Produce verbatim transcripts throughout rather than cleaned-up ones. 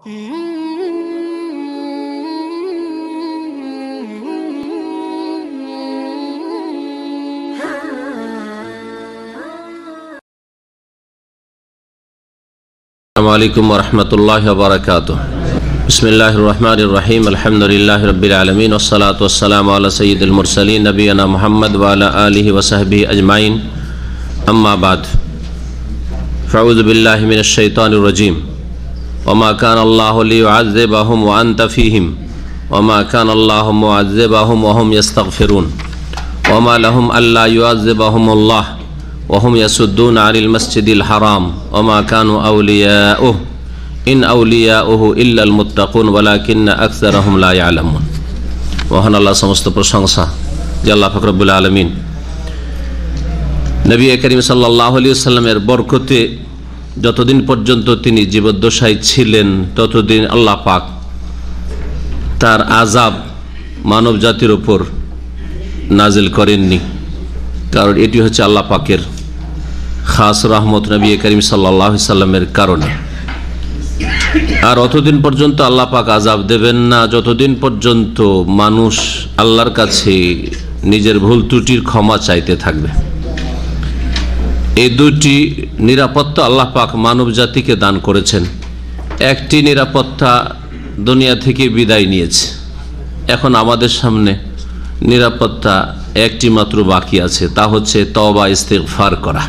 আসসালামু আলাইকুম ওয়া রাহমাতুল্লাহি ওয়া বারাকাতুহু। বিসমিল্লাহির রহমানির রহিম। আলহামদুলিল্লাহি রাব্বিল আলামিন ওয়াস সালাতু ওয়াস সালামু আলা সাইয়্যিদিল মুরসালিন নবিয়িনা মুহাম্মদ ওয়া আলা আলিহি ওয়া সাহবিহি আজমাইন। আম্মা বাদ। ফাউযু বিল্লাহি মিনাশ শাইতানির রাজীম। ওয়া মা কানা আল্লাহু লিয়ুআযযিবাহুম ওয়া আনতা ফীহিম ওয়া মা কানা আল্লাহু মুআযযিবাহুম ওয়া হুম ইস্তাগফিরুন ওয়া মা লাহুম আল্লা ইউআযযিবাহুমুল্লাহ ওয়াহুম ইয়াসুদ্দুনা আনিল মাসজিদিল হারাম ওয়া মা কানু আউলিয়াউহু ইন আউলিয়াউহু ইল্লাল মুত্তাকুন ওয়ালাকিন্না আকসারাহুম লা ইয়ালামুন। মহান আল্লাহ সমস্ত প্রশংসা যে আল্লাহ পাক রব্বুল আলামিন নবী করিম সাল্লাল্লাহু আলাইহি ওয়াসাল্লামের বরকতে যতদিন পর্যন্ত তিনি জীবদ্দশায় ছিলেন ততদিন আল্লাহ পাক তার আযাব মানব জাতির উপর নাজিল করেননি, কারণ এটি হচ্ছে আল্লাহ পাকের খাস রহমত নবী করিম সাল্লাল্লাহু আলাইহি ওয়াসাল্লামের কারণে। আর অতদিন পর্যন্ত আল্লাহ পাক আযাব দেবেন না যতদিন পর্যন্ত মানুষ আল্লাহর কাছে নিজের ভুল ত্রুটির ক্ষমা চাইতে থাকবে। এই দুটি নিরাপত্তা আল্লাহ পাক মানব জাতিকে দান করেছেন। একটি নিরাপত্তা দুনিয়া থেকে বিদায় নিয়েছে, এখন আমাদের সামনে নিরাপত্তা একটি মাত্র বাকি আছে, তা হচ্ছে তওবা ইস্তিগফার করা।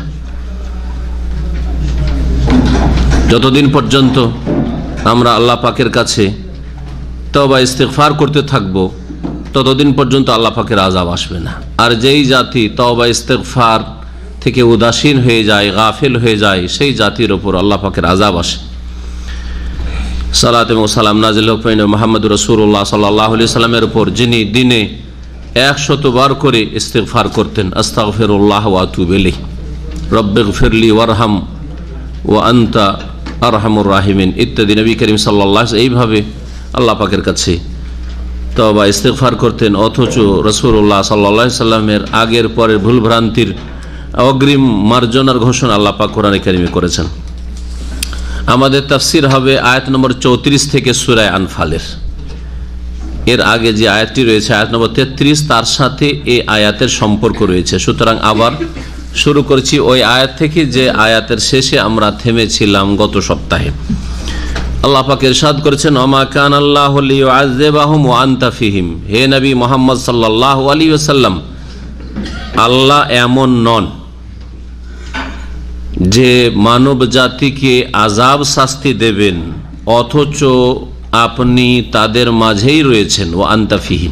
যতদিন পর্যন্ত আমরা আল্লাহ পাকের কাছে তওবা ইস্তিগফার করতে থাকব ততদিন পর্যন্ত আল্লাহ পাকের আযাব আসবে না। আর যেই জাতি তওবা ইস্তিগফার থেকে উদাসীন হয়ে যায়, গাফিল হয়ে যায়, সেই জাতির উপর আল্লাহ পাকের আযাব আসে। সালাত এবং সালাম নাজিল হোক মুহাম্মদুর রাসূলুল্লাহ সাল্লাল্লাহু আলাইহি ওয়াসাল্লামের উপর, যিনি দিনে একশতবার করে ইস্তিগফার করতেন, আস্তাগফিরুল্লাহ ওয়া আতুবু ইলাইহি, রব্বিগফিরলি ওয়ারহাম ওয়া আনতা আরহামুর রাহিমিন ইত্যাদি। নবী করিম সাল্লাল্লাহু আলাইহি ওয়াসাল্লাম এইভাবে আল্লাহ পাকের কাছে তওবা ইস্তিগফার করতেন, অথচ রাসূলুল্লাহ সাল্লাল্লাহু আলাইহি ওয়াসাল্লামের আগের পরের ভুলভ্রান্তির অগ্রিম মার্জনার ঘোষণা আল্লাহ পাক কোরআনে কারিমে করেছেন। আমাদের তাফসীর হবে আয়াত নম্বর চৌত্রিশ থেকে সূরা আনফালের। এর আগে যে আয়াতটি রয়েছে আয়াত নম্বর তেত্রিশ, তার সাথে এই আয়াতের সম্পর্ক রয়েছে। সুতরাং আবার শুরু করছি ওই আয়াত থেকে যে আয়াতের শেষে আমরা থেমেছিলাম গত সপ্তাহে। আল্লাহ পাক ইরশাদ করেছেন, ওমা কানা আল্লাহু লিয়ুআযযিবাহুম ওয়া আনতা ফীহিম। হে নবী মুহাম্মদ সাল্লাল্লাহু আলাইহি ওয়াসাল্লাম, আল্লাহ এমন নন যে মানব জাতিকে আযাব শাস্তি দেবেন অথচ আপনি তাদের মাঝেই রয়েছেন। ওয়া আনতা ফীহিম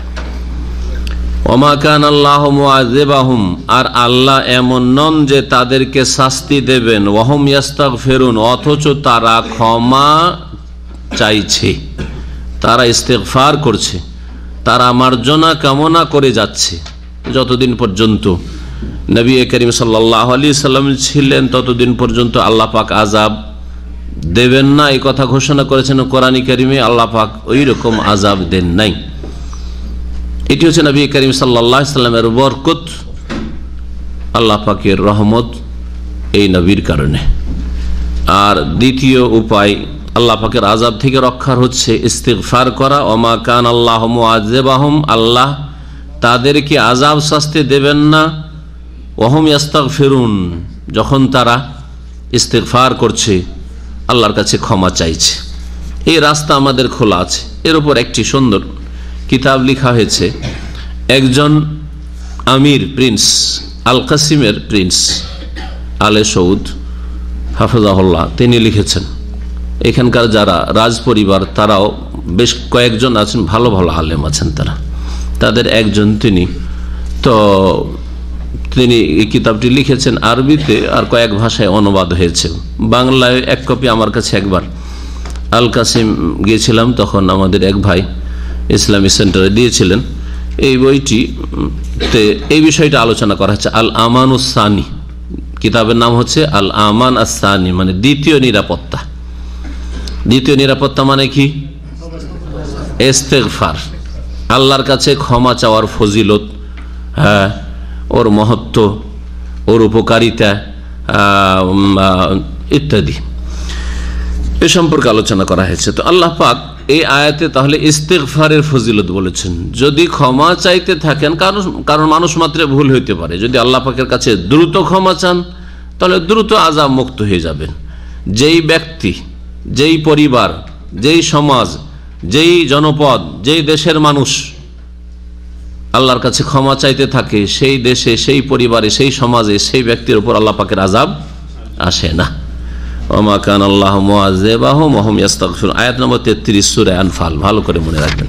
ওমা কানা আল্লাহু মুআযযিবাহুম, আর আল্লাহ এমন নন যে তাদেরকে শাস্তি দেবেন, ওয়া হুম ইস্তাগফিরুন, অথচ তারা ক্ষমা চাইছে, তারা ইস্তিগফার করছে, তারা মার্জনা কামনা করে যাচ্ছে। যতদিন পর্যন্ত নবী করিম সাল্লাল্লাহু আলাইহি ওয়াসাল্লাম ছিলেন ততদিন পর্যন্ত আল্লাহ পাক আযাব দেবেন না, এই কথা ঘোষণা করেছেন কোরআন কারিমে। আল্লাহ পাক ওই রকম আযাব দেন নাই। এটি হচ্ছে নবী করিম সাল্লাল্লাহু আলাইহি ওয়াসাল্লামের বরকত, আল্লাহ পাকের রহমত এই নবীর কারণে। আর দ্বিতীয় উপায় আল্লাহ পাকের আযাব থেকে রক্ষার হচ্ছে ইস্তিগফার করা। ওমা কানা আল্লাহু মুআযযিবাহুম, আল্লাহ তাদেরকে আযাব শাস্তি দেবেন না, ওয়া হুম ইস্তাগফিরুন, যখন তারা ইস্তিগফার করছে, আল্লাহর কাছে ক্ষমা চাইছে। এই রাস্তা আমাদের খোলা আছে। এর উপর একটি সুন্দর কিতাব লেখা হয়েছে, একজন আমির প্রিন্স আল কাসিমের প্রিন্স আলে সৌদ হাফেজাহুল্লাহ, তিনি লিখেছেন। এখানকার যারা রাজ পরিবার তারাও বেশ কয়েকজন আছেন, ভালো ভালো আলেম আছেন তারা, তাদের একজন তিনি। তো তিনি এই কিতাবটি লিখেছেন আরবিতে, আর কয়েক ভাষায় অনুবাদ হয়েছে। বাংলায় এক কপি আমার কাছে একবার আল কাসিম গিয়েছিলাম, তখন আমাদের এক ভাই ইসলামী সেন্টারে দিয়েছিলেন। এই বইটিতে এই বিষয়টা আলোচনা করা হচ্ছে, আল আমানুস সানি। কিতাবের নাম হচ্ছে আল আমান আস সানি, মানে দ্বিতীয় নিরাপত্তা। দ্বিতীয় নিরাপত্তা মানে কি? ইস্তিগফার, আল্লাহর কাছে ক্ষমা চাওয়ার ফজিলত, হ্যাঁ, ওর মহত্ব, ওর উপকারিতা ইত্যাদি। এ সম্পর্কে আলোচনা করা হয়েছে। তো আল্লাহ পাক এই আয়াতে তাহলে ইস্তেগফারের ফজিলত বলেছেন। যদি ক্ষমা চাইতে থাকেন, কারণ কারণ মানুষ মাত্র ভুল হইতে পারে, যদি আল্লাহ পাকের কাছে দ্রুত ক্ষমা চান তাহলে দ্রুত আযাব মুক্ত হয়ে যাবেন। যেই ব্যক্তি, যেই পরিবার, যেই সমাজ, যেই জনপদ, যেই দেশের মানুষ আল্লাহর কাছে ক্ষমা চাইতে থাকে, সেই দেশে, সেই পরিবারে, সেই সমাজে, সেই ব্যক্তির উপর আল্লাহ পাকের আযাব আসে না। ওমা কানা আল্লাহু মুআযযিবাহুম ওয়া হুম ইস্তাগফিরুন, আয়াত নম্বর তেত্রিশ সূরা আনফাল, ভালো করে মনে রাখবেন।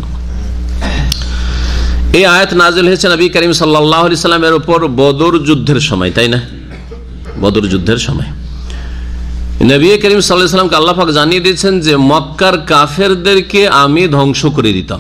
এই আয়াত নাযিল হয়েছে নবী করিম সাল্লাল্লাহু আলাইহি সাল্লামের উপর বদর যুদ্ধের সময়, তাই না? বদর যুদ্ধের সময় নবী করিম সাল্লাল্লাহু আলাইহি সাল্লামকে আল্লাহ পাক জানিয়ে দিয়েছেন যে মক্কার কাফেরদেরকে আমি ধ্বংস করে দিতাম,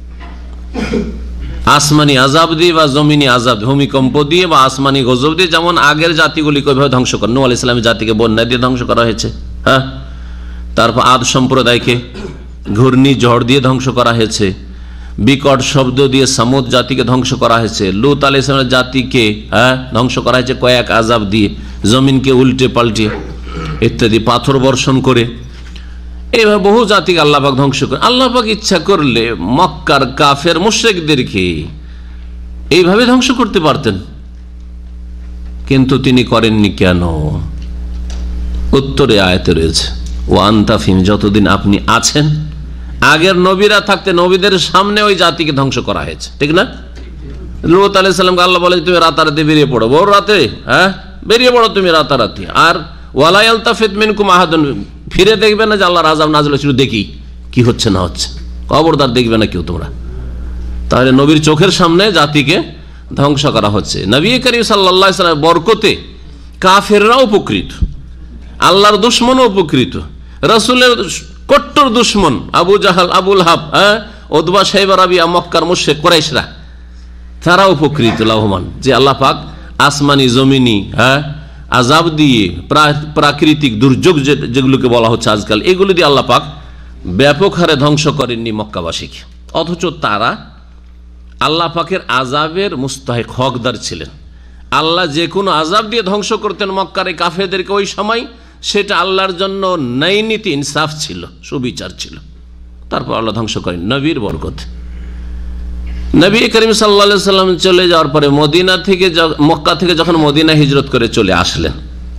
আসমানি আযাব দিয়ে বা জমিনি আযাব, ভূমিকম্প দিয়ে বা আসমানি গজব দিয়ে, যেমন আগের জাতিগুলিকে ওইভাবে ধ্বংস করেন। নূহ আলাইহিস সালামের জাতিকে বন্যা দিয়ে ধ্বংস করা হয়েছে, হ্যাঁ। তারপর আদ সম্প্রদায়কে ঘূর্ণি ঝড় দিয়ে ধ্বংস করা হয়েছে, বিকট শব্দ দিয়ে সামুদ জাতিকে ধ্বংস করা হয়েছে, লূত আলাইহিস সালামের জাতিকে হ্যাঁ ধ্বংস করা হয়েছে কয়েক আযাব দিয়ে, জমিনকে উল্টে পাল্টে ইত্যাদি, পাথর বর্ষণ করে, এইভাবে বহু জাতিকে আল্লাহ পাক ধ্বংস করে। আল্লাহ পাক ইচ্ছা করলে মক্কার কাফের মুশরিকদেরকে এইভাবে ধ্বংস করতে পারতেন, কিন্তু তিনি করেননি কেন? উত্তরে আয়াতে রয়েছে, ও আনতাফিম, যতদিন আপনি আছেন। আগের নবীরা থাকতে নবীদের সামনে ওই জাতিকে ধ্বংস করা হয়েছে, ঠিক না? লূত আলাইহিস সালামকে আল্লাহ বলেন তুমি রাতারাতি বেরিয়ে পড়ো, ভোর রাতে হ্যাঁ বেরিয়ে পড়ো তুমি রাতারাতি, আর ওয়ালা ইয়ালতাফিত মিনকুম আহাদুন, ফিরে দেখবে না যে আল্লাহর আযাব নাযিল হচ্ছে, দেখি কি হচ্ছে না হচ্ছে, খবরদার দেখবে না কেউ তোমরা। তাহলে নবীর চোখের সামনে জাতিকে ধ্বংস করা হচ্ছে। নবী করিম সাল্লাল্লাহু আলাইহি ওয়াসাল্লামের বরকতে কাফেররাও উপকৃত, আল্লাহর দুশমনও উপকৃত, রাসূলের কট্টর দুশমন আবু জাহাল, আবুল হাব, হ্যাঁ উতবা, শাইবা, রাবিয়া, মক্কার মুশরিক কুরাইশরা, তারা উপকৃত, লাভবান, যে আল্লাহ পাক আসমানি জমিনি হ্যাঁ আযাব দিয়ে, প্রাকৃতিক দুর্যোগ যেগুলোকে বলা হচ্ছে আজকাল, এগুলো দিয়ে আল্লাহ পাক ব্যাপক হারে ধ্বংস করেননি মক্কাবাসীকে, অথচ তারা আল্লাহ পাকের আযাবের মুস্তাহিক, হকদার ছিলেন। আল্লাহ যে কোনো আযাব দিয়ে ধ্বংস করতেন মক্কার এই কাফেরদেরকে ওই সময়, সেটা আল্লাহর জন্য ন্যায় নীতি, ইনসাফ ছিল, সুবিচার ছিল। তারপর আল্লাহ ধ্বংস করেন নবীর বরকত। নবী করিম সাল্লাল্লাহু আলাইহি সাল্লাম চলে যাওয়ার পরে মদিনা থেকে, মক্কা থেকে যখন মদিনা হিজরত করে চলে আসলেন,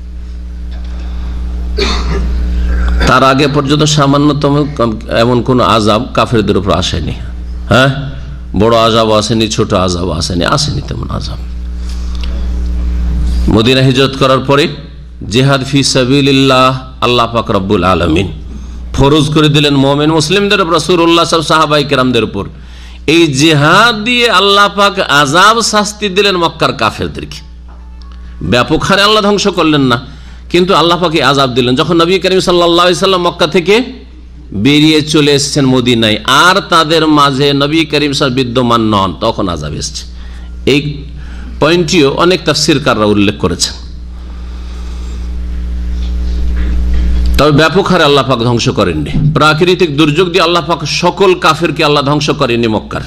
তার আগে পর্যন্ত সামান্যতম এমন কোন আযাব কাফেরদের উপর আসেনি, হ্যাঁ, বড় আযাব আসেনি, ছোট আযাব আসেনি, আসেনি তেমন আযাব। মদিনা হিজরত করার পরে জিহাদ ফি সাবিলিল্লাহ আল্লাহ পাক রব্বুল আলামিন ফরজ করে দিলেন মুমিন মুসলিমদের উপর, রাসূলুল্লাহ সাহাবায়ে কেরামদের উপর। এই জিহাদ দিয়ে আল্লাহ পাক আযাব শাস্তি দিলেন মক্কার কাফেরদেরকে, ব্যাপক হারে আল্লাহ ধ্বংস করলেন না, কিন্তু আল্লাহ পাক আযাব দিলেন। যখন নবী করিম সাল্লাল্লাহু আলাইহি সাল্লাম মক্কা থেকে বেরিয়ে চলে এসেছেন মদিনায়, আর তাদের মাঝে নবী করিম সাল্লাল্লাহু বিদ্যমান নন, তখন আযাব এসেছে। এই পয়েন্টটিও অনেক তাফসীরকাররা উল্লেখ করেছেন। তবে ব্যাপক হারে আল্লাহ পাক ধ্বংস করেননি, প্রাকৃতিক দুর্যোগ দিয়ে আল্লাহ পাক সকল কাফেরকে আল্লাহ ধ্বংস করেননি মক্কার।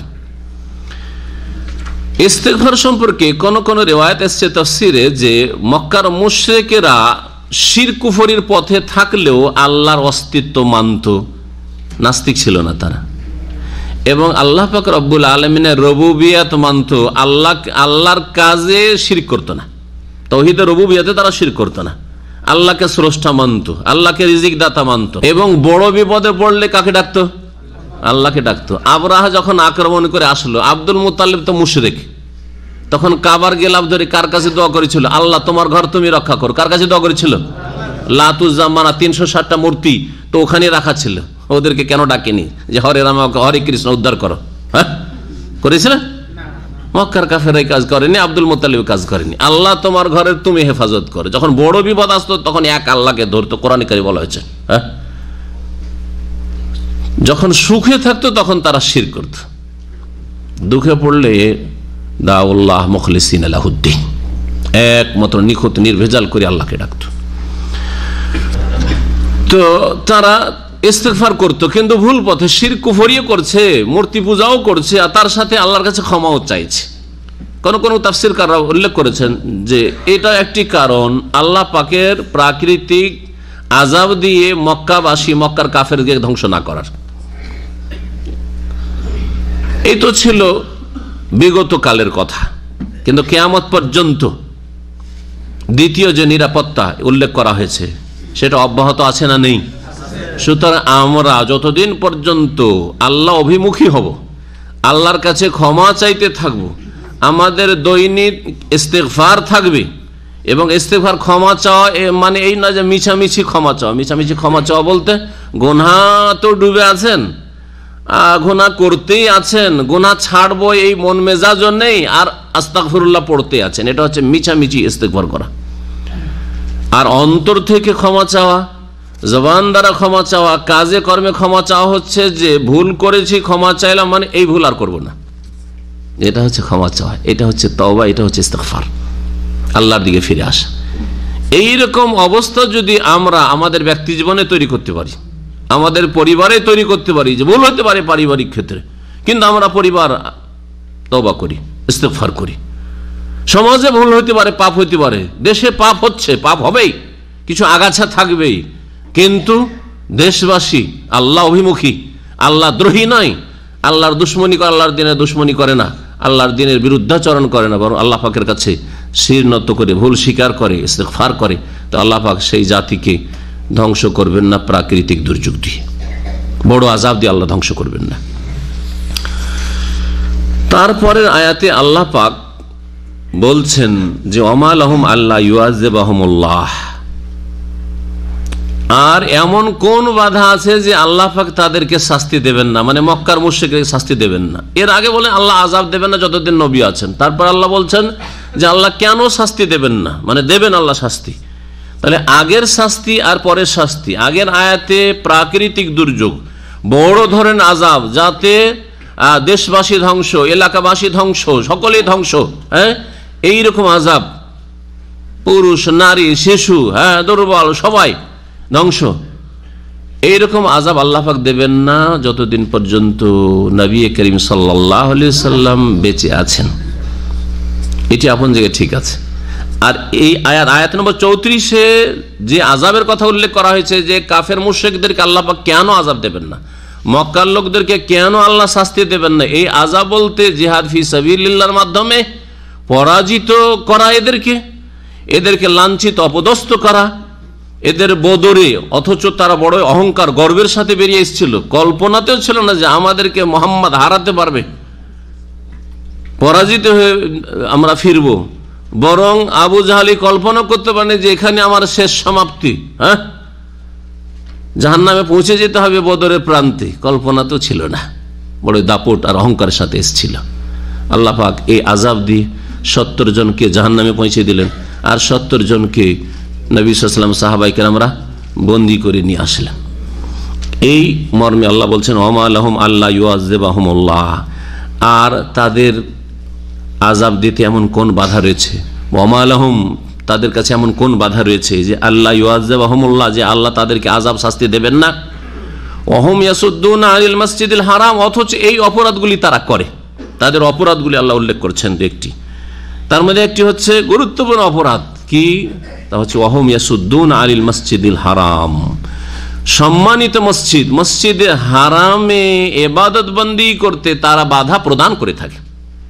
ইস্তেগফার সম্পর্কে কোন কোন রিওয়ায়াত এসেছে তাফসীরে যে মক্কার মুশরিকেরা শিরক কুফরির পথে থাকলেও আল্লাহর অস্তিত্ব মানত, নাস্তিক ছিল না তারা, এবং আল্লাহ পাক রব্বুল আলামিনের রুবুবিয়ত মানত, আল্লাহ আল্লাহর কাজে শিরক করত না, তাওহীদের রুবুবিয়তে তারা শিরক করত না, আল্লাহকে স্রষ্টা মানত, আল্লাহকে রিজিক দাতা মানত, এবং বড় বিপদে পড়লে কাকে ডাকতো? আল্লাহকে ডাকতো। আবরাহা যখন আক্রমণ করে আসলো, আব্দুল মুত্তালিব তো মুশরিক, তখন কাবার গেলাফ ধরে কার কাছে দোয়া করেছিল? আল্লাহ তোমার ঘর তুমি রক্ষা করো। কার কাছে দোয়া করেছিল? লাত উজ্জা মানা তিনশো ষাটটা মূর্তি তো ওখানে রাখা ছিল, ওদেরকে কেন ডাকেনি যে হরে রাম হরে কৃষ্ণ উদ্ধার করো? হ্যাঁ করেছিল? মক্কার কাফেররা কাজ করেনি, আব্দুল মুত্তালিব কাজ করেনি। আল্লাহ তোমার ঘরের তুমি হেফাজত করো। যখন বড় বিপদ আসতো তখন এক আল্লাহকে ধরতো, কোরআনে কারীমে বলা হয়েছে। হ্যাঁ, যখন সুখে থাকতো তখন তারা শিরক করত, দুঃখে পড়লে দাউল্লাহ মুখলিসিন লাহুদ্দিন, একমাত্র নিখুঁত নির্ভেজাল করে আল্লাহকে ডাকতো। তো তারা ইস্তেগফার করতো, কিন্তু ভুল পথে শিরক কুফরিও করছে, মূর্তি পূজাও করছে, আর তার সাথে আল্লাহর কাছে ক্ষমাও চাইছে। কোন কোন তাফসীরকাররা উল্লেখ করেছেন যে এটা একটি কারণ আল্লাহ পাকের প্রাকৃতিক আযাব দিয়ে মক্কাবাসী মক্কার কাফেরকে ধ্বংস না করার। এই তো ছিল বিগত কালের কথা, কিন্তু কিয়ামত পর্যন্ত দ্বিতীয় যে নিরাপত্তা উল্লেখ করা হয়েছে সেটা অব্যাহত আছে না নেই? সুতরাং আমরা যতদিন পর্যন্ত আল্লাহ অভিমুখী হব, আল্লাহর কাছে ক্ষমা চাইতে থাকব, আমাদের দৈনিক ইস্তেগফার থাকবে, এবং ইস্তেগফার ক্ষমা চাওয়া মানে এই না যে মিছামিছি ক্ষমা চাওয়া। মিছামিছি ক্ষমা চাওয়া বলতে গুনাহ তো ডুবে আছেন, গুনাহ করতেই আছেন, গুনাহ ছাড়বো এই মন মেজাজও নেই, আর আস্তাগফিরুল্লাহ পড়তে আছেন, এটা হচ্ছে মিছামিছি ইস্তেগফার করা। আর অন্তর থেকে ক্ষমা চাওয়া, জবান দ্বারা ক্ষমা চাওয়া, কাজে কর্মে ক্ষমা চাওয়া হচ্ছে যে ভুল করেছি ক্ষমা চাইলাম মানে এই ভুল আর করব না, এটা হচ্ছে ক্ষমা চাওয়া, এটা হচ্ছে তওবা, এটা হচ্ছে ইস্তেগফার, আল্লাহর দিকে ফিরে আসা। এইরকম অবস্থা যদি আমরা আমাদের ব্যক্তি জীবনে তৈরি করতে পারি, আমাদের পরিবারে তৈরি করতে পারি, যে ভুল হতে পারে পারিবারিক ক্ষেত্রে, কিন্তু আমরা পরিবার তওবা করি, ইস্তেগফার করি। সমাজে ভুল হতে পারে, পাপ হতে পারে, দেশে পাপ হচ্ছে, পাপ হবেই, কিছু আগাছা থাকবেই, কিন্তু দেশবাসী আল্লাহ অভিমুখী, আল্লাহ দ্রোহী নয়, আল্লাহর দুশ্মনী করে, আল্লাহর দিনের দুশ্মনী করে না, আল্লাহর দিনের বিরুদ্ধাচরণ করে না, বরং আল্লাহ পাকের কাছে শির নত করে ভুল স্বীকার করে, ইস্তেগফার করে, তো আল্লাহ পাক সেই জাতিকে ধ্বংস করবেন না প্রাকৃতিক দুর্যোগ দিয়ে, বড় আযাব দিয়ে আল্লাহ ধ্বংস করবেন না। তারপরের আয়াতে আল্লাহ পাক বলছেন যে ওমা লাহুম আল্লা ইউআযিবাহুমুল্লাহ, আর এমন কোন বাধা আছে যে আল্লাহ পাক তাদেরকে শাস্তি দেবেন না, মানে মক্কার মুশরিকদের শাস্তি দেবেন না। এর আগে বলেন আল্লাহ আযাব দেবেন না যতদিন নবী আছেন, তারপর আল্লাহ বলছেন যে আল্লাহ কেন শাস্তি দেবেন না, মানে দেবেন আল্লাহ শাস্তি। তাহলে আগের শাস্তি আর পরের শাস্তি, আগের আয়াতে প্রাকৃতিক দুর্যোগ, বড় ধরনের আযাব, যাতে দেশবাসী ধ্বংস, এলাকাবাসী ধ্বংস, সকলেই ধ্বংস, হ্যাঁ এইরকম আযাব, পুরুষ নারী শিশু, হ্যাঁ দুর্বল সবাই ধ্বংস, এইরকম আযাব আল্লাহ পাক দেবেন না যতদিন পর্যন্ত নবী করিম সাল্লাল্লাহু আলাইহি সাল্লাম বেঁচে আছেন। এটি আপন জায়গায় ঠিক আছে। আর এই আয়াত আয়াত নম্বর চৌত্রিশে যে আযাবের কথা উল্লেখ করা হয়েছে, যে কাফের মুশরিকদেরকে আল্লাহ পাক কেন আযাব দেবেন না, মক্কার লোকদেরকে কেন আল্লাহ শাস্তি দেবেন না, এই আযাব বলতে জিহাদ ফি সাবিলিল্লাহর মাধ্যমে পরাজিত করা, এদেরকে এদেরকে লাঞ্ছিত অপদস্থ করা, এদের বদরে, অথচ তারা বড় অহংকার গর্বের সাথে বেরিয়ে এসেছিল, কল্পনাতেও ছিল না যে আমাদেরকে মোহাম্মদ হারাতে পারবে, পরাজিত হয়ে আমরা ফিরব, বরং আবু জাহালি কল্পনা করতে পারেন যে এখানে আমার শেষ সমাপ্তি, হ্যাঁ জাহান্নামে পৌঁছে যেতে হবে বদরের প্রান্তে, কল্পনা তো ছিল না, বড় দাপট আর অহংকারের সাথে এসেছিল। আল্লাহ পাক এই আযাব দিয়ে সত্তর জনকে জাহান্নামে পৌঁছে দিলেন, আর সত্তর জনকে নবী সাল্লাল্লাহু আলাইহি ওয়াসাল্লাম সাহাবায়ে কেরামরা বন্দী করে নিয়ে আসলেন। এই মর্মে আল্লাহ বলছেন ওমা লাহুম আল্লা ইউআযিবাহুমুল্লাহ, আর তাদের আযাব দিতে এমন কোন বাধা রয়েছে, ওমা লাহুম তাদের কাছে এমন কোন বাধা রয়েছে যে আল্লা ইউআযিবাহুমুল্লাহ, যে আল্লাহ তাদেরকে আযাব শাস্তি দেবেন না। ওহুম ইয়াসুদ্দুনা আনিল মাসজিদিল হারাম, অথচ এই অপরাধগুলি তারা করে, তাদের অপরাধগুলি আল্লাহ উল্লেখ করছেন একটি, তার মধ্যে একটি হচ্ছে গুরুত্বপূর্ণ অপরাধ কি, তা হচ্ছে ওহুম ইয়াসুদ্দুনা আনিল মাসজিদিল হারাম, সম্মানিত মসজিদ মসজিদে হারামে ইবাদত বন্দী করতে তারা বাধা প্রদান করে থাকে।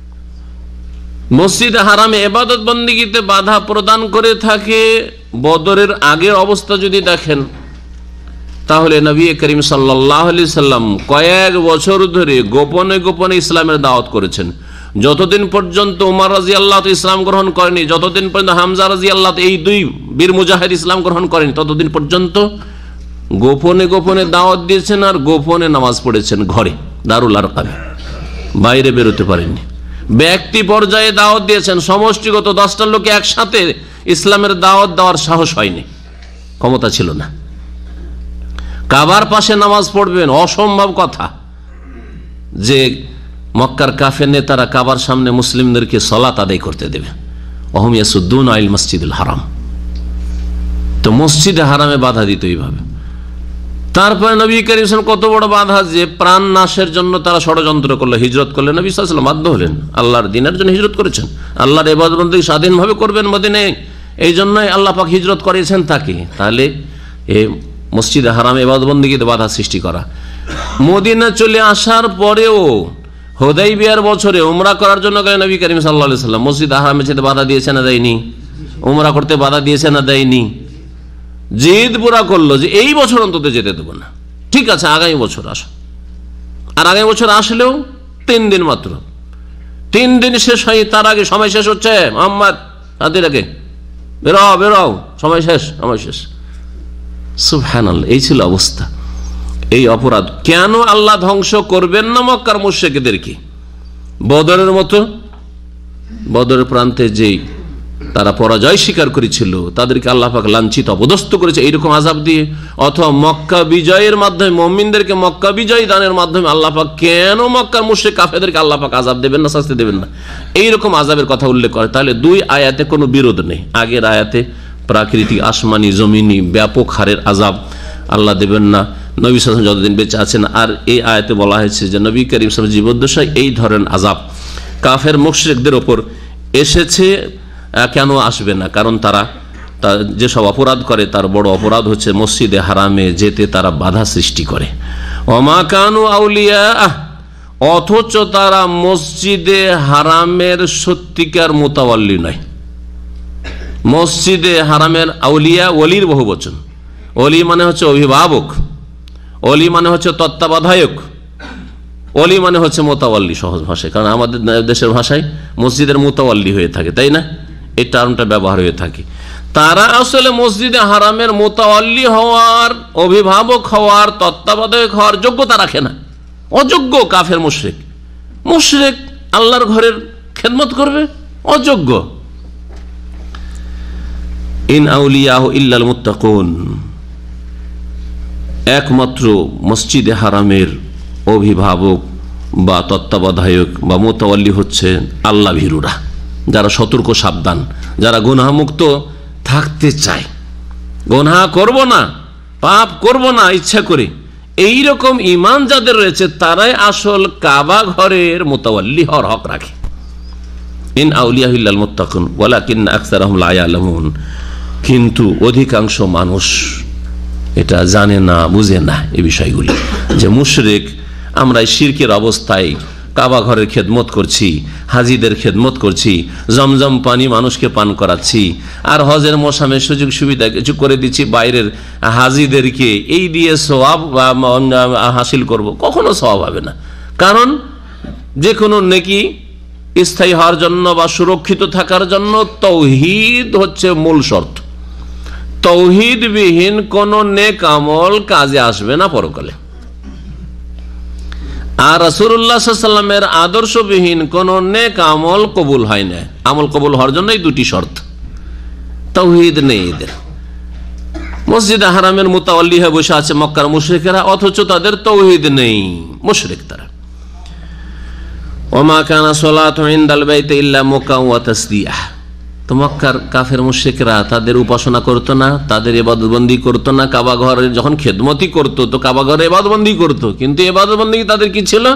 মসজিদে হারামে ইবাদত বন্দেগীতে বাধা প্রদান করে থাকে। বদরের আগের অবস্থা যদি দেখেন তাহলে নবী করিম সাল্লাল্লাহু আলাইহি সাল্লাম কয়েক বছর ধরে গোপনে গোপনে ইসলামের দাওয়াত করেছেন। যতদিন পর্যন্ত উমর রাদিয়াল্লাহু তাআলা ইসলাম গ্রহণ করেনি, যতদিন পর্যন্ত হামজা রাদিয়াল্লাহু তাআলা, এই দুই বীর মুজাহিদ ইসলাম গ্রহণ করেনি, ততদিন পর্যন্ত গোপনে গোপনে দাওয়াত দিয়েছেন আর গোপনে নামাজ পড়েছেন ঘরে, দারুল আরকামে, বাইরে বেরোতে পারেননি। ব্যক্তি পর্যায়ে দাওয়াত দিয়েছেন, সমষ্টিগত দশটা লোকে একসাথে ইসলামের দাওয়াত দেওয়ার সাহস হয়নি, ক্ষমতা ছিল না। কাবার পাশে নামাজ পড়বেন, অসম্ভব কথা যে মক্কার কাফের নেতারা কাবার সামনে মুসলিমদেরকে সালাত আদায় করতে দেবে। ওহুম ইয়াসুদ্দুনা আনিল মাসজিদিল হারাম, তো মসজিদে হারামে বাধা দিত এইভাবে। তারপরে নবী করিম সাল্লাল্লাহু আলাইহি ওয়াসাল্লাম কত বড় বাধা, যে প্রাণ নাশের জন্য তারা ষড়যন্ত্র করলো, হিজরত করলেন, নবী সাল্লাল্লাহু আলাইহি ওয়াসাল্লাম বাধ্য হলেন, আল্লাহর দ্বীনের জন্য হিজরত করেছেন, আল্লাহর ইবাদত বন্দেগী স্বাধীনভাবে করবেন মদিনায়, এই জন্যই আল্লাহ পাক হিজরত করেছেন তাকে। তাহলে এই মসজিদে হারামে ইবাদতবন্দেগীতে বাধা সৃষ্টি করা। মদিনা চলে আসার পরেও হুদাইবিয়ার বছরে উমরা করার জন্য গেলেন নবী করিম সাল্লাল্লাহু আলাইহি ওয়াসাল্লাম, মসজিদে হারামে যেতে বাধা দিয়েছে না দেয়নি? উমরা করতে বাধা দিয়েছে না দেয়নি? জিদ পুরা করলো যে এই বছর অন্তত যেতে দেবো না, ঠিক আছে আগামী বছর আসো। আর আগামী বছর আসলেও তিন দিন মাত্র, তিন দিন শেষ হয় তার আগে সময় শেষ হচ্ছে, মোহাম্মদ হাতে রাখে বেরাও বেরাও, সময় শেষ সময় শেষ। সুবহানাল্লাহ, এই ছিল অবস্থা। এই অপরাধ কেন আল্লাহ ধ্বংস করবেন না মক্কার মুশরিকদেরকে? বদরের মতো, বদরের প্রান্তে যেই তারা পরাজয় স্বীকার করেছিল তাদেরকে আল্লাহ পাক লাঞ্ছিত অপদস্থ করেছে এইরকম আযাব দিয়ে, অথবা মক্কা বিজয়ের মাধ্যমে মুমিনদেরকে মক্কা বিজয় দানের মাধ্যমে আল্লাহ পাক কেন মক্কার মুশরিক কাফেরদেরকে আল্লাহ পাক আযাব দেবেন না, শাস্তি দেবেন না, এইরকম আযাবের কথা উল্লেখ করে। তাহলে দুই আয়াতে কোনো বিরোধ নেই। আগের আয়াতে প্রাকৃতিক আসমানি জমিনি ব্যাপক হারের আযাব আল্লাহ দেবেন না নবী সাল্লাল্লাহু আলাইহি ওয়াসাল্লাম যতদিন বেঁচে আছেন, আর এই আয়াতে বলা হয়েছে যে নবী করিম সাল্লাল্লাহু আলাইহি ওয়াসাল্লাম জীবদ্দশায় এই ধরনের আযাব কাফের মুশরিকদের ওপর এসেছে। কেন আসবে না? কারণ তারা যেসব অপরাধ করে তার বড় অপরাধ হচ্ছে মসজিদে হারামে যেতে তারা বাধা সৃষ্টি করে। ওমা কানু আউলিয়া, অথচ তারা মসজিদে হারামের সত্যিকার মুতাওয়াল্লি নয়। মসজিদে হারামের আউলিয়া, ওলির বহু বচন। ওলি মানে হচ্ছে অভিভাবক, ওলি মানে হচ্ছে তত্ত্বাবধায়ক, ওলি মানে হচ্ছে মোতাওয়াল্লি সহজ ভাষায়। কারণ আমাদের দেশের ভাষায় মসজিদের মোতাওয়াল্লি হয়ে থাকে, তাই না? এই টার্মটা ব্যবহার হয়ে থাকে। তারা আসলে মসজিদে হারামের মোতাওয়াল্লি হওয়ার, অভিভাবক হওয়ার, তত্ত্বাবধায়ক হওয়ার যোগ্যতা রাখে না। অযোগ্য কাফের মুশরিক। মুশরিক আল্লাহর ঘরের খেদমত করবে, অযোগ্য। ইন আউলিয়াহু ইল্লাল মুত্তাকুন, একমাত্র মসজিদে হারামের অভিভাবক বা তত্ত্বাবধায়ক বা মোতাওয়াল্লি হচ্ছে আল্লাহ ভীরুরা, যারা সতর্ক সাবধান, যারা গুনাহমুক্ত থাকতে চায়, গুনাহ করব না, পাপ করব না ইচ্ছা করে, এই রকম ঈমান যাদের রয়েছে তারাই আসল কাবা ঘরের মোতাওয়াল্লি হওয়ার হক রাখে। ইন আউলিয়াহু ইল্লাল মুত্তাকুন ওয়ালাকিন্না আকসারাহুম লা ইয়ালামুন, কিন্তু অধিকাংশ মানুষ এটা জানে না, বুঝে না এই বিষয়গুলি, যে মুশরিক আমরা শিরকের অবস্থায় কাবা ঘরের খেদমত করছি, হাজিদের খেদমত করছি, জমজম পানি মানুষকে পান করাচ্ছি, আর হজের মৌসুমে সুযোগ সুবিধা কিছু করে দিচ্ছি বাইরের হাজিদেরকে, এই দিয়ে সওয়াব হাসিল করব, কখনো সওয়াব হবে না। কারণ যে কোনো নেকি স্থায়ী হওয়ার জন্য বা সুরক্ষিত থাকার জন্য তাওহীদ হচ্ছে মূল শর্ত। তাওহীদবিহীন কোন নেক আমল কাজে আসবে না পরকালে। আর রাসূলুল্লাহ সাল্লাল্লাহু আলাইহি ওয়াসাল্লামের আদর্শবিহীন কোন নেক আমল কবুল হয় না। আমল কবুল হওয়ার জন্য এই দুটি শর্ত, তাওহীদ নেই এদের। মসজিদে হারামের মুতাওয়াল্লি হয়ে বসে আছে মক্কার মুশরিকেরা, অথচ তাদের তাওহীদ নেই, মুশরিক তারা। ওমা কানা সালাতু ইনদাল বাইতি ইল্লা মুকাউ ওয়া তাসদিয়াহ, তো মক্কার কাফের মুশরিকরা তাদের উপাসনা করতো না, তাদের ইবাদতবন্দি করতো না। কাবা ঘরের যখন খেদমতি করতো তো কাবা ঘরে ইবাদতবন্দি করতো, কিন্তু ইবাদতবন্দি তাদের কি ছিল?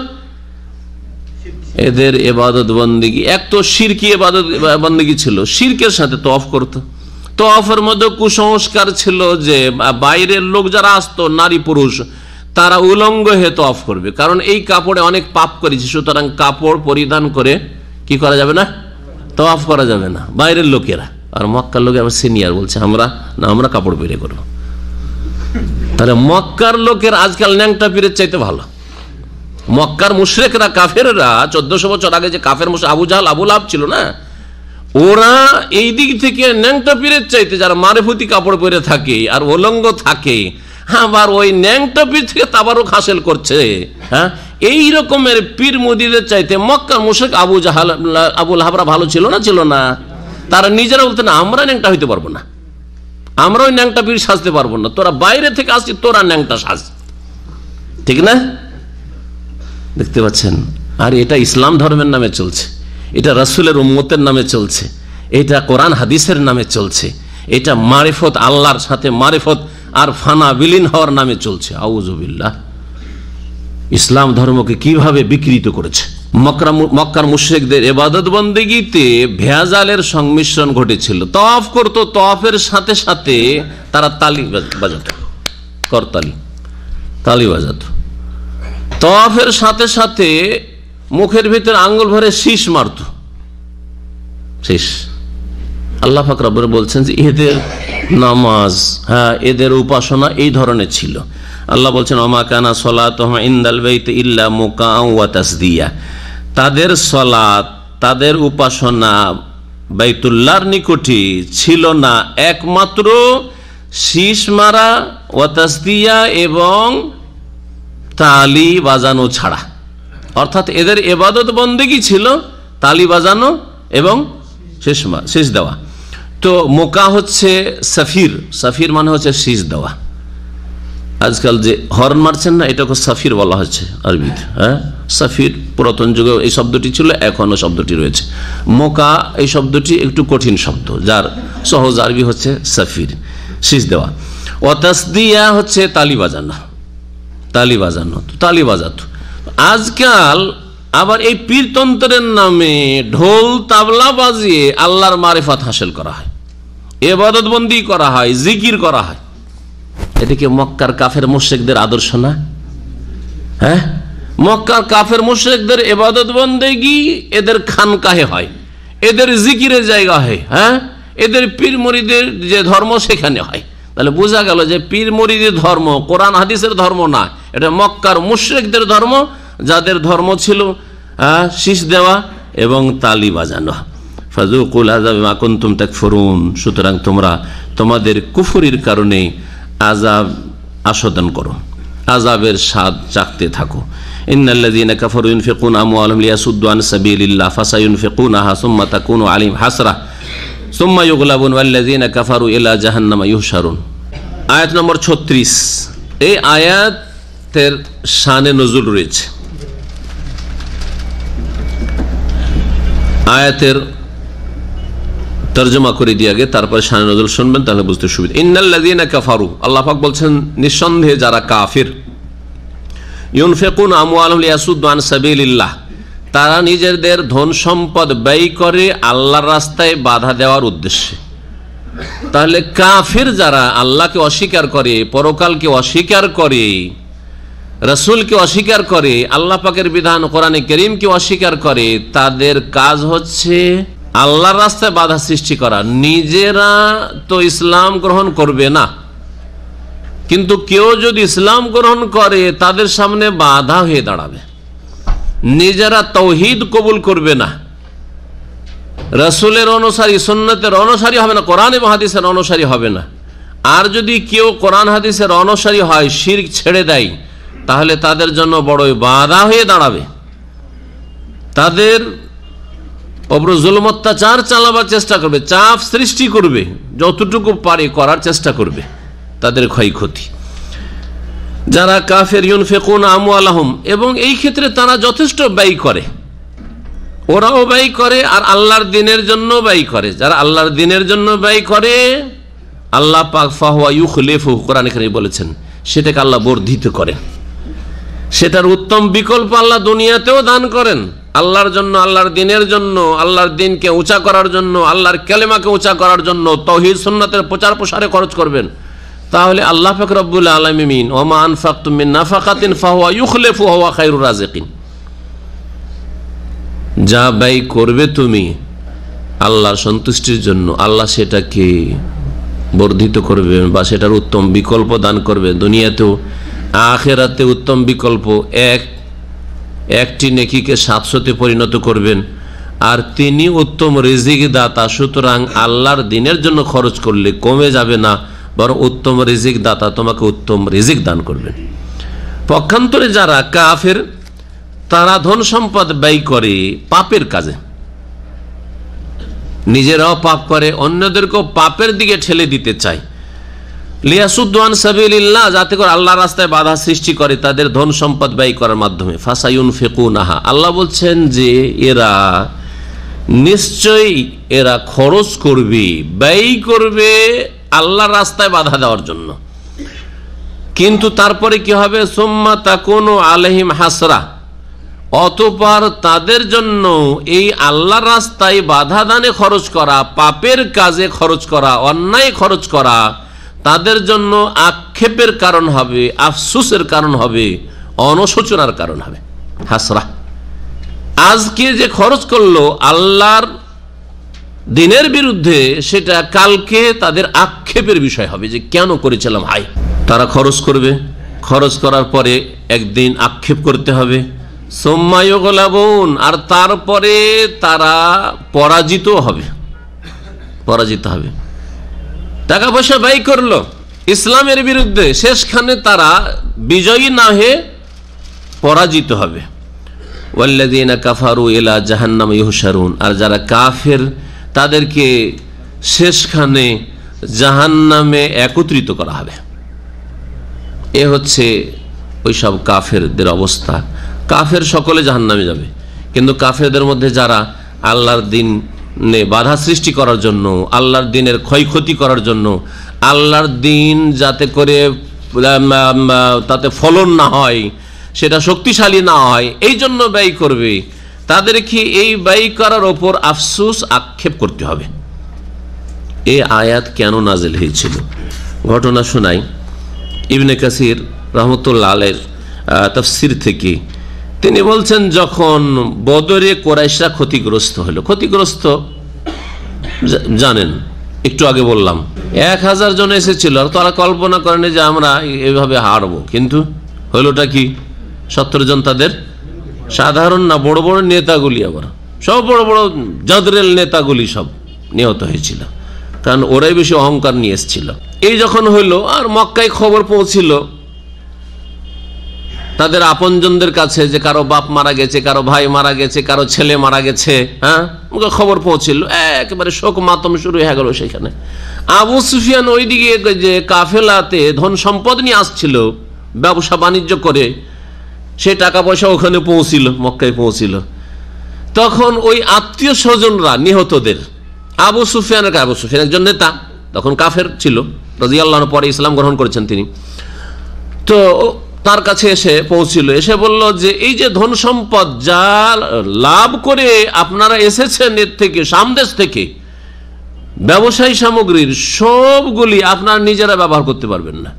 এদের ইবাদতবন্দি এক তো শিরকি ইবাদতবন্দি ছিল, শিরকের সাথে তওয়াফ করতো। তওয়াফের মধ্যে কুসংস্কার ছিল যে বাইরের লোক যারা আসতো, নারী পুরুষ, তারা উলঙ্গ হয়ে তওয়াফ করবে, কারণ এই কাপড়ে অনেক পাপ করেছে, সুতরাং কাপড় পরিধান করে কি করা যাবে না, তওয়াফ করা যাবে না বাইরের লোকেরা। আর মক্কার লোক আবার সিনিয়র বলছে আমরা না, আমরা কাপড় পরে করব। তাহলে মক্কার লোকের আজকাল ন্যাংটা পীরের চাইতে ভালো। মক্কার মুশরিকরা কাফেররা চোদ্দশো বছর আগে যে কাফের মুশরিক আবু জাহল আবু লাহাব ছিল না, ওরা এই দিক থেকে ন্যাংটা পীরের চাইতে, যারা মারেফতি কাপড় পরে থাকে আর উলঙ্গ থাকে, আবার ওই ন্যাংটা পীর থেকে তাবারুক হাসিল করছে। হ্যাঁ, এই রকমের পীর মুরিদের চাইতে মক্কার মুশরিক আবু জাহল আবু লাহাবরা ভালো ছিল না? ছিল না? তারা নিজেরা বলতেন আমরা ন্যাংটা হইতে পারবো না, আমরা ওই ন্যাংটা পীর সাজতে পারবো না, তোরা বাইরে থেকে আসছিস, তোরা ন্যাংটা সাজ, ঠিক না? দেখতে পাচ্ছেন? আর এটা ইসলাম ধর্মের নামে চলছে, এটা রাসূলের উম্মতের নামে চলছে, এটা কোরআন হাদিসের নামে চলছে, এটা মারিফত, আল্লাহর সাথে মারিফত আর ফানা বিলীন হওয়ার নামে চলছে। আউযুবিল্লাহ। ইসলাম ধর্মকে কিভাবে বিকৃত করেছে। মক্কার মুশরিকদের ইবাদত বন্দেগীতে ভেজালের সংমিশ্রণ ঘটেছিল। তওয়াফ করতো, তওয়াফের সাথে সাথে তারা তালি বাজাতো। করতালি, তালি বাজাতো। তওয়াফের সাথে সাথে মুখের ভিতরে আঙ্গুল ভরে শীষ মারত, শীষ। আল্লাহ পাক রব্বুল বলছেন যে এদের নামাজ, হ্যাঁ এদের উপাসনা এই ধরনের ছিল। আল্লাহ বলছেন ওমা কানা সলাতুহুম ইনদাল বাইতি ইল্লা মুকাআ ওয়া তাসদিয়া, তাদের সলাত, তাদের উপাসনা বাইতুল্লাহর নিকটে ছিল না একমাত্র শীষ মারা ওয়া তাসদিয়া এবং তালি বাজানো ছাড়া। অর্থাৎ এদের ইবাদত বন্দেগী ছিল তালি বাজানো এবং শীষ দেওয়া। তো মোকা হচ্ছে সাফির, সাফির মানে হচ্ছে শীষ দেওয়া। আজকাল যে হর্ন মারছেন না, এটাকে সাফির বলা হচ্ছে আরবিতে। হ্যাঁ, সাফির পুরাতন যুগে এই শব্দটি ছিল, এখনো শব্দটি রয়েছে। মোকা এই শব্দটি একটু কঠিন শব্দ, যার সহজ আরবি হচ্ছে সাফির, শীষ দেওয়া। ও তাসদিয়া হচ্ছে তালি বাজানো, তালি বাজানো, তালি বাজাতো। আজকাল আবার এই পীরতন্ত্রের নামে ঢোল তাবলা বাজিয়ে আল্লাহর মারিফাত হাসিল করা হয়, ইবাদত বন্দি করা হয়, জিকির করা হয়। এটা কি মক্কার কাফের মুশরিকদের আদর্শ না? হ্যাঁ, মক্কার কাফের মুশরিকদের ইবাদত বন্দেগী এদের খানকাহে হয়, এদের জিকিরের জায়গা হয়। হ্যাঁ, এদের পীর মুরিদের যে ধর্ম সেখানে হয়। তাহলে বোঝা গেল যে পীর মুরিদের ধর্ম কোরআন হাদিসের ধর্ম না, এটা মক্কার মুশরিকদের ধর্ম, যাদের ধর্ম ছিল শীষ দেওয়া এবং তালি বাজানো। ফাযুকুল আযাব বিমা কুনতুম তাকফুরুন, সুতরাং তোমরা তোমাদের কুফরির কারণে আযাব আস্বাদন করো, আযাবের স্বাদ চাখতে থাকো। ইন্নাল্লাযীনা কাফারু ইউনফিকুনা আমওয়ালাহুম লিয়াসুদ্দু আন সাবিলিল্লাহ ফাসায়ুনফিকুনাহা সুম্মা তাকুনু আলাইহিম হাসরাহ সুম্মা ইউগলাবুন ওয়াল্লাযীনা কাফারু ইলা জাহান্নামা ইউহশারুন। আয়াত নম্বর ছত্রিশ। এই আয়াতের শানে নজুল রয়েছে। আয়াতের তরজমা করে দিয়ে আগে তারপরে শানে নজুল শুনবেন, তাহলে বুঝতে সুবিধা। ইন্নাল্লাযীনা কাফারু, আল্লাহ পাক বলছেন নিঃসন্দেহে যারা কাফির, ইউনফিকুনা আমওয়ালাহুম লিয়াসুদ্দু আন সাবিলিল্লাহ, তারা নিজেদের ধন সম্পদ ব্যয় করে আল্লাহর রাস্তায় বাধা দেওয়ার উদ্দেশ্যে। তাহলে কাফির যারা আল্লাহকে অস্বীকার করে, পরকালকে অস্বীকার করে, রাসূলকে অস্বীকার করে, আল্লাহ পাকের বিধান কোরআনে কারীমকে অস্বীকার করে, তাদের কাজ হচ্ছে আল্লাহর রাস্তায় বাধা সৃষ্টি করা। নিজেরা তো ইসলাম গ্রহণ করবে না, কিন্তু কেউ যদি ইসলাম গ্রহণ করে তাদের সামনে বাধা হয়ে দাঁড়াবে। নিজেরা তাওহীদ কবুল করবে না, রাসূলের অনুসারী, সুন্নতের অনুসারী হবে না, কোরআন এবং হাদিসের অনুসারী হবে না। আর যদি কেউ কোরআন হাদিসের অনুসারী হয়, শিরক ছেড়ে দেয়, তাহলে তাদের জন্য বড়ই বাধা হয়ে দাঁড়াবে। তাদের উপর জুলুম অত্যাচার চালাবার চেষ্টা করবে, চাপ সৃষ্টি করবে, যতটুকু পারে করার চেষ্টা করবে, তাদের ক্ষয়ক্ষতি। যারা কাফের ইউনফিকুনা আমওয়ালাহুম, এবং এই ক্ষেত্রে তারা যথেষ্ট ব্যয় করে, ওরাও ব্যয় করে আর আল্লাহর দ্বীনের জন্য ব্যয় করে। যারা আল্লাহর দ্বীনের জন্য ব্যয় করে, আল্লাহ পাক ফাহুয়া ইউখলিফুহু, কোরআনে কারীমে বলেছেন, সেটাকে আল্লাহ বর্ধিত করেন। সেটার উত্তম বিকল্প আল্লাহ দুনিয়াতেও দান করেন। আল্লাহর জন্য, আল্লাহর দ্বীনের জন্য, আল্লাহর দ্বীনকে উঁচা করার জন্য, আল্লাহর কালেমাকে উঁচা করার জন্য তাওহীদ সুন্নাতের প্রচার প্রসারে খরচ করবেন, তাহলে আল্লাহ পাক রব্বুল আলামিন ওমা আনফাকতুম মিন নাফাকাতিন ফাহুয়া ইউখলিফু ওয়া হুয়া খায়রুর রাযিকিন, যা ব্যয় করবে তুমি আল্লাহর সন্তুষ্টির জন্য, আল্লাহ সেটাকে বর্ধিত করবে বা সেটার উত্তম বিকল্প দান করবে। দুনিয়াতেও আখিরাতে উত্তম বিকল্প, এক একটি নেকিকে সাতশোতে পরিণত করবেন, আর তিনি উত্তম রিজিক দাতা। সুতরাং আল্লাহর দ্বীনের জন্য খরচ করলে কমে যাবে না, বরং উত্তম রিজিক দাতা তোমাকে উত্তম রিজিক দান করবেন। পক্ষান্তরে যারা কাফের, তারা ধন সম্পদ ব্যয় করে পাপের কাজে, নিজেরাও পাপ করে, অন্যদেরকেও পাপের দিকে ঠেলে দিতে চায়। লিয়াসুদ্দু আন সাবিলিল্লাহ, যাতে করে আল্লাহর রাস্তায় বাধা সৃষ্টি করে তাদের ধন সম্পদ ব্যয় করার মাধ্যমে। ফাসায়ুনফিকুনাহা, আল্লাহ বলছেন যে এরা নিশ্চয়ই এরা খরচ করবে, ব্যয় করবে আল্লাহর রাস্তায় বাধা দেওয়ার জন্য। কিন্তু তারপরে কি হবে? সুম্মা তাকুনু আলাইহিম হাসরা, অতঃপর তাদের জন্য এই আল্লাহর রাস্তায় বাধা দানে খরচ করা, পাপের কাজে খরচ করা, অন্যায় খরচ করা, তাদের জন্য আক্ষেপের কারণ হবে, আফসোসের কারণ হবে, অনুশোচনার কারণ হবে। হাসরা, আজকে যে খরচ করলো আল্লাহর দিনের বিরুদ্ধে, সেটা কালকে তাদের আক্ষেপের বিষয় হবে যে কেন করেছিলাম। হাই, তারা খরচ করবে, খরচ করার পরে একদিন আক্ষেপ করতে হবে। সোম্মায়ুগলাবুন, আর তারপরে তারা পরাজিত হবে, পরাজিত হবে। টাকা পয়সা ব্যয় করলো ইসলামের বিরুদ্ধে, শেষখানে তারা বিজয়ী না হয়ে পরাজিত হবে। ওয়াল্লাযীনা কাফারু ইলা জাহান্নাম ইউহশারুন, আর যারা কাফের তাদেরকে শেষখানে জাহান্নামে একত্রিত করা হবে। এ হচ্ছে ওই সব কাফেরদের অবস্থা। কাফের সকলে জাহান্নামে যাবে, কিন্তু কাফেরদের মধ্যে যারা আল্লাহর দিনে বাধা সৃষ্টি করার জন্য, আল্লাহর দিনের ক্ষয়ক্ষতি করার জন্য, আল্লাহর দিন যাতে করে তাতে ফলন না হয়, সেটা শক্তিশালী না হয়, এই জন্য ব্যয় করবে, তাদেরকে এই ব্যয় করার ওপর আফসোস আক্ষেপ করতে হবে। এই আয়াত কেন নাজিল হয়েছিল ঘটনা শোনাই। ইবনে কাসির রহমতুল্লাহ আলাইহির তাফসীর থেকে তিনি বলছেন, যখন বদরে কোরাইশরা ক্ষতিগ্রস্ত হলো, ক্ষতিগ্রস্ত জানেন একটু আগে বললাম, এক হাজার জন এসেছিল, আর তারা কল্পনা করেনি যে আমরা এভাবে হারবো, কিন্তু হলোটা কি, সত্তর জন তাদের সাধারণ না, বড় বড় নেতাগুলি, আবার সব বড় বড় জাদরেল নেতাগুলি সব নিহত হয়েছিল, কারণ ওরাই বেশি অহংকার নিয়ে এসেছিল। এই যখন হইল, আর মক্কায় খবর পৌঁছিল তাদের আপনজনদের কাছে যে কারো বাপ মারা গেছে, কারো ভাই মারা গেছে, কারো ছেলে মারা গেছে, হ্যাঁ খবর পৌঁছিল, একেবারে শোক মাতম শুরু হয়ে গেল সেখানে। আবু সুফিয়ান ওইদিকে যে কাফেলাতে ধন সম্পদ নিয়ে আসছিল ব্যবসা বাণিজ্য করে, সে টাকা পয়সা ওখানে পৌঁছিল, মক্কায় পৌঁছিল। তখন ওই আত্মীয় স্বজনরা নিহতদের, আবু সুফিয়ানের, আবু সুফিয়ান একজন নেতা, তখন কাফের ছিল, রাদিয়াল্লাহু আনহু, পরে ইসলাম গ্রহণ করেছেন তিনি। তো তার কাছে এসে পৌঁছিল, এসে বলল যে এই যে ধন সম্পদ যা লাভ করে আপনারা এসেছেন এর থেকে, সামদেশ থেকে, ব্যবসায়ী সামগ্রীর সবগুলি আপনারা নিজেরা ব্যবহার করতে পারবেন না।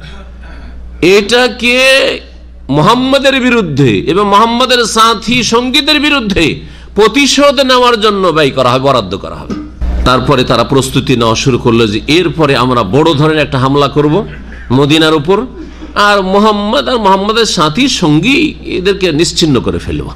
এটাকে মুহাম্মাদের বিরুদ্ধে এবং মুহাম্মাদের সাথী সঙ্গীদের বিরুদ্ধে প্রতিশোধ নেওয়ার জন্য ব্যয় করা হবে, বরাদ্দ করা হবে। তারপরে তারা প্রস্তুতি নেওয়া শুরু করলো যে এরপরে আমরা বড় ধরনের একটা হামলা করব মদিনার উপর, আর মুহাম্মদ আর মুহাম্মাদের সাথী সঙ্গী এদেরকে নিশ্চিহ্ন করে ফেলব।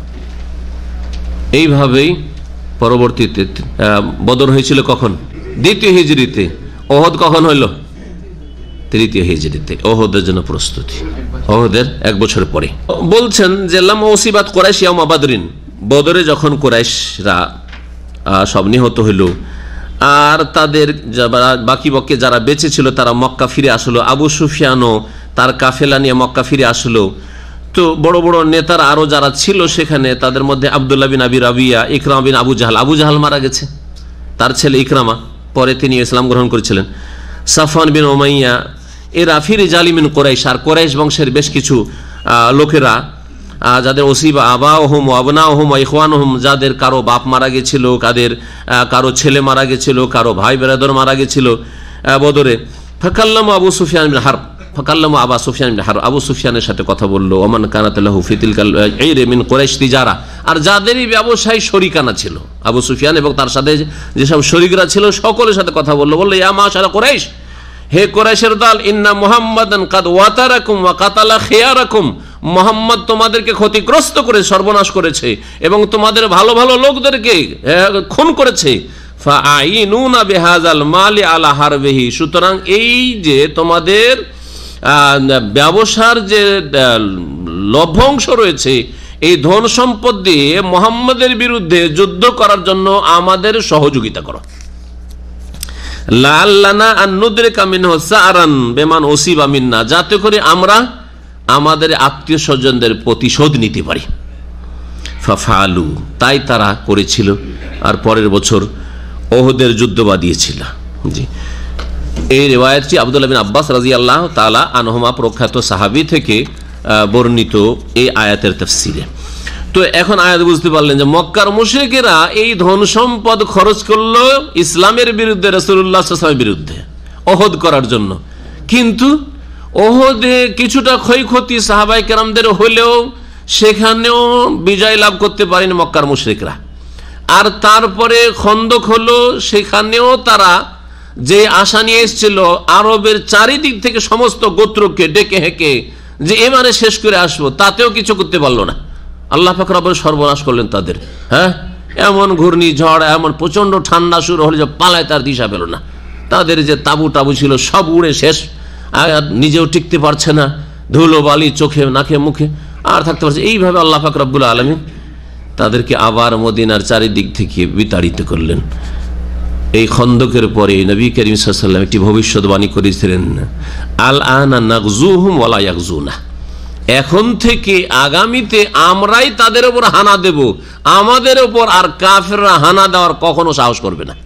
এইভাবেই পরবর্তীতে বদর হয়েছিল কখন? দ্বিতীয় হিজরিতে। ওহদ কখন হইল? তৃতীয় হিজরিতে। ওহদের জন্য প্রস্তুতি ওহদের এক বছর পরে। বলছেন যে লাম ওসিবাত কুরাইশ ইয়াউমা বাদরিন, বদরে যখন কুরাইশরা সব নিহত হইল, আর তাদের বাকি পক্ষে যারা বেঁচে ছিল তারা মক্কা ফিরে আসলো, আবু সুফিয়ানও তার কাফেলা নিয়ে মক্কা ফিরে আসলো। তো বড় বড় নেতারা আরো যারা ছিল সেখানে, তাদের মধ্যে আব্দুল্লাহ বিন আবি রাবিয়া, ইকরামা বিন আবু জাহাল, আবু জাহাল মারা গেছে, তার ছেলে ইকরামা, পরে তিনি ইসলাম গ্রহণ করেছিলেন। সাফওয়ান বিন উমাইয়া, এরা ফিরে জালিমিন কোরাইশ, আর কোরাইশ বংশের বেশ কিছু লোকেরা যাদের ওসিবা আবা ওহম আবনা ওহম ইখওয়ান ওহম, যাদের কারো বাপ মারা গেছিল, কাদের কারো ছেলে মারা গেছিল, কারো ভাই বেরাদর মারা গেছিল বদরে। ফাকাল্লামু আবু সুফিয়ান বিন হারব, ফাকাল্লামু আবা সুফিয়ান বিন হারব, আবু সুফিয়ানের সাথে কথা বললো। ওমান কানাত লাহু ফি তিলকাল ইরে মিন কুরাইশ তিজারা, আর যাদেরই ব্যবসায়ী শরিকানা ছিল আবু সুফিয়ান এবং তার সাথে যেসব শরিকরা ছিল সকলের সাথে কথা বললো। বললো ইয়া মাশারা কুরাইশ, হে কুরাইশের দল, ইন্না মুহাম্মাদান কাদ ওয়াতারাকুম ওয়া কাতালা খিয়ারাকুম, মুহাম্মদ তোমাদেরকে ক্ষতিগ্রস্ত করে সর্বনাশ করেছে এবং তোমাদের ভালো ভালো লোকদেরকে খুন করেছে। ফাআইনুনা বিহাযাল মালি আলা হারবিহি, সুতরাং এই যে তোমাদের ব্যবসার যে লভ্যাংশ রয়েছে, এই ধন সম্পদ দিয়ে মুহাম্মদের বিরুদ্ধে যুদ্ধ করার জন্য আমাদের সহযোগিতা করো। লাআল্লানা আন নুদরিকা মিনহু সারান বিমান উসিবা মিন্না, যাতে করে আমরা আমাদের আত্মীয় স্বজনদের প্রতিশোধ নিতে পারি। ফাফালু, তাই তারা করেছিল, আর পরের বছর ওহদের যুদ্ধ বাঁধিয়েছিল। জি, এই রিওয়ায়াতটি আব্দুল্লাহ বিন আব্বাস রাদিয়াল্লাহু তাআলা আনহুমা প্রখ্যাত সাহাবী থেকে বর্ণিত এই আয়াতের তাফসীরে। তো এখন আয়াত বুঝতে পারলেন যে মক্কার মুশরিকেরা এই ধন সম্পদ খরচ করলো ইসলামের বিরুদ্ধে, রাসূলুল্লাহ সাল্লাল্লাহু আলাইহি ওয়াসাল্লামের বিরুদ্ধে ওহদ করার জন্য, কিন্তু ওহদে কিছুটা ক্ষয়ক্ষতি সাহাবায়ে কেরামদের হলেও সেখানেও বিজয় লাভ করতে পারেনি মক্কার মুশরিকরা। আর তারপরে খন্দক হলো, সেখানেও তারা যে আশা নিয়ে এসেছিল আরবের চারিদিক থেকে সমস্ত গোত্রকে ডেকে হেঁকে যে এবারে শেষ করে আসবো, তাতেও কিছু করতে পারলো না। আল্লাহ পাক রব্বুল সর্বনাশ করলেন তাদের। হ্যাঁ, এমন ঘূর্ণিঝড়, এমন প্রচন্ড ঠান্ডা শুরু হলে যে পালায় তার দিশা পেল না। তাদের যে তাবু টাবু ছিল সব উড়ে শেষ, আর নিজেও টিকতে পারছে না, ধুলো বালি চোখে নাকে মুখে আর থাকতে পারছে। এইভাবে আল্লাহ পাক রব্বুল আলামিন তাদেরকে আবার মদিনার চারিদিক থেকে বিতাড়িত করলেন। এই খন্দকের পরে নবী করিম সাল্লাল্লাহু আলাইহি ওয়াসাল্লাম একটি ভবিষ্যৎবাণী করেছিলেন, আল আনা নাগজুহুম ওয়ালা ইয়াগজুনা, এখন থেকে আগামীতে আমরাই তাদের উপর হানা দেব, আমাদের উপর আর কাফেররা হানা দেওয়ার কখনো সাহস করবে না।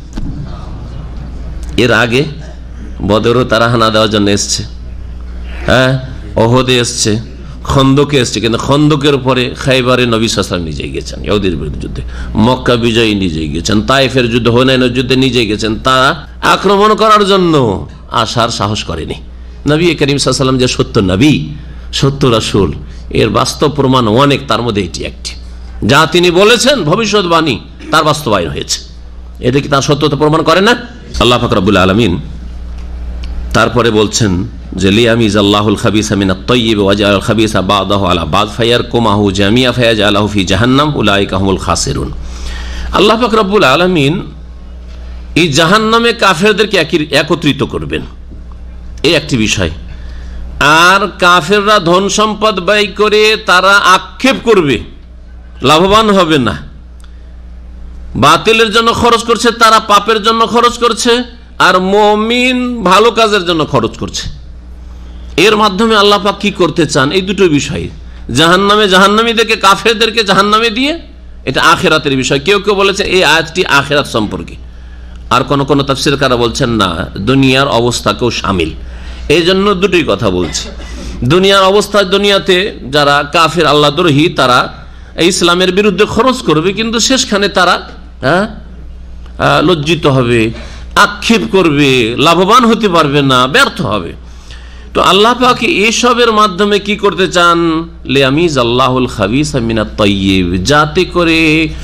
এর আগে বদরও তারা হানা দেওয়ার জন্য এসছে, হ্যাঁ, ওহদে এসছে, খন্দকে এসছে, কিন্তু খন্দকের পরে খাইবারে নবী সাল্লাল্লাহু আলাইহি ওয়াসাল্লাম নিজেই গেছেন ইহুদির বিরুদ্ধে যুদ্ধে, মক্কা বিজয়ী নিজেই গেছেন, তায়েফের যুদ্ধে, হুনাইনের যুদ্ধে নিজেই গেছেন। তারা আক্রমণ করার জন্য আসার সাহস করেনি। নবী করিম সাল্লাল্লাহু আলাইহি ওয়াসাল্লাম যে সত্য নবী, সত্য রাসূল, এর বাস্তব প্রমাণ অনেক, তার মধ্যে এটি একটি। যা তিনি বলেছেন ভবিষ্যৎবাণী তার বাস্তবায়ন হয়েছে, এটা কি তার সত্যতা প্রমাণ করে না? আল্লাহ পাক রব্বুল আলামিন তারপরে বলছেন যে লিয়ামিজ আল্লাহুল খাবিসা মিনাত তাইয়্যিব ওয়া জাআল খাবিসা বা'দাহু আলা বা'দ ফায়ারকুমাহু জামিআ ফায়াজআলহু ফি জাহান্নাম উলাইকা হুমুল খাসিরুন। আল্লাহ পাক রব্বুল আলামিন এই জাহান্নামে কাফেরদেরকে একত্রিত করবেন, এই একটি বিষয়। আর কাফেররা ধন সম্পদ ব্যয় করে তারা আক্ষেপ করবে, লাভবান হবে না। বাতিলের জন্য খরচ করছে, তারা পাপের জন্য খরচ করছে, আর মুমিন ভালো কাজের জন্য খরচ করছে। এর মাধ্যমে আল্লাহ পাক কি করতে চান? এই দুটো বিষয়, জাহান্নামে জাহান্নামীদেরকে, কাফেরদেরকে জাহান্নামে দিয়ে, এটা আখিরাতের বিষয়। কেউ কেউ বলেছে এই আয়াতটি আখিরাত সম্পর্কে, আর কোন কোন তাফসীরকাররা বলছেন না, দুনিয়ার অবস্থাকেও শামিল। এই জন্য দুটোই কথা বলছি। দুনিয়ার অবস্থা, দুনিয়াতে যারা কাফের আল্লাহদ্রোহী তারা ইসলামের বিরুদ্ধে খরচ করবে, কিন্তু শেষখানে তারা হ্যাঁ লজ্জিত হবে, আক্ষেপ করবে, লাভবান হতে পারবে না, ব্যর্থ হবে। তো আল্লাহ পাক এসবের মাধ্যমে কি করতে চান? লিয়ামিজ আল্লাহুল খাবিসা মিনাত তাইয়্যিব, যাতে করে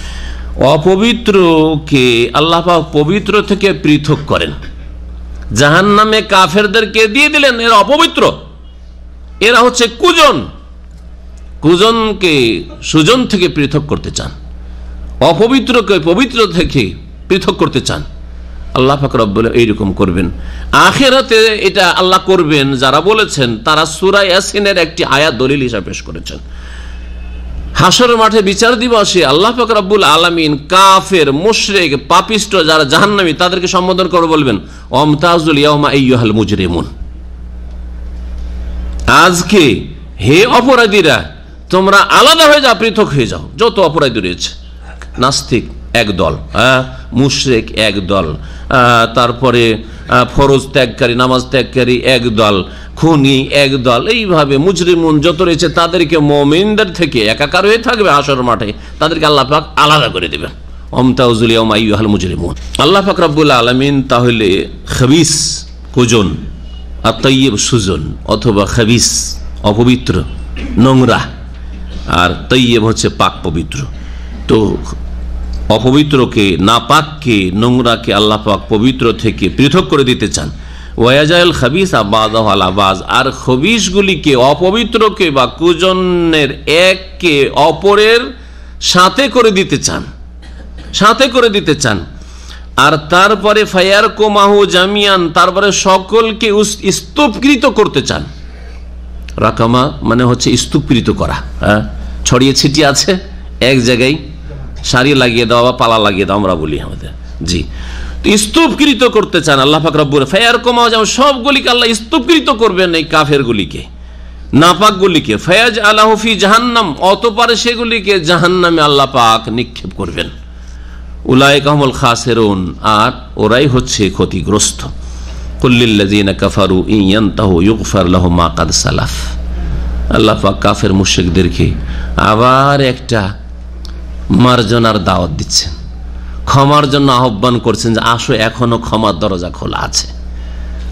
অপবিত্রকে আল্লাহ পাক পবিত্র থেকে পৃথক করেন। জাহান্নামে কাফেরদেরকে দিয়ে দিলেন, এরা অপবিত্র, এরা হচ্ছে কুজন, কুজনকে সুজন থেকে পৃথক করতে চান, অপবিত্রকে পবিত্র থেকে পৃথক করতে চান। আল্লাহ পাক রব্বুল এইরকম করবেন। আখিরাতে এটা আল্লাহ করবেন যারা বলেছেন, তারা সূরা ইয়াসিনের একটি আয়াত দলিল হিসাবে পেশ করেছেন। হাসরের মাঠে বিচার দিবসে আল্লাহ পাক রব্বুল আলামিন কাফের, মুশরিক, পাপিষ্ট যারা জাহান্নামী তাদেরকে সম্বোধন করে বলবেন, ওয়ামতাজুল ইয়াওমা আইয়ুহাল মুজরিমুন, আজকে হে অপরাধীরা তোমরা আলাদা হয়ে যাও, পৃথক হয়ে যাও। যত অপরাধী রয়েছে, নাস্তিক এক দল, হ্যাঁ, মুশরিক এক দল, তারপরে ফরজ ত্যাগকারী, নামাজ ত্যাগকারী এক দল, খুনি এক দল, এইভাবে মুজরিমুন যত রয়েছে তাদেরকে মুমিনদের থেকে একাকার হয়ে থাকবে হাসর মাঠে, তাদেরকে আল্লাহ পাক আলাদা করে দেবেন। ওয়ামতাজুল ইয়াওমা আইয়ুহাল মুজরিমুন। আল্লাহ পাক রব্বুল আলামিন তাহলে খাবিস কুজন, আর তাইয়্যিব সুজন, অথবা খাবিস অপবিত্র নোংরা, আর তাইয়্যিব হচ্ছে পাক পবিত্র। তো অপবিত্রকে, নাপাককে, নোংরাকে আল্লাহ পাক পবিত্র থেকে পৃথক করে দিতে চান। ওয়াজাল খাবিসা বা'দাহু আলা বা'দ, আর খবিসগুলিকে, অপবিত্রকে বা কুজনের এককে অপরের সাথে করে দিতে চান, সাথে করে দিতে চান। আর তারপরে ফায়ারকুমাহু জামিয়ান, তারপরে সকলকে স্তূপকৃত করতে চান। রাকামা মানে হচ্ছে স্তূপকৃত করা, হ্যাঁ, ছড়িয়ে ছিটিয়ে আছে এক জায়গায়, সারি লাগিয়ে দেওয়া বা পালা লাগিয়ে দেওয়া আমরা বলি আমাদের, জি, স্তূপকৃত করতে চান আল্লাহ পাক রব্বুল। ফায়ারকুমাহু, যেমন সবগুলিকে আল্লাহ স্তূপকৃত করবেন, এই কাফেরগুলিকে, নাপাকগুলিকে। ফায়াজআলহু ফি জাহান্নাম, অতঃপর সেগুলিকে জাহান্নামে আল্লাহ পাক নিক্ষেপ করবেন। উলাইকা হুমুল খাসিরুন, আর ওরাই হচ্ছে ক্ষতিগ্রস্ত। কুল্লিল্লাযিনা কাফারু ইন ইয়ানতাহু ইউগফার লাহুম মা কাদ সালাফ। আল্লাহ পাক কাফের মুশরিকদেরকে আবার একটা মার্জনার দাওয়াত দিচ্ছেন, ক্ষমার জন্য আহ্বান করছেন যে আসো, এখনো ক্ষমার দরজা খোলা আছে।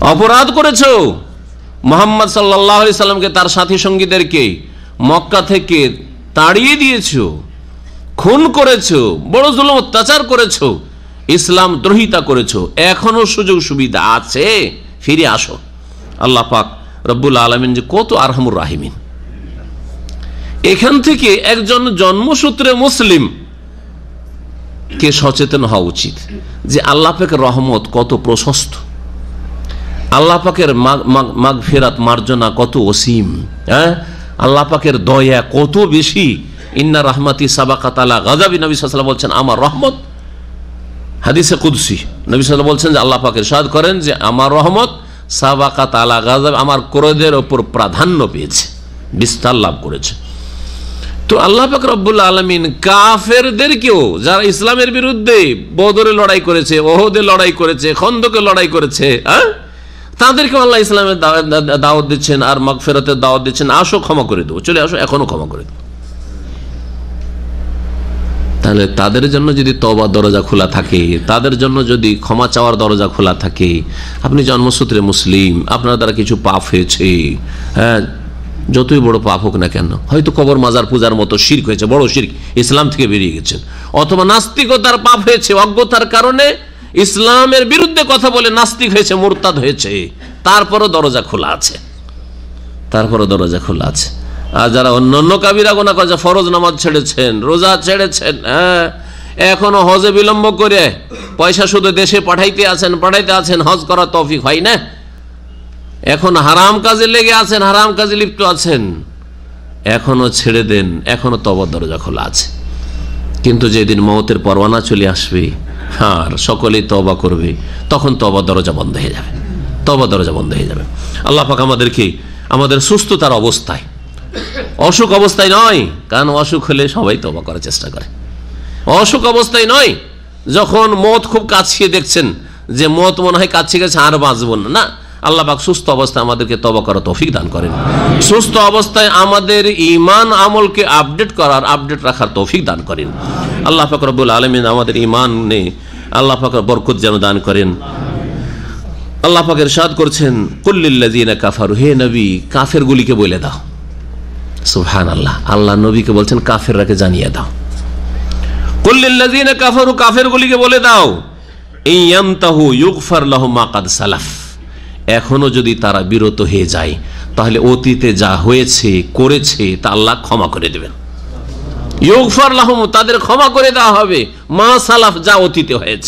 অপরাধ করেছো, মুহাম্মদ সাল্লাল্লাহু আলাইহি সাল্লামকে তার সাথী সঙ্গীদেরকে মক্কা থেকে তাড়িয়ে দিয়েছো, খুন করেছো, বড় জুলুম অত্যাচার করেছো, ইসলাম দ্রোহিতা করেছো, এখনো সুযোগ সুবিধা আছে, ফিরে আসো। আল্লাহ পাক রব্বুল আলামিন যে কত আরহামুর রাহিমিন। এখান থেকে একজন জন্মসূত্রে মুসলিম কে সচেতন হওয়া উচিত যে আল্লাহ পাকের রহমত কত প্রশস্ত, আল্লাহ পাকের মাগফিরাত মার্জনা কত অসীম, হ্যাঁ, আল্লাহ পাকের দয়া কত বেশি। ইন্না রাহমাতি সাবাকাত আলা গাযাবি, নবী সাল্লাল্লাহু আলাইহি ওয়াসাল্লাম বলছেন আমার রহমত, হাদিসে কুদসি নবী সাল্লাল্লাহু আলাইহি ওয়াসাল্লাম বলছেন যে আল্লাহ পাক ইরশাদ করেন যে আমার রহমত সাবাকাত আলা গাযাব, আমার ক্রোধের উপর প্রাধান্য পেয়েছে, বিস্তার লাভ করেছে। তো আল্লাহ পাক রব্বুল আলামিন কাফেরদেরকেও, যারা ইসলামের বিরুদ্ধে বদরে লড়াই করেছে, ওহদে লড়াই করেছে, খন্দকে লড়াই করেছে, হ্যাঁ, তাদেরকেও আল্লাহ ইসলামের দাওয়াত দিচ্ছেন আর মাগফিরাতের দাওয়াত দিচ্ছেন, আসো ক্ষমা করে দেবো, চলে আসো, এখনো ক্ষমা করে দেবো। তাহলে তাদের জন্য যদি তওবার দরজা খোলা থাকে, তাদের জন্য যদি ক্ষমা চাওয়ার দরজা খোলা থাকে, আপনি জন্মসূত্রে মুসলিম, আপনার দ্বারা কিছু পাপ হয়েছে, হ্যাঁ, যতই বড় পাপ হোক না কেন, হয়তো কবর মাজার পূজার মতো শিরক হয়েছে, বড় শিরক, ইসলাম থেকে বেরিয়ে গেছেন, অথবা নাস্তিকতার পাপ হয়েছে, অজ্ঞতার কারণে ইসলামের বিরুদ্ধে কথা বলে নাস্তিক হয়েছে, মুরতাদ হয়েছে, তারপরও দরজা খোলা আছে, তারপরও দরজা খোলা আছে। আর যারা অন্যান্য কাবিরা গুনাহ করেছে, ফরজ নামাজ ছেড়েছেন, রোজা ছেড়েছেন, হ্যাঁ, এখনো হজে বিলম্ব করে পয়সা শুধু দেশে পাঠাইতে আছেন পাঠাইতে আছেন হজ করার তৌফিক হয় না, এখন হারাম কাজে লেগে আছেন, হারাম কাজে লিপ্ত আছেন, এখনো ছেড়ে দেন, এখনো তওবার দরজা খোলা আছে। কিন্তু যেদিন মওতের পরওয়ানা চলে আসবে আর সকলেই তওবা করবে, তখন তওবার দরজা বন্ধ হয়ে যাবে, তওবার দরজা বন্ধ হয়ে যাবে। আল্লাহ পাক আমাদেরকে আমাদের সুস্থতার অবস্থায়, অসুখ অবস্থায় নয়, কারণ অসুখ হলে সবাই তওবা করার চেষ্টা করে, অসুখ অবস্থায় নয়, যখন মওত খুব কাছে দেখছেন যে মওত মনে হয় কাছে গেছে আর বাঁচব না, না, আল্লাহ পাক সুস্থ অবস্থায় আমাদেরকে তওবা করার তৌফিক দান করেন, সুস্থ অবস্থায় আমাদের ঈমান আমলকে আপডেট করার, আপডেট রাখার তৌফিক দান করেন। আল্লাহ পাক রব্বুল আলামিন আমাদের ঈমানে আল্লাহ পাক বরকত যেন দান করেন। আল্লাহ পাক ইরশাদ করছেন, কুল লিল্লাযিনা কাফারু, হে নবী কাফেরগুলিকে বলে দাও, সুবহানাল্লাহ, আল্লাহ নবীকে বলছেন কাফেররাকে জানিয়ে দাও, কুল লিল্লাযিনা কাফারু, কাফেরগুলিকে বলে দাও, ইয়ান্তাহু ইউগফার লাহুম মা কাদ সালাফ, এখনো যদি তারা বিরত হয়ে যায় তাহলে অতীতে যা হয়েছে করেছে তা আল্লাহ ক্ষমা করে দেবেন। ইউগফার লাহুম, তাদের ক্ষমা করে দেওয়া হবে, মা সালাফ, যা অতীতে হয়েছে।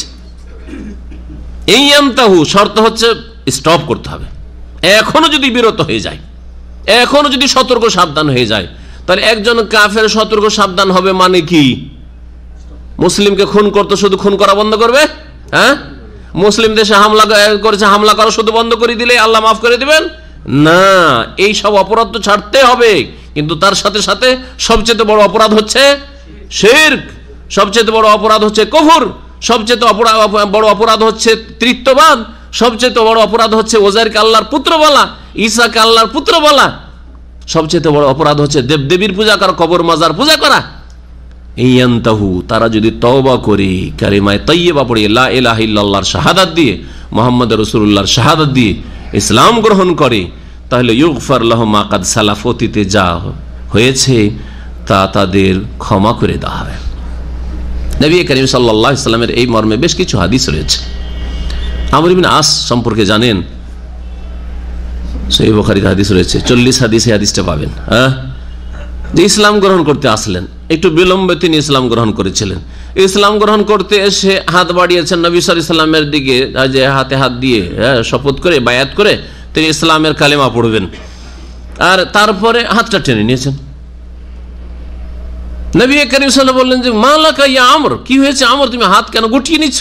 এই ইয়ান্তাহু শর্ত হচ্ছে স্টপ করতে হবে, এখনো যদি বিরত হয়ে যায়, এখনো যদি সতর্ক সাবধান হয়ে যায়, তাহলে একজন কাফের সতর্ক সাবধান হবে মানে কি? মুসলিমকে খুন করতে শুধু খুন করা বন্ধ করবে? হ্যাঁ, মুসলিম দেশে হামলা করেছে, হামলা করা শুধু বন্ধ করে দিলে আল্লাহ মাফ করে দিবেন? না, এই সব অপরাধ তো ছাড়তে হবে, কিন্তু তার সাথে সাথে সবচেয়ে বড় অপরাধ হচ্ছে শিরক, সবচেয়ে বড় অপরাধ হচ্ছে কুফর, সবচেয়ে বড় অপরাধ হচ্ছে তৃতীয়বাদ, সবচেয়ে বড় অপরাধ হচ্ছে ওজাইরকে আল্লাহর পুত্র বলা, ঈসাকে আল্লাহর পুত্র বলা, সবচেয়ে বড় অপরাধ হচ্ছে দেবদেবীর পূজা করা, কবর মাজার পূজা করা। ইয়ান্তাহু, তারা যদি তওবা করে কালিমায়ে তাইয়্যিবা পড়ে লা ইলাহা ইল্লাল্লাহর শাহাদাত দিয়ে, মুহাম্মদ রাসূলুল্লাহর শাহাদাত দিয়ে ইসলাম গ্রহণ করে, তাহলে ইউগফার লাহুম মা কাদ সালাফ, অতীতে যা হয়েছে তা তাদের ক্ষমা করে দেওয়া হবে। নবী করিম সাল্লাল্লাহু আলাইহি ওয়াসাল্লামের এই মর্মে বেশ কিছু হাদিস রয়েছে। আমর ইবনে আস সম্পর্কে জানেন, সহিহ বুখারীতে হাদিস রয়েছে, চল্লিশ হাদিসে হাদিসটা পাবেন, হ্যাঁ, যে ইসলাম গ্রহণ করতে আসলেন, একটু বিলম্বে তিনি ইসলাম গ্রহণ করেছিলেন। ইসলাম গ্রহণ করতে এসে হাত বাড়িয়েছেন নবী সাল্লাল্লাহু আলাইহি ওয়াসাল্লামের দিকে, যে হাতে হাত দিয়ে শপথ করে বায়াত করে তিনি ইসলামের কালেমা পড়বেন, আর তারপরে হাতটা টেনে নিয়েছেন। নবী করিম সাল্লাল্লাহু আলাইহি ওয়াসাল্লাম বললেন যে মা লাকা ইয়া আমর, কি হয়েছে আমর, তুমি হাত কেন গুটিয়ে নিচ্ছ?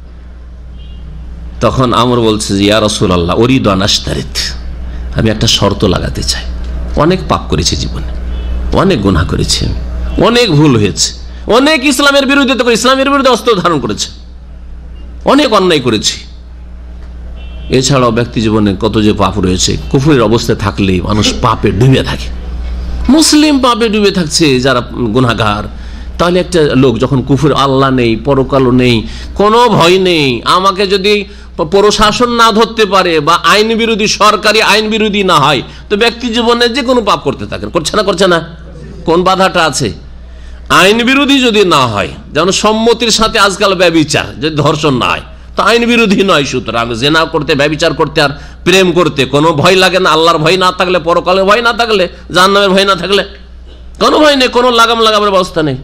তখন আমর বলছে যে ইয়া রাসূলুল্লাহ উরিদু আন আশতারিত, আমি একটা শর্ত লাগাতে চাই, অনেক পাপ করেছি জীবনে, অনেক গুনাহ করেছি, অনেক ভুল হয়েছে, অনেক ইসলামের বিরুদ্ধে করে ইসলামের বিরুদ্ধে অস্ত্র ধারণ করেছে, অনেক অন্যায় করেছি, এছাড়াও ব্যক্তি জীবনে কত যে পাপ রয়েছে। কুফরের অবস্থায় থাকলে মানুষ পাপে ডুবে থাকে, মুসলিম পাপে ডুবে থাকছে যারা গুনাহগার। তাহলে একটা লোক যখন কুফর, আল্লাহ নেই, পরকালও নেই, কোনো ভয় নেই, আমাকে যদি প্রশাসন না ধরতে পারে বা আইন বিরোধী, সরকারি আইন বিরোধী না হয়, তো ব্যক্তি জীবনে যে কোনো পাপ করতে থাকেন। করছে না করছে না? কোন বাধাটা আছে? আইন বিরোধী যদি না হয়, যেমন সম্মতির সাথে আজকাল ব্যভিচার, যদি ধর্ষণ না হয় তো আইন বিরোধী নয়। সুতরাং জেনা করতে, ব্যভিচার করতে আর প্রেম করতে কোনো ভয় লাগে না। আল্লাহর ভয় না থাকলে, পরকালের ভয় না থাকলে, জাহান্নামের ভয় না থাকলে কোনো ভয় নেই, কোনো লাগাম লাগাবার ব্যবস্থা নেই।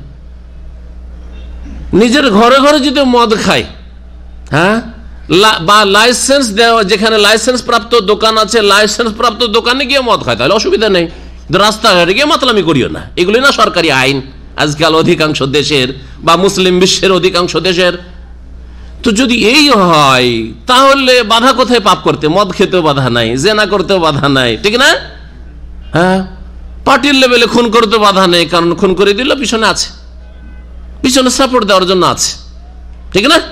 নিজের ঘরে ঘরে যদি মদ খায়, হ্যাঁ, বা লাইসেন্স দেওয়া, যেখানে লাইসেন্স প্রাপ্ত দোকান আছে, লাইসেন্স প্রাপ্ত দোকানে গিয়ে মদ খায়, তাহলে অসুবিধা নেই। রাস্তাঘাটে গিয়ে মাতলামি করিও না, এগুলি না সরকারি আইন আজকাল অধিকাংশ দেশের বা মুসলিম বিশ্বের অধিকাংশ দেশের। তো যদি এই হয় তাহলে বাধা কোথায় পাপ করতে? মদ খেতেও বাধা নাই, জেনা করতেও বাধা নাই, ঠিক না? হ্যাঁ, পার্টির লেভেলে খুন করতেও বাধা নেই, কারণ খুন করে দিল পিছনে আছে, পিছনে সাপোর্ট দেওয়ার জন্য আছে, ঠিক না?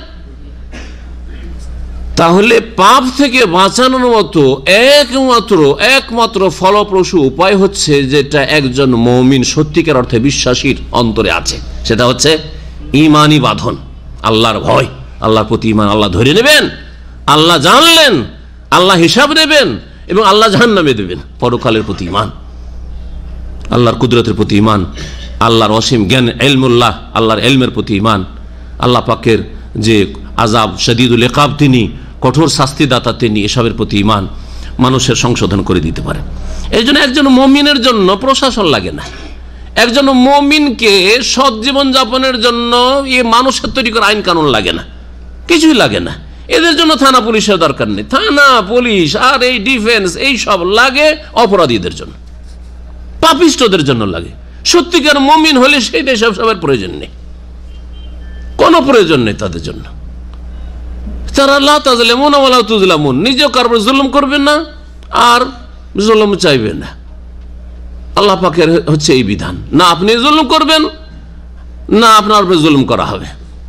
তাহলে পাপ থেকে বাঁচানোর মতো একমাত্র একমাত্র ফলপ্রসূ উপায় হচ্ছে যেটা একজন মুমিন সত্যিকার অর্থে বিশ্বাসীর অন্তরে আছে, সেটা হচ্ছে ঈমানি বাঁধন, আল্লাহর ভয়, আল্লাহর প্রতি ঈমান। আল্লাহ ধরে নেবেন, আল্লাহ জানলেন, আল্লাহ হিসাব নেবেন এবং আল্লাহ জাহান্নামে দেবেন, পরকালের প্রতি ঈমান, আল্লাহর কুদরতের প্রতি ঈমান, আল্লাহর অসীম জ্ঞান, ইলমুল্লাহ, আল্লাহর ইলমের প্রতি ঈমান, আল্লাহ পাকের যে আযাব শাদীদুল ইকাব, তিনি কঠোর শাস্তিদাতা, তিনি এসবের প্রতি ঈমান মানুষের সংশোধন করে দিতে পারে। এই জন্য একজন মুমিনের জন্য প্রশাসন লাগে না। একজন মুমিনকে সৎ জীবন যাপনের জন্য এই মানুষের তৈরি করা আইন কানুন লাগে না, কিছুই লাগে না। এদের জন্য থানা পুলিশের দরকার নেই। থানা পুলিশ আর এই ডিফেন্স এই সব লাগে অপরাধীদের জন্য, পাপিষ্ঠদের জন্য লাগে। সত্যিকার মুমিন হলে সেই দেশে সবের প্রয়োজন নেই, কোনো প্রয়োজন নেই তাদের জন্য। তারা লা তাজলিমুন ওয়া লা তুজলামুন, নিজেও কারো জুলুম করবে না আর জুলুম চাইবে না। আল্লাহ পাকের হচ্ছে এই বিধান, না আপনি জুলুম করবেন না আপনার উপরে জুলুম করা হবে।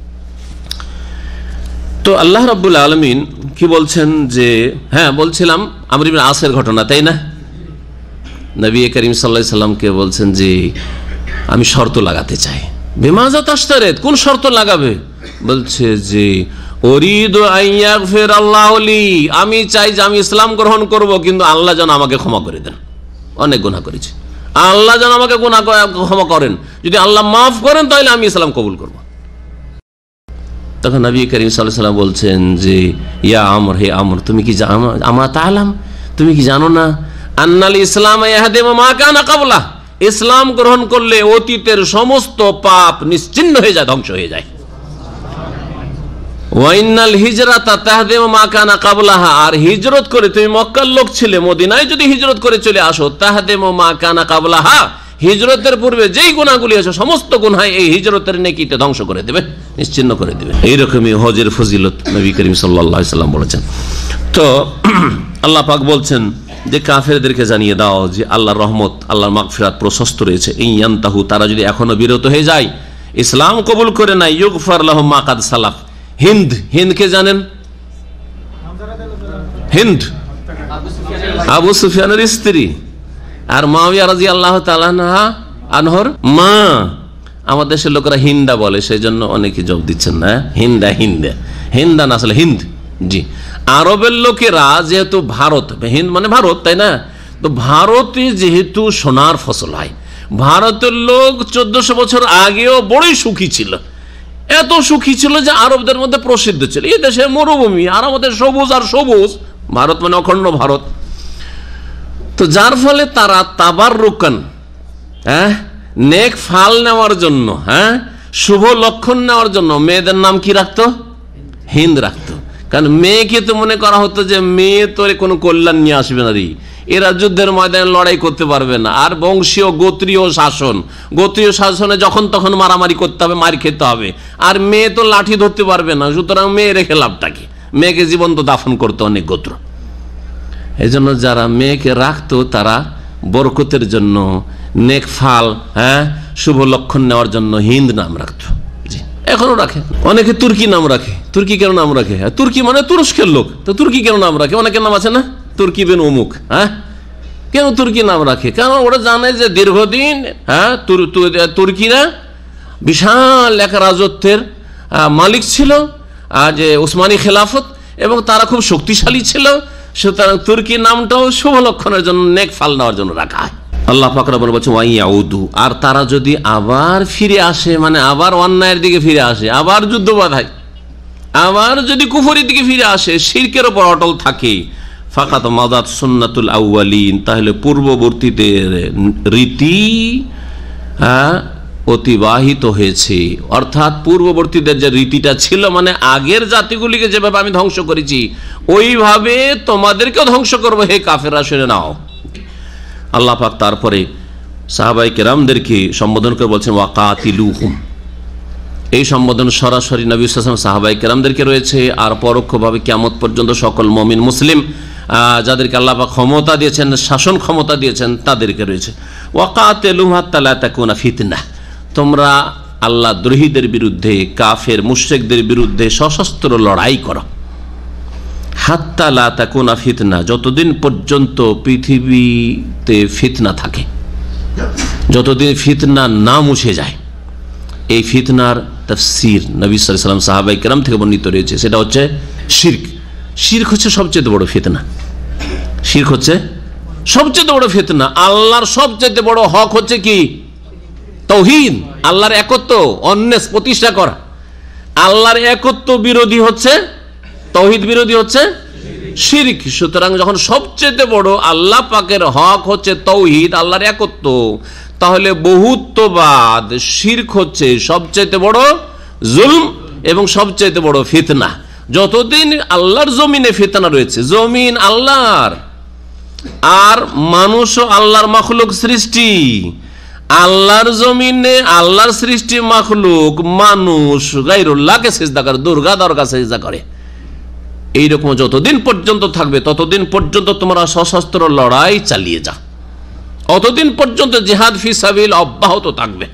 তো আল্লাহ রাব্বুল আলামিন কি বলছেন যে, হ্যাঁ বলছিলাম আমর ইবনে আসের ঘটনা, তাই না? নবী করিম সাল্লাল্লাহু আলাইহি সাল্লামকে বলছেন যে আমি শর্ত লাগাতে চাই। বিমাযা তাশতারিত, কোন শর্ত লাগাবে? বলছে যে উরিদু আন ইয়াগফিরাল্লাহু লি, আমি চাই যে আমি ইসলাম গ্রহণ করব, কিন্তু আল্লাহ যেন আমাকে ক্ষমা করে দেন, অনেক গুনাহ করেছি, আল্লাহ যেন আমাকে গুনাহ ক্ষমা করেন, যদি আল্লাহ মাফ করেন তাহলে আমি ইসলাম কবুল করব। তখন নবী করিম সাল্লাল্লাহু আলাইহি সাল্লাম বলছেন যে ইয়া আমর, হে আমর, তুমি কি জানো, আমা তাআলাম, তুমি কি জানো না, আন্নাল ইসলাম ইয়াহদিমু মা কানা ক্বাবলা, ইসলাম গ্রহণ করলে অতীতের সমস্ত পাপ নিশ্চিহ্ন হয়ে যায়, ধ্বংস হয়ে যায়। ওয়াইনাল হিজরাতা তাহদিমু মা কানা ক্বাবলাহা, আর হিজরত করে, তুমি মক্কার লোক ছিলে, মদিনায় যদি হিজরত করে চলে আসো, তাহদিমু মা কানা ক্বাবলাহা, হিজরতের পূর্বে যেই গুনাহগুলি আছে সমস্ত গুনাহ এই হিজরতের নেকিতে ধ্বংস করে দেবে, নিশ্চিহ্ন করে দেবে। এইরকমই হজের ফজিলত নবী করিম সাল্লাল্লাহু আলাইহি সাল্লাম বলেছেন। তো আল্লাহ পাক বলছেন যে কাফেরদেরকে জানিয়ে দাও যে আল্লাহর রহমত, আল্লাহর মাগফিরাত প্রশস্ত রয়েছে। ইনয়ান্তাহু, তারা যদি এখনো বিরত হয়ে যায়, ইসলাম কবুল করে নাই, ইউগফার লাহুম মা কাদ সালাফ। হিন্দ, হিন্দকে জানেন? হিন্দ আবু সুফিয়ানের স্ত্রী আর মুআবিয়া রাদিয়াল্লাহু তাআলা আনহর মা। আমাদের দেশের লোকেরা হিন্দা বলে, সেই জন্য অনেকে জব দিচ্ছেন না, হিন্দা হিন্দা হিন্দা না, আসলে হিন্দ। জি, আরবের লোকেরা যেহেতু ভারত, হিন্দ মানে ভারত, তাই না? তো ভারতে যেহেতু সোনার ফসল হয়, ভারতের লোক চোদ্দশো বছর আগেও বড়ই সুখী ছিল, এত সুখী ছিল যে আরবদের মধ্যে প্রসিদ্ধ ছিল। এই দেশে মরুভূমি আর আমাদের সবুজ আর সবুজ, ভারত মানে অখণ্ড ভারত। তো যার ফলে তারা তাবাররুকান, হ্যাঁ, নেক ফাল নেওয়ার জন্য, হ্যাঁ, শুভ লক্ষণ নেওয়ার জন্য মেয়েদের নাম কি রাখতো? হিন্দ রাখতো। কারণ মেয়েকে তো মনে করা হতো যে মেয়ে তো কোনো কল্যাণ নিয়ে আসবে না রে, এরা যুদ্ধের ময়দানে লড়াই করতে পারবে না, আর বংশীয় গোত্রীয় শাসন, গোত্রীয় শাসনে যখন তখন মারামারি করতে হবে, মার খেতে হবে, আর মেয়ে তো লাঠি ধরতে পারবে না, সুতরাং মেয়ে রেখে লাভটা কি? মেয়েকে জীবন্ত দাফন করতো অনেক গোত্র। এই জন্য যারা মেয়েকে রাখতো তারা বরকতের জন্য, নেক ফাল, হ্যাঁ, শুভ লক্ষণ নেওয়ার জন্য হিন্দ নাম রাখতো। জি, এখনো রাখে অনেকে। তুর্কি নাম রাখে। তুর্কি কেন নাম রাখে? তুর্কি মানে তুরস্কের লোক, তো তুর্কি কেন নাম রাখে? অনেকের নাম আছে না, তুর্কি বিন অমুক। হ্যাঁ, কেন তুর্কি নাম রাখে? কারণ ওরা জানে যে দীর্ঘদিন, হ্যাঁ, তুর্কিরা বিশাল এক রাজত্বের মালিক ছিল, আর যে উসমানী খেলাফত, এবং তারা খুব শক্তিশালী ছিল, সুতরাং তুর্কি নামটাও শুভ লক্ষণের জন্য, নেক ফাল নেওয়ার জন্য রাখা হয়। আল্লাহ পাক রব্বুল বলছেন ওয়াইয়াউদু, আর তারা যদি আবার ফিরে আসে, মানে আবার অন্যায়ের দিকে ফিরে আসে, আবার যুদ্ধ বাধায়, আবার যদি কুফরির দিকে ফিরে আসে, শিরকের ওপর অটল থাকে, ফাকাত মাদাত সুন্নাতুল আউয়ালিন, তাহলে পূর্ববর্তীদের রীতি হ্যাঁ অতিবাহিত হয়েছে। অর্থাৎ পূর্ববর্তীদের যে রীতিটা ছিল, মানে আগের জাতিগুলিকে যেভাবে আমি ধ্বংস করেছি ওইভাবে তোমাদেরকেও ধ্বংস করবো, হে কাফেররা শুনে নাও। আল্লাহ পাক তারপরে সাহাবায়ে কেরামদেরকে সম্বোধন করে বলছেন ওয়াকাতিলুহুম। এই সম্বোধন সরাসরি নবী সাল্লাল্লাহু আলাইহি ওয়াসাল্লাম সাহাবায়ে কেরামদেরকে রয়েছে, আর পরোক্ষভাবে কিয়ামত পর্যন্ত সকল মুমিন মুসলিম যাদেরকে আল্লাহ পাক ক্ষমতা দিয়েছেন, শাসন ক্ষমতা দিয়েছেন, তাদেরকে রয়েছে। ওয়াকাতিলুহুম হাত্তা লা তাকুনা ফিতনাহ, তোমরা আল্লাহ দ্রোহীদের বিরুদ্ধে, কাফের মুশরিকদের বিরুদ্ধে সশস্ত্র লড়াই করো। হাত্তা লা তাকুনা ফিতনা, যতদিন পর্যন্ত পৃথিবীতে ফিতনা থাকে, যতদিন ফিতনা না মুছে যায়। এই ফিতনার তাফসীর নবী সাল্লাল্লাহু আলাইহি ওয়াসাল্লাম সাহাবায়ে কেরাম থেকে বর্ণিত রয়েছে, সেটা হচ্ছে শিরক। শিরক হচ্ছে সবচেয়ে বড় ফিতনা। শিরক হচ্ছে সবচেয়ে বড় ফিতনা। আল্লাহর সবচেয়ে বড় হক হচ্ছে কি? তাওহীদ, আল্লাহর একত্ব, অন্যেস প্রতিষ্ঠা করা। আল্লাহর একত্ব বিরোধী হচ্ছে তাওহীদ, বিরোধী হচ্ছে শিরক। সুতরাং যখন সবচেয়ে বড় আল্লাহ পাকের হক হচ্ছে তাওহীদ, আল্লাহর একত্ব, তাহলে বহুত্ববাদ শিরক হচ্ছে সবচেয়ে বড় জুলম এবং সবচেয়ে বড় ফিতনা। যতদিন আল্লাহর জমিনে ফিতনা রয়েছে, জমিন আল্লাহর আর মানুষও আল্লাহর মাখলুক সৃষ্টি, আল্লাহর জমিনে আল্লাহর সৃষ্টি মাখলুক মানুষ গায়রুল্লাহকে সিজদা করে, দুর্গা দরগা সিজদা করে, এইরকম যতদিন পর্যন্ত থাকবে ততদিন পর্যন্ত তোমরা সশস্ত্র লড়াই চালিয়ে যাও, অতদিন পর্যন্ত জিহাদ ফি সাবিল অব্যাহত থাকবে।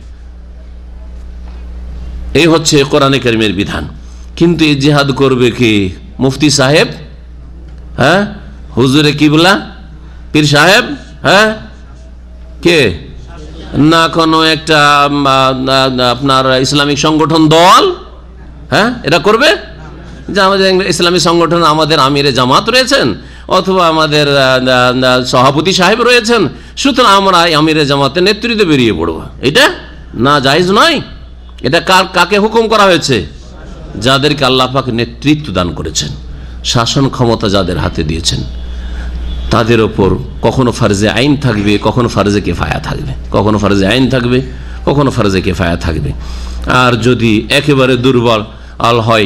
এই হচ্ছে কোরআনে কারীমের বিধান। কিন্তু এই জিহাদ করবে কি? মুফতি সাহেব, হ্যাঁ, হুজুরে কিবলা, পীর সাহেব, হ্যাঁ, কে না কোনো একটা আপনার ইসলামিক সংগঠন দল, হ্যাঁ, এটা করবে? যে আমাদের ইসলামী সংগঠন, আমাদের আমিরে জামাত রয়েছেন অথবা আমাদের সভাপতি সাহেব রয়েছেন, সুতরাং আমরা আমিরে জামাতের নেতৃত্বে বেরিয়ে পড়বো। এটা না, জায়েজ নয়। এটা কার, কাকে হুকুম করা হয়েছে? যাদেরকে আল্লাহ পাক নেতৃত্ব দান করেছেন, শাসন ক্ষমতা যাদের হাতে দিয়েছেন, তাদের ওপর কখনো ফারজে আইন থাকবে, কখনো ফারজে কিফায়া থাকবে, কখনো ফারজে আইন থাকবে, কখনো ফারজে কিফায়া থাকবে। আর যদি একেবারে দুর্বল আল হয়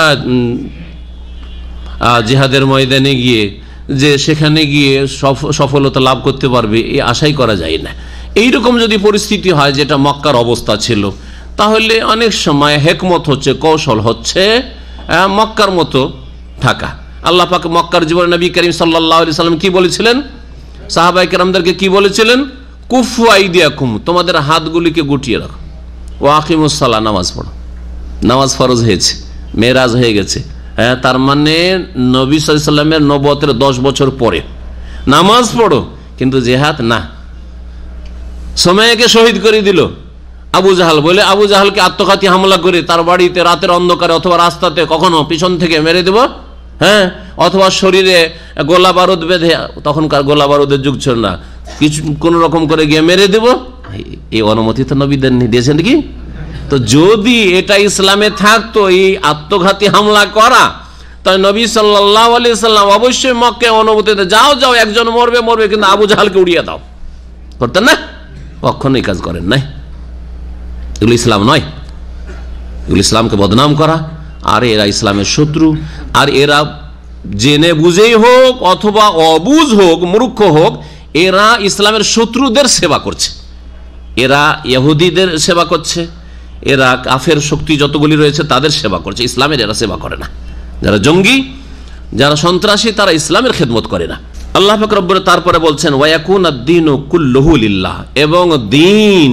জিহাদের ময়দানে গিয়ে যে সেখানে গিয়ে সফলতা লাভ করতে পারবে, এই আশাই করা যায় না। এইরকম যদি পরিস্থিতি হয়, যেটা মক্কার অবস্থা ছিল, তাহলে অনেক সময় হেকমত হচ্ছে, কৌশল হচ্ছে মক্কার মতো থাকা। আল্লাহ পাক মক্কার জীবনে নবী করিম সাল্লাল্লাহু আলাইহি সাল্লাম কি বলেছিলেন? সাহাবায়ে কেরামদেরকে কি বলেছিলেন? কুফু আইদিয়াকুম, তোমাদের হাতগুলিকে গুটিয়ে রাখো, ওয়া আকিমুস সালাহ, নামাজ পড়ো। নামাজ ফরজ হয়েছে, মেরাজ হয়ে গেছে, হ্যাঁ, তার মানে নবী সাল্লাল্লাহু আলাইহি সাল্লামের নবুয়তের দশ বছর পরে নামাজ পড়ো, কিন্তু জিহাদ না। সময়কে শহীদ করে দিল আবু জাহাল, বলে আবু জাহালকে আত্মঘাতী হামলা করে তার বাড়িতে রাতের অন্ধকারে অথবা রাস্তাতে কখনো পিছন থেকে মেরে দেব, হ্যাঁ, অথবা শরীরে গোলা বারুদ বেঁধে, তখনকার গোলা বারুদের যুগ ছিল না, কিছু কোন রকম করে গিয়ে মেরে দেব, এই অনুমতি তো নবী দেননি, দিয়েছেন কি? তো যদি এটা ইসলামে থাকতো, এই আত্মঘাতী হামলা করা, তাই নবী সাল্লাল্লাহু আলাইহি সাল্লাম অবশ্যই মক্কায় অনুমতি দেন, যাও যাও, একজন মরবে মরবে, কিন্তু আবু জাহালকে উড়িয়ে দাও। করতেন না? কখনোই কাজ করেন নাই। এগুলো ইসলাম নয়, এগুলো ইসলামকে বদনাম করা। আর এরা ইসলামের শত্রু, আর এরা জেনে বুঝেই হোক অথবা অবুঝ হোক, মূর্খ হোক, এরা ইসলামের শত্রুদের সেবা করছে। এরা ইহুদিদের সেবা করছে, এরা কাফের শক্তি যতগুলি রয়েছে তাদের সেবা করছে, ইসলামের এরা সেবা করে না। যারা জঙ্গি, যারা সন্ত্রাসী, তারা ইসলামের খেদমত করে না। আল্লাহ পাক রব্বুল তারপরে বলছেন ওয়ায়াকুনাদ-দীনু কুল্লুহু লিল্লাহ, এবং দিন,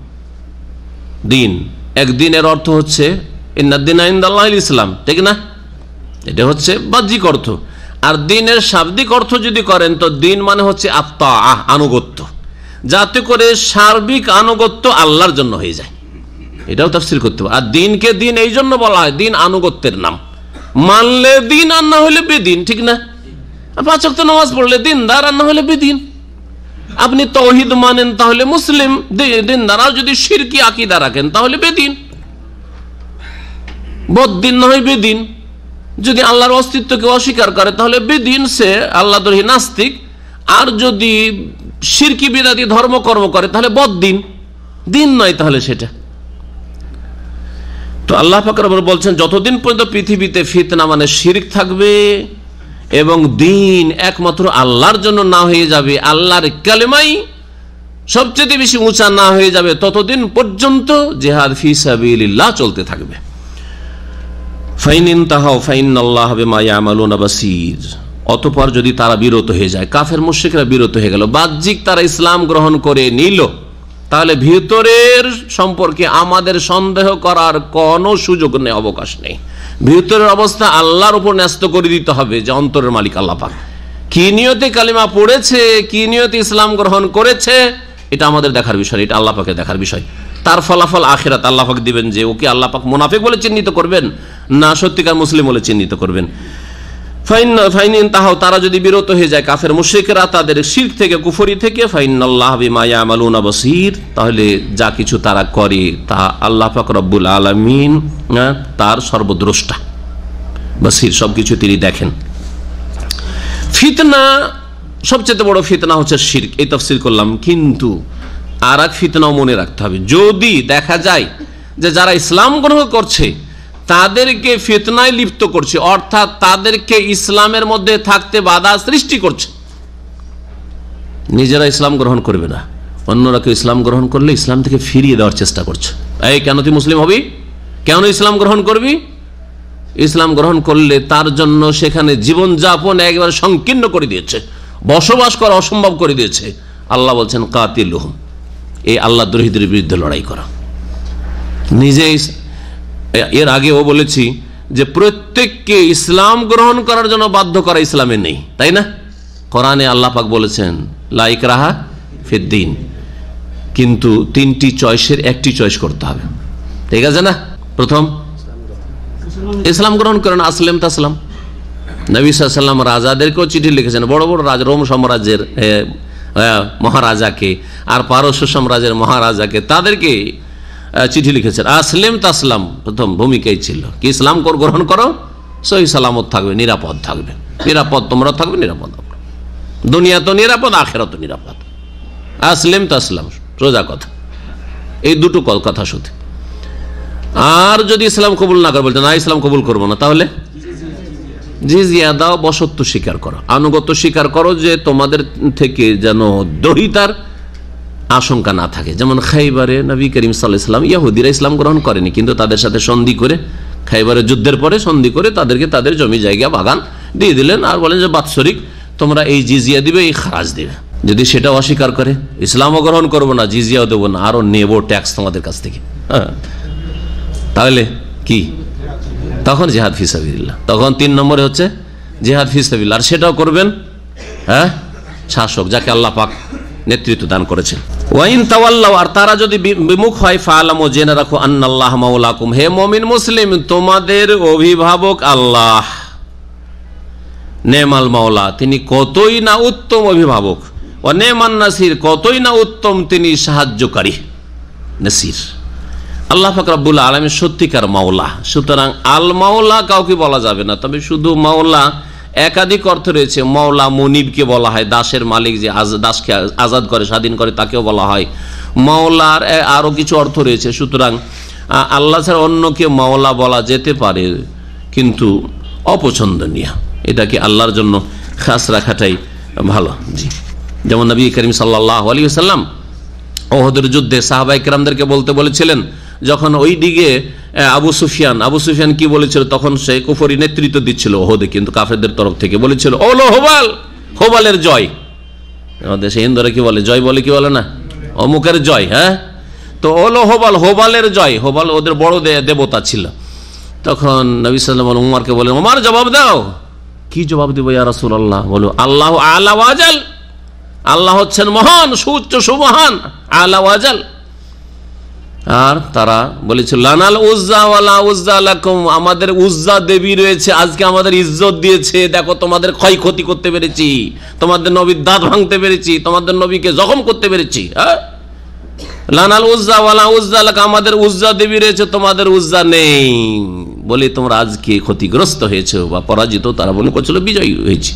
দিন একদিনের অর্থ হচ্ছে ইন্নাদ-দীনা ইনদাল্লাহিল ইসলাম, ঠিক না? এটা হচ্ছে বাহ্যিক অর্থ। আর দিনের শাব্দিক অর্থ যদি করেন, তো দিন মানে হচ্ছে আত্মাহ, আনুগত্য, যাতে করে সার্বিক আনুগত্য আল্লাহর জন্য হয়ে যায়, এটাও তাফসীর করতে হবে। আর দিনকে দিন এই জন্য বলা হয়, দিন আনুগত্যের নাম, মানলে দিন আর না হলে বেদিন, ঠিক না? পাঁচ ওয়াক্ত নামাজ পড়লে দিনদার আর না হলে বেদিন। আপনি তাওহীদ মানেন তাহলে মুসলিম দিনদার, আর যদি শিরকি আকীদা রাখেন তাহলে বেদিন, বদ্দিন না হয় বেদিন। যদি আল্লাহর অস্তিত্বকে অস্বীকার করে তাহলে বেদিন, সে আল্লাহদ্রোহী নাস্তিক। আর যদি শিরকি বিদাতি ধর্মকর্ম করে তাহলে বদ্দিন, দিন নয় তাহলে সেটা। তো আল্লাহ পাক রব্বুল বলছেন যতদিন পর্যন্ত পৃথিবীতে ফিতনা মানে শিরক থাকবে এবং দিন একমাত্র আল্লাহর জন্য না হয়ে যাবে, আল্লাহর কালেমাই সবচেয়ে বেশি উঁচা না হয়ে যাবে, ততদিন পর্যন্ত জিহাদ ফি সাবিলিল্লাহ চলতে থাকবে। ফাইন ইনতাহাউ ফাইন্নাল্লাহা বিমা ইয়ামালুনা বাসীর। অতঃপর যদি তারা বিরত হয়ে যায়, কাফের মুশরিকরা বিরত হয়ে গেল, বাহ্যিক তারা ইসলাম গ্রহণ করে নিল, তাহলে ভিতরের সম্পর্কে আমাদের সন্দেহ করার কোনো সুযোগ নেই, অবকাশ নেই। ভিতরের অবস্থা আল্লাহর উপর ন্যস্ত করে দিতে হবে যে অন্তরের মালিক আল্লাহ পাক। কি নিয়তে কালিমা পড়েছে, কি নিয়তে ইসলাম গ্রহণ করেছে, এটা আমাদের দেখার বিষয়, এটা আল্লাহ পাকের দেখার বিষয়। তার ফলাফল আখিরাত আল্লাহ পাক দিবেন, যে ওকে আল্লাহ পাক মুনাফিক বলে চিহ্নিত করবেন না সত্যিকার মুসলিম বলে চিহ্নিত করবেন। ফাইন তাহাও, তারা যদি বিরত হয়ে যায় কাফের মুশরিকরা তাদের শিরক থেকে, কুফরি থেকে, ফাইন্নাল্লাহা বিমা ইয়ামালুনা বাসীর, তাহলে যা কিছু তারা করে তা আল্লাহ পাক রব্বুল আলামিন তার সর্বদ্রষ্টা, বাসীর, সবকিছু তিনি দেখেন। ফিতনা, সবচেয়ে বড় ফিতনা হচ্ছে শিরক, এই তাফসীর করলাম। কিন্তু আর এক ফিতনাও মনে রাখতে হবে, যদি দেখা যায় যে যারা ইসলাম গ্রহণ করছে তাদেরকে ফিতনায় লিপ্ত করছে, অর্থাৎ তাদেরকে ইসলামের মধ্যে থাকতে বাধা সৃষ্টি করছে, নিজেরা ইসলাম গ্রহণ করবে না, অন্যরা কেউ ইসলাম গ্রহণ করলে ইসলাম থেকে ফিরিয়ে দেওয়ার চেষ্টা করছে। এই কেন তুই মুসলিম হবি, কেন ইসলাম গ্রহণ করবি? ইসলাম গ্রহণ করলে তার জন্য সেখানে জীবনযাপন একবার সংকীর্ণ করে দিয়েছে, বসবাস করা অসম্ভব করে দিয়েছে। আল্লাহ বলছেন কাতিলুহুম, এই আল্লাহ দ্রোহীদের বিরুদ্ধে লড়াই করা। নিজে এর আগেও বলেছি যে প্রত্যেককে ইসলাম গ্রহণ করার জন্য বাধ্য করা ইসলামে নেই, তাই না? কোরআনে আল্লাহ পাক বলেছেন লা ইকরাহা ফিদ্দিন, কিন্তু তিনটি চয়েসের একটি চয়েস করতে হবে, ঠিক আছে না? প্রথম ইসলাম গ্রহণ করেন, আসলাম তাসলাম। নবী সাল্লাল্লাহু আলাইহি ওয়াসাল্লাম রাজাদেরকেও চিঠি লিখেছেন, বড় বড় রাজা, রোম সাম্রাজ্যের মহারাজাকে আর পারস্য সাম্রাজ্যের মহারাজাকে, তাদেরকে চিঠি লিখেছেন। আসলাম তাসলাম প্রথম ভূমিকাই ছিল কি, ইসলাম গ্রহণ করো, সহি সালামত থাকবে, নিরাপদ থাকবে, নিরাপদ তোমরা থাকবে, নিরাপদ দুনিয়া তো নিরাপদ, আখিরাত তো নিরাপদ। আসলাম তাসলাম সোজা কথা, এই দুটো কথা শুধু। আর যদি ইসলাম কবুল না করে, বলতে না ইসলাম কবুল করবো না, তাহলে জিজিয়া দাও, বশত্ব স্বীকার করো, আনুগত্য স্বীকার করো, যে তোমাদের থেকে যেন দ্রোহিতার আশঙ্কা না থাকে। যেমন খাইবারে নবী করিম সাল্লাল্লাহু আলাইহি ওয়াসাল্লাম, ইহুদিরা ইসলাম গ্রহণ করেনি, কিন্তু তাদের সাথে সন্ধি করে, খাইবারের যুদ্ধের পরে সন্ধি করে তাদেরকে তাদের জমি জায়গা বাগান দিয়ে দিলেন, আর বলেন যে বাৎসরিক তোমরা এই জিজিয়া দিবে, এই খারাজ দিবে। যদি সেটা অস্বীকার করে, ইসলামও গ্রহণ করবো না, জিজিয়াও দেবো না, আরো নেব ট্যাক্স তোমাদের কাছ থেকে, হ্যাঁ, তাহলে কি? তখন জিহাদ ফি সাবিলিল্লাহ, তখন তিন নম্বরে হচ্ছে জিহাদ ফি সাবিলিল্লাহ। আর সেটাও করবেন হ্যাঁ শাসক, যাকে আল্লাহ পাক নেতৃত্ব দান করেছেন। ওয়াইন তাওয়াল্লাউ, আর তারা যদি বিমুখ হয়, ফাআলামু, জেনে রাখো, আন্নাল্লাহ মাওলাকুম, হে মুমিন মুসলিম, তোমাদের অভিভাবক আল্লাহ, নেমাল মাওলা, তিনি কতই না উত্তম অভিভাবক, ও নেমান নাসির, কতই না উত্তম তিনি সাহায্যকারী, নাসির। আল্লাহ পাক রব্বুল আলামিন সত্যিকার মাওলা। সুতরাং আল মাওলা কাউকে বলা যাবে না, তবে শুধু মাওলা একাধিক অর্থ রয়েছে। মাওলা মনিবকে বলা হয়, দাসের মালিক যে দাসকে আজাদ করে, স্বাধীন করে, তাকেও বলা হয় মাওলার। আরো কিছু অর্থ রয়েছে। সুতরাং আল্লাহ ছাড়া অন্যকে মাওলা বলা যেতে পারে, কিন্তু অপছন্দনীয়, এটাকে আল্লাহর জন্য খাস রাখাটাই ভালো। জি, যেমন নবী করিম সাল্লাল্লাহু আলাইহি ওয়াসাল্লাম ওহদের যুদ্ধে সাহাবায়ে কেরামদেরকে বলতে বলেছিলেন, যখন ওই দিকে আবু সুফিয়ান আবু সুফিয়ান কি বলেছিল, তখন সে কুফরি নেতৃত্ব দিচ্ছিল ওহদে, কিন্তু কাফেরদের তরফ থেকে বলেছিল ওলো হোবাল, হোবালের জয়। আমাদের দেশে হিন্দুরা কি বলে, জয় বলে কি বলে না, অমুকের জয়। হ্যাঁ, তো ওলো হোবাল, হোবালের জয়। হোবাল ওদের বড় দেবতা ছিল। তখন নবী সাল্লাল্লাহু আলাইহি ওয়াসাল্লাম উমরকে বলেন, ওমর জবাব দাও। কি জবাব দেব ইয়া রাসূলুল্লাহ? বলো আল্লাহ আলা ওয়াজাল, আল্লাহ হচ্ছেন মহান, সুউচ্চ সুমহান, আলা ওয়াজাল। আর তারা বলেছিল লানাল উজ্জা ওয়ালা উজ্জা লাকুম, আমাদের উজ্জা দেবী রয়েছে, আজকে আমাদের ইজ্জত দিয়েছে, দেখো তোমাদের ক্ষয়ক্ষতি করতে পেরেছি, তোমাদের নবীর দাঁত ভাঙতে পেরেছি, তোমাদের নবীকে জখম করতে পেরেছি। হ্যাঁ, লানাল উজ্জা ওয়ালা উজ্জা লাকুম, আমাদের উজ্জা দেবী রয়েছে, তোমাদের উজ্জা নেই বলে তোমরা আজকে ক্ষতিগ্রস্ত হয়েছে বা পরাজিত। তারা মনে করছিল বিজয়ী হয়েছে।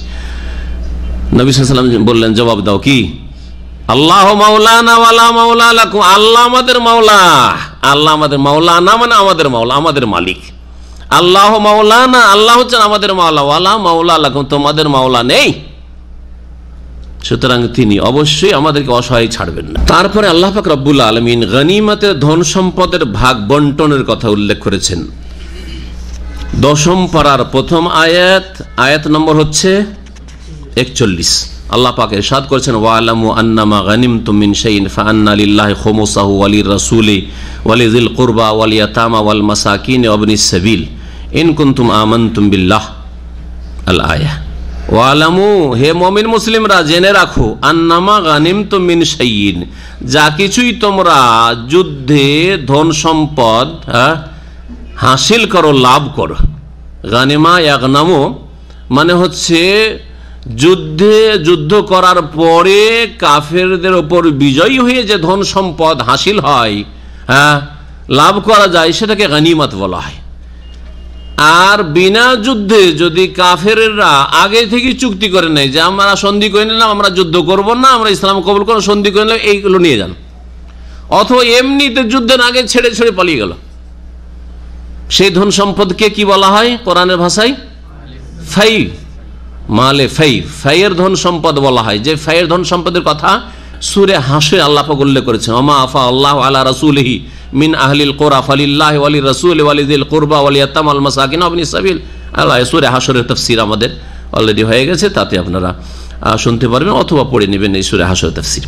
নবী সাল্লাল্লাহু আলাইহি ওয়াসাল্লাম বললেন, জবাব দাও কি? আল্লাহ মাওলানা ওয়ালা মাওলা লাকুম, আল্লাহ আমাদের মাওলা, আল্লাহ আমাদের মাওলানা মানে আমাদের মাওলা, আমাদের মালিক। আল্লাহ মাওলানা, আল্লাহ হচ্ছেন আমাদের মাওলা, ওয়ালা মাওলা লাকুম, তোমাদের মাওলা নেই। সুতরাং তিনি অবশ্যই আমাদেরকে অসহায় ছাড়বেন না। তারপরে আল্লাহ পাক রব্বুল আলামিন গনিমতের ধন সম্পদের ভাগ বন্টনের কথা উল্লেখ করেছেন। দশম পারার প্রথম আয়াত, আয়াত নম্বর হচ্ছে একচল্লিশ। আল্লাহ পাক ইরশাদ করেছেন, ওয়ালামু আন্নামা গানিমতুম মিন শাইইন ফাআন্না লিল্লাহি খুমুসাহু ওয়া লির-রাসূলি ওয়া লিযিল কুরবা ওয়াল ইয়াতামা ওয়াল মাসাকিন ওয়া ইবনিস সাবিল ইন কুনতুম আমানতুম বিল্লাহ। আল আয়াহ। ওয়ালামু, হে মুমিন মুসলিমরা জেনে রাখো, আন্নামা গানিমতুম মিন শাইইন, যা কিছুই তোমরা যুদ্ধে ধন সম্পদ হাসিল করো, লাভ করো। গানিমা ইয়াগনামু মানে হচ্ছে যুদ্ধে যুদ্ধ করার পরে কাফেরদের উপর বিজয়ী হয়ে যে ধন সম্পদ হাসিল হয়, হ্যাঁ, লাভ করা যায়, সেটাকে গনিমত বলা হয়। আর বিনা যুদ্ধে যদি কাফেররা আগে থেকে চুক্তি করে নেয় যে আমরা সন্ধি করে নিলাম, আমরা যুদ্ধ করব না, আমরা ইসলাম কবুল করব, সন্ধি করে নিলাম, এইগুলো নিয়ে যান, অথবা এমনিতে যুদ্ধের আগে ছেড়ে ছেড়ে পালিয়ে গেল, সেই ধন সম্পদকে কি বলা হয় কোরআনের ভাষায়? ফাই, মালে ফাই, ফাইয়ের ধন সম্পদ বলা হয়। যে ফাইয়ের ধন সম্পদের কথা সূরা হাশরে আল্লাহ পাক উল্লেখ করেছেন, ওমা আফা আল্লাহু আলা রাসূলিহি মিন আহলিল কুরা ফালিল্লাহি ওয়া লির-রাসূলি ওয়া লিযিল কুরবা ওয়াল ইয়াতামা ওয়াল মাসাকিন ওয়া ইবনিস সাবিল। আল্লাহ সূরা হাশরের তাফসীর আমাদের অলরেডি হয়ে গেছে, তাতে আপনারা শুনতে পারবেন অথবা পড়ে নেবেন এই সূরা হাশরের তাফসীর।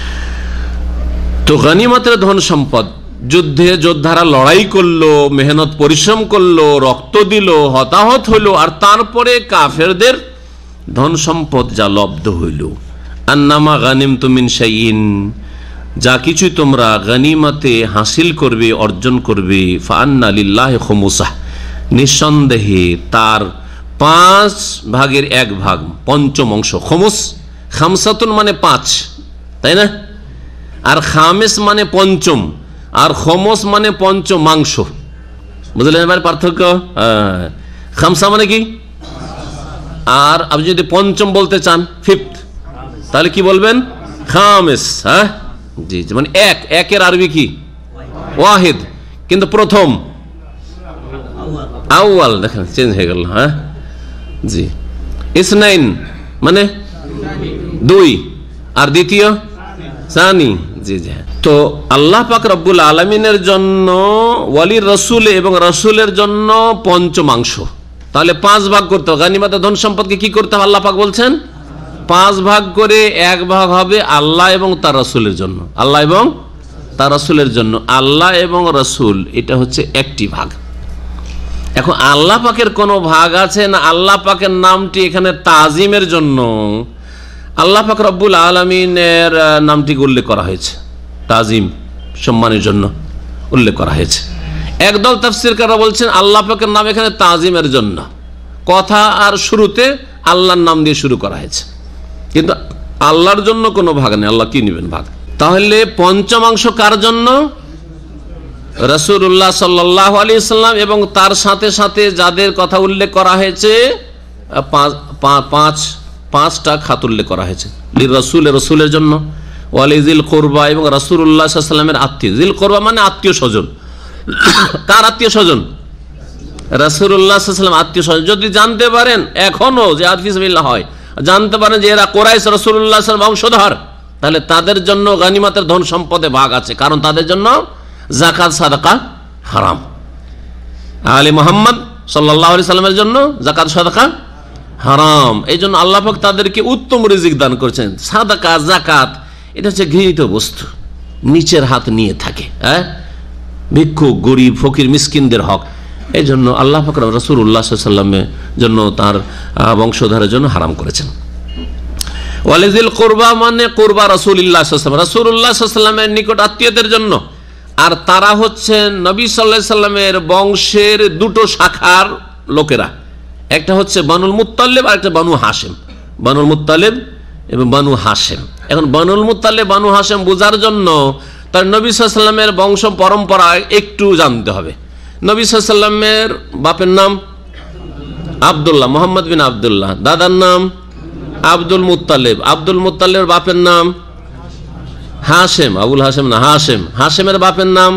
তো গনিমতের ধন সম্পদ, যুদ্ধে যোদ্ধারা লড়াই করলো, মেহনত পরিশ্রম করলো, রক্ত দিল, হতাহত হলো, আর তারপরে কাফেরদের ধন সম্পদ যা লব্ধ হইল। আন্নামা গানিমতুম মিন শাইইন, যা কিছু তোমরা গনিমতে হাসিল করবে, অর্জন করবে, ফাআন্না লিল্লাহি খুমুসাহ, নিঃসন্দেহে তার পাঁচ ভাগের এক ভাগ, পঞ্চম অংশ। খুমুস, খামসাতুন মানে পাঁচ, তাই না? আর খামেস মানে পঞ্চম, আর খমস মানে পঞ্চমাংশ। বুঝলেন এবার পার্থক্য? খামসা মানে কি? আর আপনি যদি পঞ্চম বলতে চান, ফিফথ, তাহলে কি বলবেন? খামেস। হ্যাঁ, জি, মানে এক, একের আরবি কি? ওয়াহিদ, কিন্তু প্রথম আউয়াল, দেখেন চেঞ্জ হয়ে গেল। হ্যাঁ, জি। ইসনাইন মানে দুই, আর দ্বিতীয় সানি। জি জি। তো আল্লাহ পাক রব্বুল আলামিনের জন্য, ওয়ালির রাসূল এবং রাসূলের জন্য পঞ্চমাংশ, তাহলে পাঁচ ভাগ করতে হবে। গনিমতের ধন সম্পদকে কি করতে হবে? আল্লাহ পাক বলছেন পাঁচ ভাগ করে এক ভাগ হবে আল্লাহ এবং তার রাসূলের জন্য, আল্লাহ এবং তার রাসূলের জন্য। আল্লাহ এবং রাসূল এটা হচ্ছে একটি ভাগ। এখন আল্লাহ পাকের কোনো ভাগ আছে না? আল্লাহ পাকের নামটি এখানে তাজিমের জন্য আল্লাহ পাক রব্বুল আলামিনের নামটি উল্লেখ করা হয়েছে, তাজিম, সম্মানের জন্য উল্লেখ করা হয়েছে। একদল তাফসীরকাররা বলছেন আল্লাহ পাকের নাম এখানে তাজিমের জন্য, কথা আর শুরুতে আল্লাহর নাম দিয়ে শুরু করা হয়েছে, কিন্তু আল্লাহর জন্য কোনো ভাগ নেই। আল্লাহ কি নেবেন ভাগ? তাহলে পঞ্চমাংশ কার জন্য? রাসূলুল্লাহ সাল্লাল্লাহু আলাইহি ওয়াসাল্লাম এবং তার সাথে সাথে যাদের কথা উল্লেখ করা হয়েছে, পাঁচ পাঁচটা খাত উল্লেখ করা হয়েছে। লির রাসূল, রাসূলের জন্য, ওয়ালিজিল কুরবা এবং রাসূলুল্লাহ সাল্লাল্লাহু আলাইহি ওয়াসাল্লামের আত্মীয়। জিল কুরবা মানে আত্মীয় স্বজন। কার আত্মীয় স্বজন? রাসূলুল্লাহ সাল্লাল্লাহু আলাইহি ওয়াসাল্লাম আত্মীয় স্বজন। যদি জানতে পারেন এখনো জিহাদ ফি সাবিলিল্লাহ হয়, জানতে পারেন যে এরা কুরাইশ রাসূলুল্লাহ সাল্লাল্লাহু আলাইহি ওয়াসাল্লাম বংশধর, তাহলে তাদের জন্য গনিমতের ধন সম্পদে ভাগ আছে, কারণ তাদের জন্য যাকাত সাদাকা হারাম। আলে মুহাম্মদ সাল্লাল্লাহু আলাইহি ওয়াসাল্লামের জন্য যাকাত সাদাকা হারাম। এই জন্য আল্লাহ পাক তাদেরকে উত্তম রিজিক দান করছেন। সাদাকা, যাকাত এটা হচ্ছে ঘৃণিত বস্তু, নিচের হাত নিয়ে থাকে, হ্যাঁ, ভিক্ষুক, গরিব, ফকির, মিসকিনদের হক। এই জন্য আল্লাহ পাক রাসূলুল্লাহ সাল্লাল্লাহু আলাইহি ওয়াসাল্লামের জন্য, তার বংশধরের জন্য হারাম করেছেন। ওয়ালিজিল কুরবা মানে কুরবা রাসূলুল্লাহ সাল্লাল্লাহু আলাইহি ওয়াসাল্লাম, রাসূলুল্লাহ সাল্লাল্লাহু আলাইহি ওয়াসাল্লামের নিকট আত্মীয়দের জন্য। আর তারা হচ্ছেন নবী সাল্লাল্লাহু আলাইহি সাল্লামের বংশের দুটো শাখার লোকেরা, একটা হচ্ছে বানুল মুত্তালিব আর একটা বানু হাশেম। বানুল মুত্তালিব এবং বানু হাশেম। এখন বানুল মুত্তালিব বানু হাশেম বোঝার জন্য তার নবী সাল্লাল্লাহু আলাইহি সাল্লামের বংশ পরম্পরা একটু জানতে হবে। নবী সাল্লাল্লাহু আলাইহি সাল্লামের বাপের নাম আব্দুল্লাহ, মোহাম্মদ বিন আব্দুল্লাহ। দাদার নাম আব্দুল মুত্তালিব। আব্দুল মুত্তালিবের বাপের নাম হাশেম, আবুল হাশেম না, হাশেম। হাশেমের বাপের নাম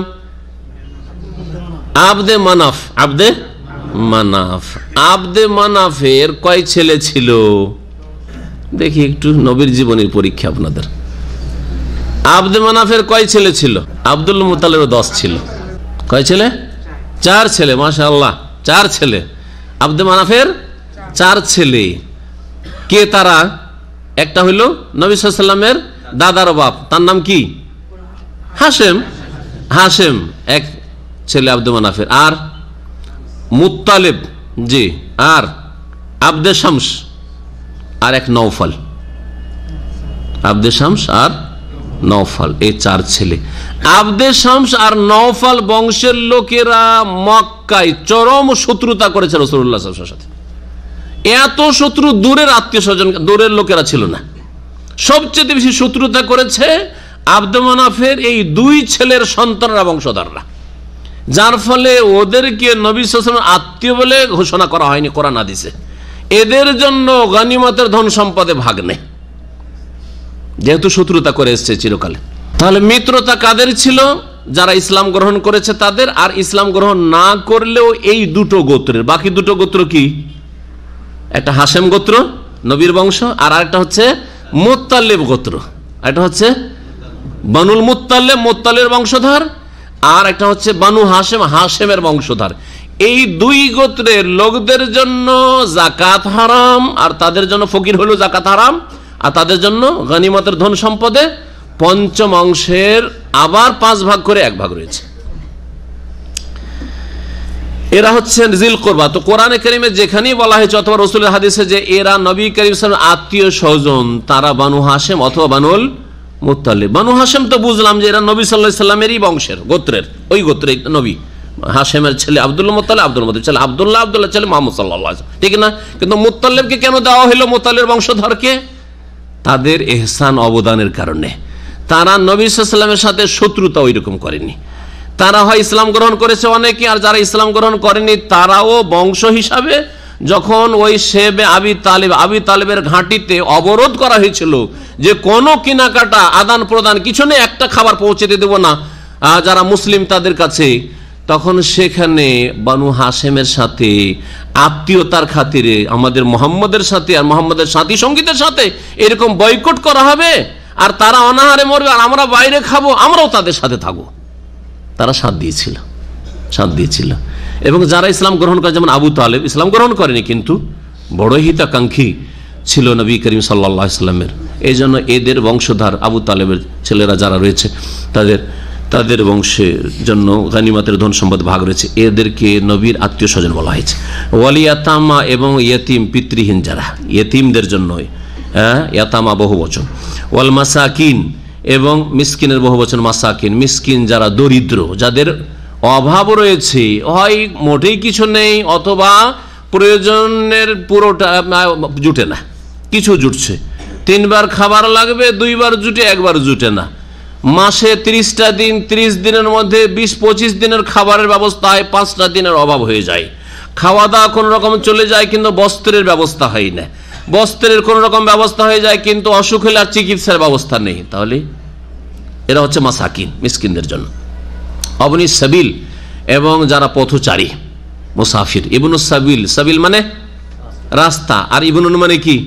আবদে মানাফ। আবদে মানাফ। আবদে মানাফের কয় ছেলে ছিল? দেখি একটু নবীর জীবনের পরীক্ষা আপনাদের। আবদে মানাফের কয় ছেলে ছিল? আব্দুল মুত্তালিবের দশ ছিল। কয় ছেলে? চার ছেলে। মাশাআল্লাহ, চার ছেলে। আবদে মানাফের চার ছেলে। কে তারা? একটা হইল নবী সাল্লাল্লাহু আলাইহি সাল্লামের দাদার বাপ, তার নাম কি? হাশেম। হাশেম এক ছেলে আব্দে মানাফের। আর মুত্তালিব, জি, আর আব্দে শামস, আর এক নওফল। আব্দে শামস আর নওফল, এই চার ছেলে। আব্দে শামস আর নওফল বংশের লোকেরা মক্কায় চরম শত্রুতা করেছে রাসূলুল্লাহ সাল্লাল্লাহু আলাইহি ওয়াসাল্লামের সাথে। এত শত্রু দূরের আত্মীয় স্বজন, দূরের লোকেরা ছিল না। সবচেয়ে বেশি শত্রুতা করেছে আব্দে মানাফের এই দুই ছেলের সন্তানরা, বংশধররা, যার ফলে ওদেরকে নবী সাল্লাল্লাহু আলাইহি ওয়াসাল্লাম আত্মীয় বলে ঘোষণা করা হয়নি কোরআন হাদিসে। এদের জন্য গনিমতের ধন সম্পদে ভাগ নেই, যেহেতু শত্রুতা করে এসছে চিরকালে। তাহলে মিত্রতা কাদের ছিল? যারা ইসলাম গ্রহণ করেছে তাদের, আর ইসলাম গ্রহণ না করলেও এই দুটো গোত্রের। বাকি দুটো গোত্র কি? একটা হাশেম গোত্র, নবীর বংশ, আর আরেকটা হচ্ছে মুত্তালিব গোত্র। এটা হচ্ছে বানুল মুত্তালিব, মুত্তালিবের বংশধর, আর একটা হচ্ছে বানু হাশেম, হাশেমের বংশধর। এই দুই গোত্রের লোকদের জন্য যাকাত হারাম, আর তাদের জন্য ফকির হলো যাকাত হারাম, আর তাদের জন্য গনিমতের ধন সম্পদে পঞ্চম অংশের আবার পাঁচ ভাগ করে এক ভাগ রয়েছে। এরা হচ্ছেন জিল কুরবা। তো কোরআনে কারীমে যেখানেই বলা হয়েছে অথবা রাসূলের হাদিসে যে এরা নবী করিম সাল্লাল্লাহু আলাইহি ওয়াসাল্লামের আত্মীয় স্বজন, তারা বানু হাশেম অথবা বানুল মুত্তালিব। বানু হাশেম তো বুঝলাম যে এরা নবী সাল্লাল্লাহু আলাইহি ওয়াসাল্লামেরই বংশের, গোত্রের, ওই গোত্রের নবী। হাশেমের ছেলে আব্দুল মুত্তালিব, আব্দুল মুত্তালিব ছেলে আব্দুল্লাহ, আব্দুল্লাহ ছেলে মুহাম্মদ সাল্লাল্লাহু আলাইহি ওয়াসাল্লাম, ঠিক না? কিন্তু মুত্তালিবকে কেন দেওয়া হলো মুত্তালিবের বংশধরকে? তাদের ইহসান অবদানের কারণে। তারা নবী সাল্লাল্লাহু আলাইহি ওয়াসাল্লামের সাথে শত্রুতা ওইরকম করেনি। তারা হয় ইসলাম গ্রহণ করেছে অনেকে, আর যারা ইসলাম গ্রহণ করেনি তারাও বংশ হিসাবে যখন ওই শেবে আবি তালিব, আবি তালিবের ঘাঁটিতে অবরোধ করা হয়েছিল যে কোনো কেনাকাটা আদান প্রদান কিছু নেই, একটা খাবার পৌঁছে দেব না যারা মুসলিম তাদের কাছে, তখন সেখানে বানু হাশেমের সাথে আত্মীয়তার খাতিরে আমাদের মোহাম্মদের সাথে আর মোহাম্মদের সাথী সঙ্গীদের সাথে এরকম বয়কট করা হবে, আর তারা অনাহারে মরবে আর আমরা বাইরে খাবো, আমরাও তাদের সাথে থাকবো। তারা সাথ দিয়েছিল, সাথ দিয়েছিল। এবং যারা ইসলাম গ্রহণ করে, যেমন আবু তালেব ইসলাম গ্রহণ করেনি কিন্তু বড় হিতাকাঙ্ক্ষী ছিল নবী করিম সাল্লাল্লাহু আলাইহি ওয়াসাল্লামের, এই জন্য এদের বংশধর আবু তালেবের ছেলেরা যারা রয়েছে তাদের তাদের বংশের জন্য গনিমতের ধন সম্পদ ভাগ রয়েছে, এদেরকে নবীর আত্মীয় স্বজন বলা হয়েছে। ওয়ালিয়াতামা এবং ইয়েতিম, পিতৃহীন যারা, ইয়েতিমদের জন্য হ্যাঁ ইয়াতামা বহু বচন। ওয়াল মাসাকিন এবং মিসকিনের বহু বচন মাসাকিন, মিসকিন যারা দরিদ্র, যাদের অভাব রয়েছে, হয় মোটেই কিছু নেই অথবা প্রয়োজনের পুরোটা জুটে না, কিছু জুটছে, তিনবার খাবার লাগবে, দুইবার জুটে, একবার জুটে না, মাসে ত্রিশটা দিন, ত্রিশ দিনের মধ্যে বিশ পঁচিশ দিনের খাবারের ব্যবস্থা হয়, পাঁচটা দিনের অভাব হয়ে যায়, খাওয়া দাওয়া কোনো রকম চলে যায় কিন্তু বস্ত্রের ব্যবস্থা হয় না, বস্ত্রের কোনো রকম ব্যবস্থা হয়ে যায় কিন্তু অসুখ হলে আর চিকিৎসার ব্যবস্থা নেই, তাহলে এরা হচ্ছে মাসাকিন, মিসকিনদের জন্য। অবনী সাবিল এবং যারা পথচারী, মুসাফির, ইবনুস সাবিল, সাবিল মানে রাস্তা, আর ইবনুন মানে কি?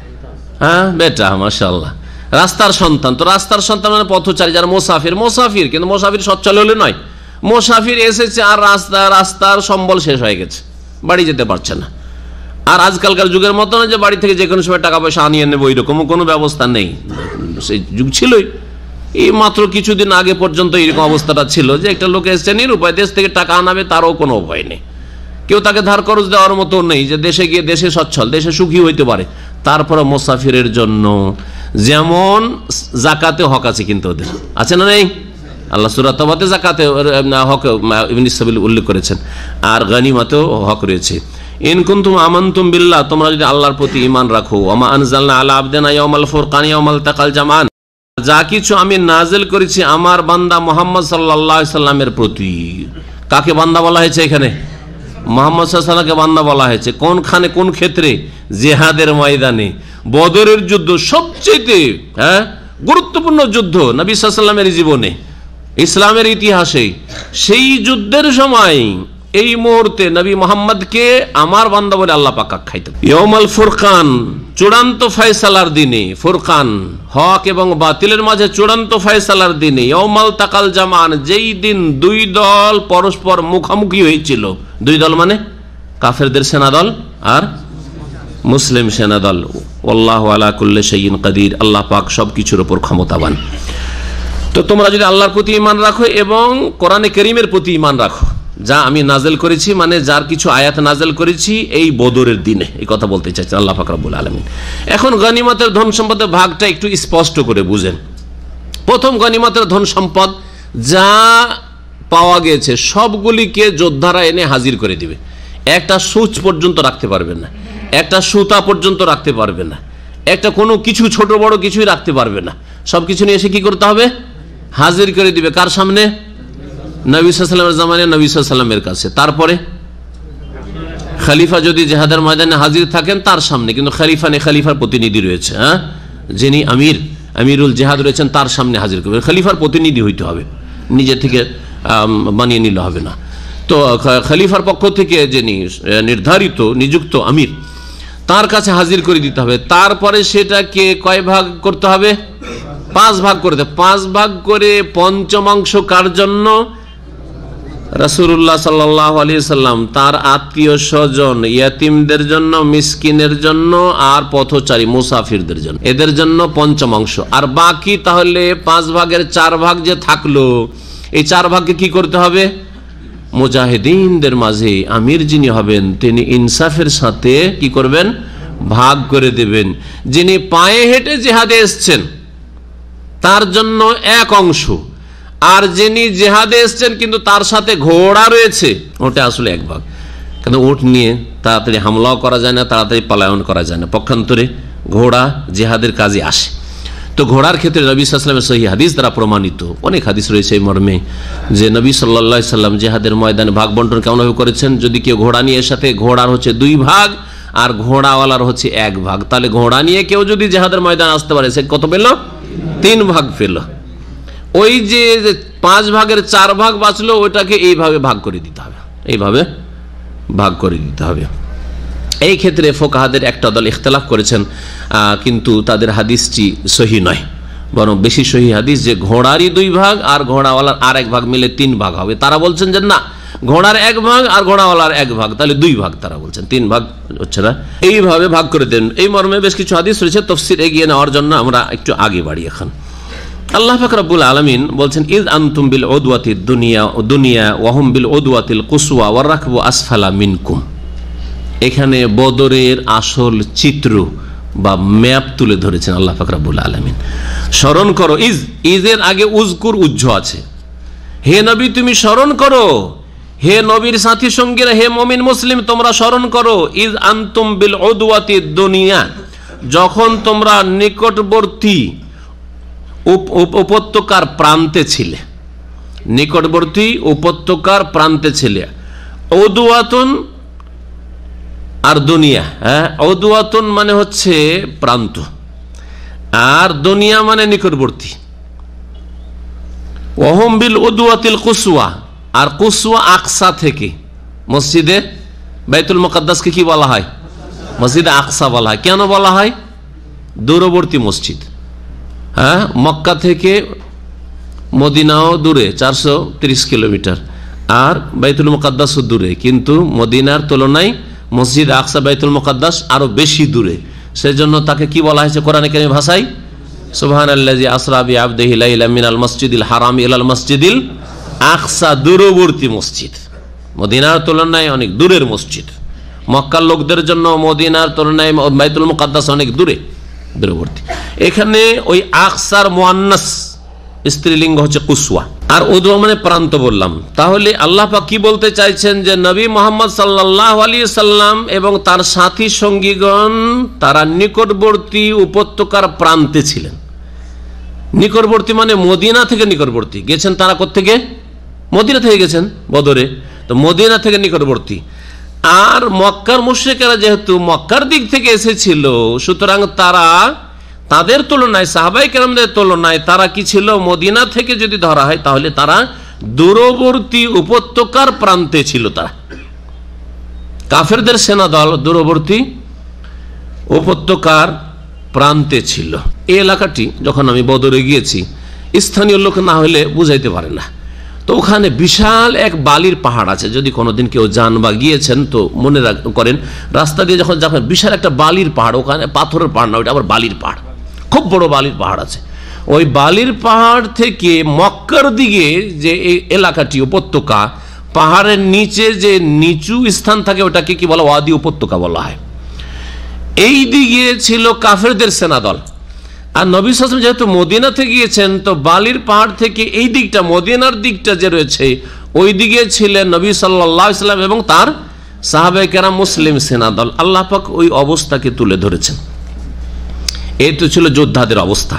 হ্যাঁ বেটা, মাশাআল্লাহ, রাস্তার সন্তান। তো রাস্তার সন্তান মানে পথচারী, যারা মুসাফির, মুসাফির কিন্তু মুসাফির সচ্ছল হলে নয়, মুসাফির এসেছে আর রাস্তা রাস্তার সম্বল শেষ হয়ে গেছে, বাড়ি যেতে পারছে না, আর আজকালকার যুগের মতো না যে বাড়ি থেকে যে কোনো সময় টাকা পয়সা আনিয়ে নেবো, এরকম কোনো ব্যবস্থা নেই, সেই যুগ ছিলই। এই মাত্র কিছুদিন আগে পর্যন্ত এরকম অবস্থাটা ছিল যে একটা লোক এসছে নিরুপায়, দেশ থেকে টাকা আনাবে তারও কোনো উপায় নেই, কেউ তাকে ধার খরচ দেওয়ার মতো নেই যে দেশে গিয়ে দেশে সচ্ছল, দেশে সুখী হইতে পারে। তারপরে মুসাফিরের জন্য যেমন জাকাতে হক আছে, কিন্তু ওদের আছে না নেই? আল্লাহ সূরা তাওবাতে যাকাতে হক ইবনে সাবিল উল্লেখ করেছেন, আর গনিমতেও হক রয়েছে। ইন কুনতুম আমানতুম বিল্লাহ, তোমরা যদি আল্লাহর প্রতি ঈমান রাখো, ওমা আনজালনা আলা আবদিনা ইয়াউমাল ফুরকান ইয়াউমাল তাকাল জামান, যা কিছু আমি নাজিল করেছি আমার বান্দা মুহাম্মদ সাল্লাল্লাহু আলাইহি সাল্লামের প্রতি। কাকে বান্দা বলা হয়েছে এখানে? মুহাম্মদ সাল্লাল্লাহু আলাইহি সাল্লামকে বান্দা বলা হয়েছে। কোনখানে, কোন ক্ষেত্রে? জিহাদের ময়দানে, বদরের যুদ্ধ, সবচেয়ে হ্যাঁ গুরুত্বপূর্ণ যুদ্ধ নবী সাল্লাল্লাহু আলাইহি সাল্লামের জীবনে, ইসলামের ইতিহাসে। সেই যুদ্ধের সময় এই মুহূর্তে নবী মুহাম্মদকে আমার বান্দা বলে আল্লাহ পাক আখ্যায়িত। ইয়াউমাল ফুরকান, চূড়ান্ত ফয়সালার দিনে, ফুরকান হক এবং বাতিলের মাঝে চূড়ান্ত ফয়সালার দিনে। ইয়াউমাল তাকাল জামান, যেই দিন দুই দল পরস্পর মুখোমুখি হয়েছিল। দুই দল মানে কাফেরদের সেনাদল আর মুসলিম সেনাদল। আল্লাহু আলা কুল্লি শাইইন কাদির, আল্লাহ পাক সবকিছুর উপর ক্ষমতাবান। তো তোমরা যদি আল্লাহর প্রতি ঈমান রাখো এবং কোরআনে কারীমের প্রতি ঈমান রাখো, যা আমি নাজেল করেছি, মানে যার কিছু আয়াত নাজেল করেছি এই বদরের দিনে, এই কথা বলতে চাইছেন আল্লাহ পাক রব্বুল আলামিন। এখন গনিমতের ধন সম্পদের ভাগটা একটু স্পষ্ট করে বুঝেন। প্রথম, গনিমতের ধন সম্পদ যা পাওয়া গেছে সবগুলিকে যোদ্ধারা এনে হাজির করে দিবে। একটা সূচ পর্যন্ত রাখতে পারবে না, একটা সুতা পর্যন্ত রাখতে পারবে না, একটা কোনো কিছু ছোট বড় কিছুই রাখতে পারবে না। সবকিছু নিয়ে এসে কি করতে হবে? হাজির করে দিবে। কার সামনে? নবী সাল্লাল্লাহু আলাইহি ওয়াসাল্লামের জামানে নবী সাল্লাল্লাহু আলাইহি ওয়াসাল্লামের কাছে। তারপরে খলিফা যদি জিহাদের ময়দানে হাজির থাকেন তার সামনে, কিন্তু খলিফা নেই, খলিফার প্রতিনিধি রয়েছে, হ্যাঁ যিনি আমির, আমিরুল জিহাদ রয়েছেন, তার সামনে হাজির করবে। খলিফার প্রতিনিধি হইতে হবে, নিজে থেকে বানিয়ে নিলে হবে না। তো খলিফার পক্ষ থেকে যিনি নির্ধারিত নিযুক্ত আমির, তার কাছে হাজির করে দিতে হবে। তারপরে সেটাকে কয় ভাগ করতে হবে? পাঁচ ভাগ করতে। পাঁচ ভাগ করে পঞ্চমাংশ কার জন্য? রাসূলুল্লাহ সাল্লাল্লাহু আলাইহি সাল্লাম, তার আত্মীয় স্বজন, ইয়াতিমদের জন্য, মিসকিনের জন্য, আর পথচারী মুসাফিরদের জন্য, এদের জন্য পঞ্চমাংশ। আর বাকি তাহলে পাঁচ ভাগের চার ভাগ যে থাকলো, এই চার ভাগকে কি করতে হবে? মুজাহিদিনদের মাঝে আমির যিনি হবেন তিনি ইনসাফের সাথে কি করবেন? ভাগ করে দেবেন। যিনি পায়ে হেঁটে জিহাদে এসছেন তার জন্য এক অংশ, আর যিনি জিহাদে এসছেন কিন্তু তার সাথে ঘোড়া রয়েছে, ওটা আসলে এক ভাগ। কিন্তু উট নিয়ে তাড়াতাড়ি হামলাও করা যায় না, তাড়াতাড়ি পলায়ন করা যায় না। পক্ষান্তরে ঘোড়া জিহাদের কাজে আসে। তো ঘোড়ার ক্ষেত্রে নবী সাল্লাল্লাহু আলাইহি ওয়াসাল্লামের সহিহ হাদিস দ্বারা প্রমাণিত, অনেক হাদিস রয়েছে এই মর্মে, যে নবী সাল্লাল্লাহু আলাইহি ওয়াসাল্লাম জিহাদের ময়দানে ভাগ বন্টন কেমনভাবে করেছেন। যদি কেউ ঘোড়া নিয়ে সাথে, ঘোড়ার হচ্ছে দুই ভাগ আর ঘোড়াওয়ালার হচ্ছে এক ভাগ, তাহলে ঘোড়া নিয়ে কেউ যদি জিহাদের ময়দানে আসতে পারে সে কত পেল? তিন ভাগ পেল। ওই যে পাঁচ ভাগের চার ভাগ বাঁচলো ওইটাকে এইভাবে ভাগ করে দিতে হবে, এইভাবে ভাগ করে দিতে হবে। এই ক্ষেত্রে ফোকাহাদের একটা দল ইখতিলাফ করেছেন, কিন্তু তাদের হাদিসটি সহি নয়, বরং বেশি সহি হাদিস যে ঘোড়ারই দুই ভাগ আর ঘোড়াওয়ালার আর এক ভাগ মিলে তিন ভাগ হবে। তারা বলছেন যে না, ঘোড়ার এক ভাগ আর ঘোড়াওয়ালার এক ভাগ, তাহলে দুই ভাগ। তারা বলছেন তিন ভাগ হচ্ছে না, এইভাবে ভাগ করে দেন। এই মর্মে বেশ কিছু হাদিস রয়েছে, তাফসীর এগিয়ে নেওয়ার জন্য আমরা একটু আগে বাড়ি। এখন আল্লাহ পাক রব্বুল আলামিন বলছেন, ইয আনতুম বিল উদওয়াতিদ দুনিয়া দুনিয়া ওয়া হুম বিল উদওয়াতিল কুসওয়া ওয়ার রাকবু আসফালা মিনকুম। এখানে বদরের আসল চিত্র বা ম্যাপ তুলে ধরেছেন আল্লাহ পাক রব্বুল আলামিন। স্মরণ করো, ইজ, ইজের আগে উজকুর উজ্জ আছে। হে নবী তুমি স্মরণ করো, হে নবীর সাথী সঙ্গীরা, হে মুমিন মুসলিম তোমরা স্মরণ করো, ইজ আনতুম বিল উদওয়াতিদ দুনিয়া, যখন তোমরা নিকটবর্তী উপত্যকার প্রান্তে ছিলে, নিকটবর্তী উপত্যকার প্রান্তে ছিলে। উদওয়াতুন আর দুনিয়া, হ্যাঁ উদওয়াতুন মানে হচ্ছে প্রান্ত, আর দুনিয়া মানে নিকটবর্তী। ওয়াহুম বিল উদওয়াতিল কুসওয়া, আর কুসওয়া আকসা থেকে, মসজিদে বাইতুল মুকাদ্দাসকে কি বলা হয়? মসজিদে আকসা বলা হয়। কেন বলা হয়? দূরবর্তী মসজিদ। হ্যাঁ, মক্কা থেকে মদিনাও দূরে চারশো তিরিশ কিলোমিটার, আর বাইতুল মুকাদ্দাসও দূরে, কিন্তু মদিনার তুলনায় মসজিদ আকসা বাইতুল মুকাদ্দাস আরো বেশি দূরে। সেজন্য তাকে কি বলা হয়েছে কোরআনে কারীম ভাষায়? সুবহানাল্লাযী আসরা বিআবদিহি লাইলাম মিনাল মসজিদিল হারাম ইলাল মসজিদিল আকসা, দূরবর্তী মসজিদ, মদিনার তুলনায় অনেক দূরের মসজিদ। মক্কার লোকদের জন্য মদিনার তুলনায় বাইতুল মুকাদ্দাস অনেক দূরে, দূরবর্তী। এখানে ওই আকসার মুআন্নাস স্ত্রীলিঙ্গ হচ্ছে কুসওয়া। আর উদওয়া মানে প্রান্ত বললাম। তাহলে আল্লাহ পাক কি বলতে চাইছেন যে নবী মুহাম্মদ সাল্লাল্লাহু আলাইহি সাল্লাম এবং তার সাথী সঙ্গীগণ তারা নিকটবর্তী উপত্যকার প্রান্তে ছিলেন। নিকটবর্তী মানে মদিনা থেকে নিকটবর্তী গেছেন। তারা কোত্থেকে? মদিনা থেকে গেছেন বদরে, তো মদিনা থেকে নিকটবর্তী। আর মক্কার মুশরিকেরা যেহেতু মক্কার দিক থেকে এসেছিল, সুতরাং তারা তাদের তুলনায়, সাহাবায়ে কেরামদের তুলনায় তারা কি ছিল? মদিনা থেকে যদি ধরা হয় তাহলে তারা দূরবর্তী উপত্যকার প্রান্তে ছিল। তারা কাফেরদের সেনা দল দূরবর্তী উপত্যকার প্রান্তে ছিল। এই এলাকাটি যখন আমি বদরে গিয়েছি, স্থানীয় লোক না হলে বুঝাইতে পারে না। তো ওখানে বিশাল এক বালির পাহাড় আছে। যদি কোনোদিন কেউ যান বা গিয়েছেন তো মনে করেন, রাস্তা দিয়ে যখন যখন বিশাল একটা বালির পাহাড়, ওখানে পাথরের পাহাড় না, ওইটা আবার বালির পাহাড়, খুব বড় বালির পাহাড় আছে। ওই বালির পাহাড় থেকে মক্কার দিকে যে এই এলাকাটি উপত্যকা, পাহাড়ের নিচে যে নিচু স্থান থাকে ওটাকে কি বলা? ওয়াদি উপত্যকা বলা হয়। এই দিকে ছিল কাফেরদের সেনাদল। আর নবী সাল্লাল্লাহু আলাইহি ওয়াসাল্লাম যেহেতু মদিনাতে গিয়েছেন, তো বালির পাহাড় থেকে এই দিকটা, মদিনার দিকটা যে রয়েছে, ওই দিকে ছিলেন নবী সাল্লাল্লাহু আলাইহি ওয়াসাল্লাম এবং তার সাহাবায়ে কেরাম, মুসলিম সেনাদল। আল্লাহ পাক ওই অবস্থাকে তুলে ধরেছেন। এই তো ছিল যোদ্ধাদের অবস্থা।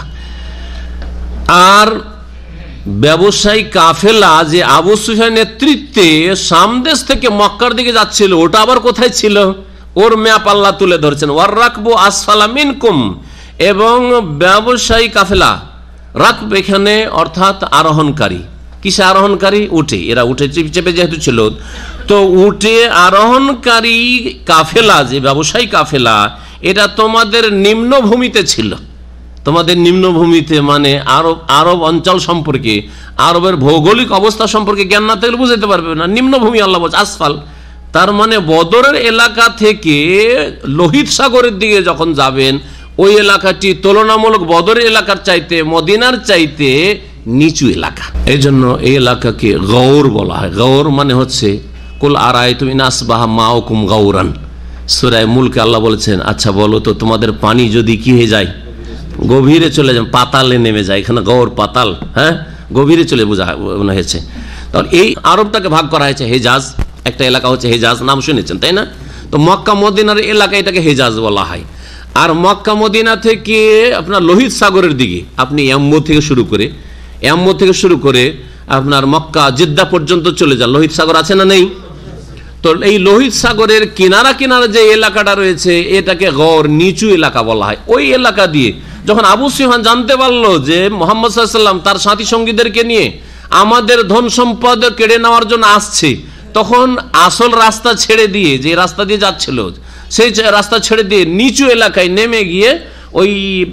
আর ব্যবসায়ী কাফেলা যে আবু সুফিয়ানের নেতৃত্বে সামদেশ থেকে মক্কার দিকে যাচ্ছিল, ওটা আবার কোথায় ছিল? ওর ম্যাপ আল্লাহ তুলে ধরেছেন। ওয়ার রাকবু আসফালা মিনকুম, এবং ব্যবসায়ী কাফেলা, রাকব এখানে অর্থাৎ আরোহণকারী। কিসে আরোহণকারী? উঠে। এরা উঠে চেপে যেহেতু ছিল, তো উঠে আরোহণকারী কাফেলা, যে ব্যবসায়ী কাফেলা, এটা তোমাদের নিম্নভূমিতে ছিল। তোমাদের নিম্নভূমিতে মানে আরব আরব অঞ্চল সম্পর্কে, আরবের ভৌগোলিক অবস্থা সম্পর্কে জ্ঞান না থাকলে বুঝতে পারবে না। নিম্নভূমি আল্লাহ বলছে আসফাল, তার মানে বদরের এলাকা থেকে লোহিত সাগরের দিকে যখন যাবেন, ওই এলাকাটি তুলনামূলক বদরের এলাকার চাইতে, মদিনার চাইতে নিচু এলাকা। এই জন্য এই এলাকাকে গৌর বলা হয়। গৌর মানে হচ্ছে কুল আরাআইতুম ইন আসবাহা মাউকুম গাওরান। সূরা মুলকে আল্লাহ বলেছেন, আচ্ছা বলো তো তোমাদের পানি যদি কি হয়ে যায়? গভীরে চলে যায়, পাতালে নেমে যায়। এখানে গৌর পাতাল, হ্যাঁ, গভীরে চলে বোঝা হয়েছে। তাহলে এই আরবটাকে ভাগ করা হয়েছে হেজাজ, একটা এলাকা হচ্ছে হেজাজ, নাম শুনেছেন তাই না? তো মক্কা মদিনার এলাকা, এটাকে হেজাজ বলা হয়। আর মক্কা মদিনা থেকে আপনার লোহিত সাগরের দিকে, আপনি ইয়াম্বু থেকে শুরু করে ইয়াম্বু থেকে শুরু করে আপনার মক্কা জিদ্দা পর্যন্ত চলে যান, লোহিত সাগর আছে না নেই? তো এই লোহিত সাগরের কিনারা কিনারা যে এলাকাটা রয়েছে, এটাকে গৌর, নিচু এলাকা বলা হয়। ওই এলাকা দিয়ে যখন আবু সুফিয়ান জানতে পারলো যে মুহাম্মদ সাল্লাল্লাহু আলাইহি ওয়াসাল্লাম তার সাথী সঙ্গীদেরকে নিয়ে আমাদের ধন সম্পদ কেড়ে নেওয়ার জন্য আসছে, তখন আসল রাস্তা ছেড়ে দিয়ে, যে রাস্তা দিয়ে যাচ্ছিল সেই রাস্তা ছেড়ে দিয়ে নিচু এলাকায় নেমে গিয়ে ওই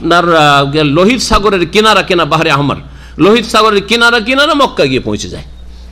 লোহিত সাগরের কিনারা কিনা বাহারে আহমার, লোহিত সাগরের কিনারা কিনারা মক্কা গিয়ে পৌঁছে যায়।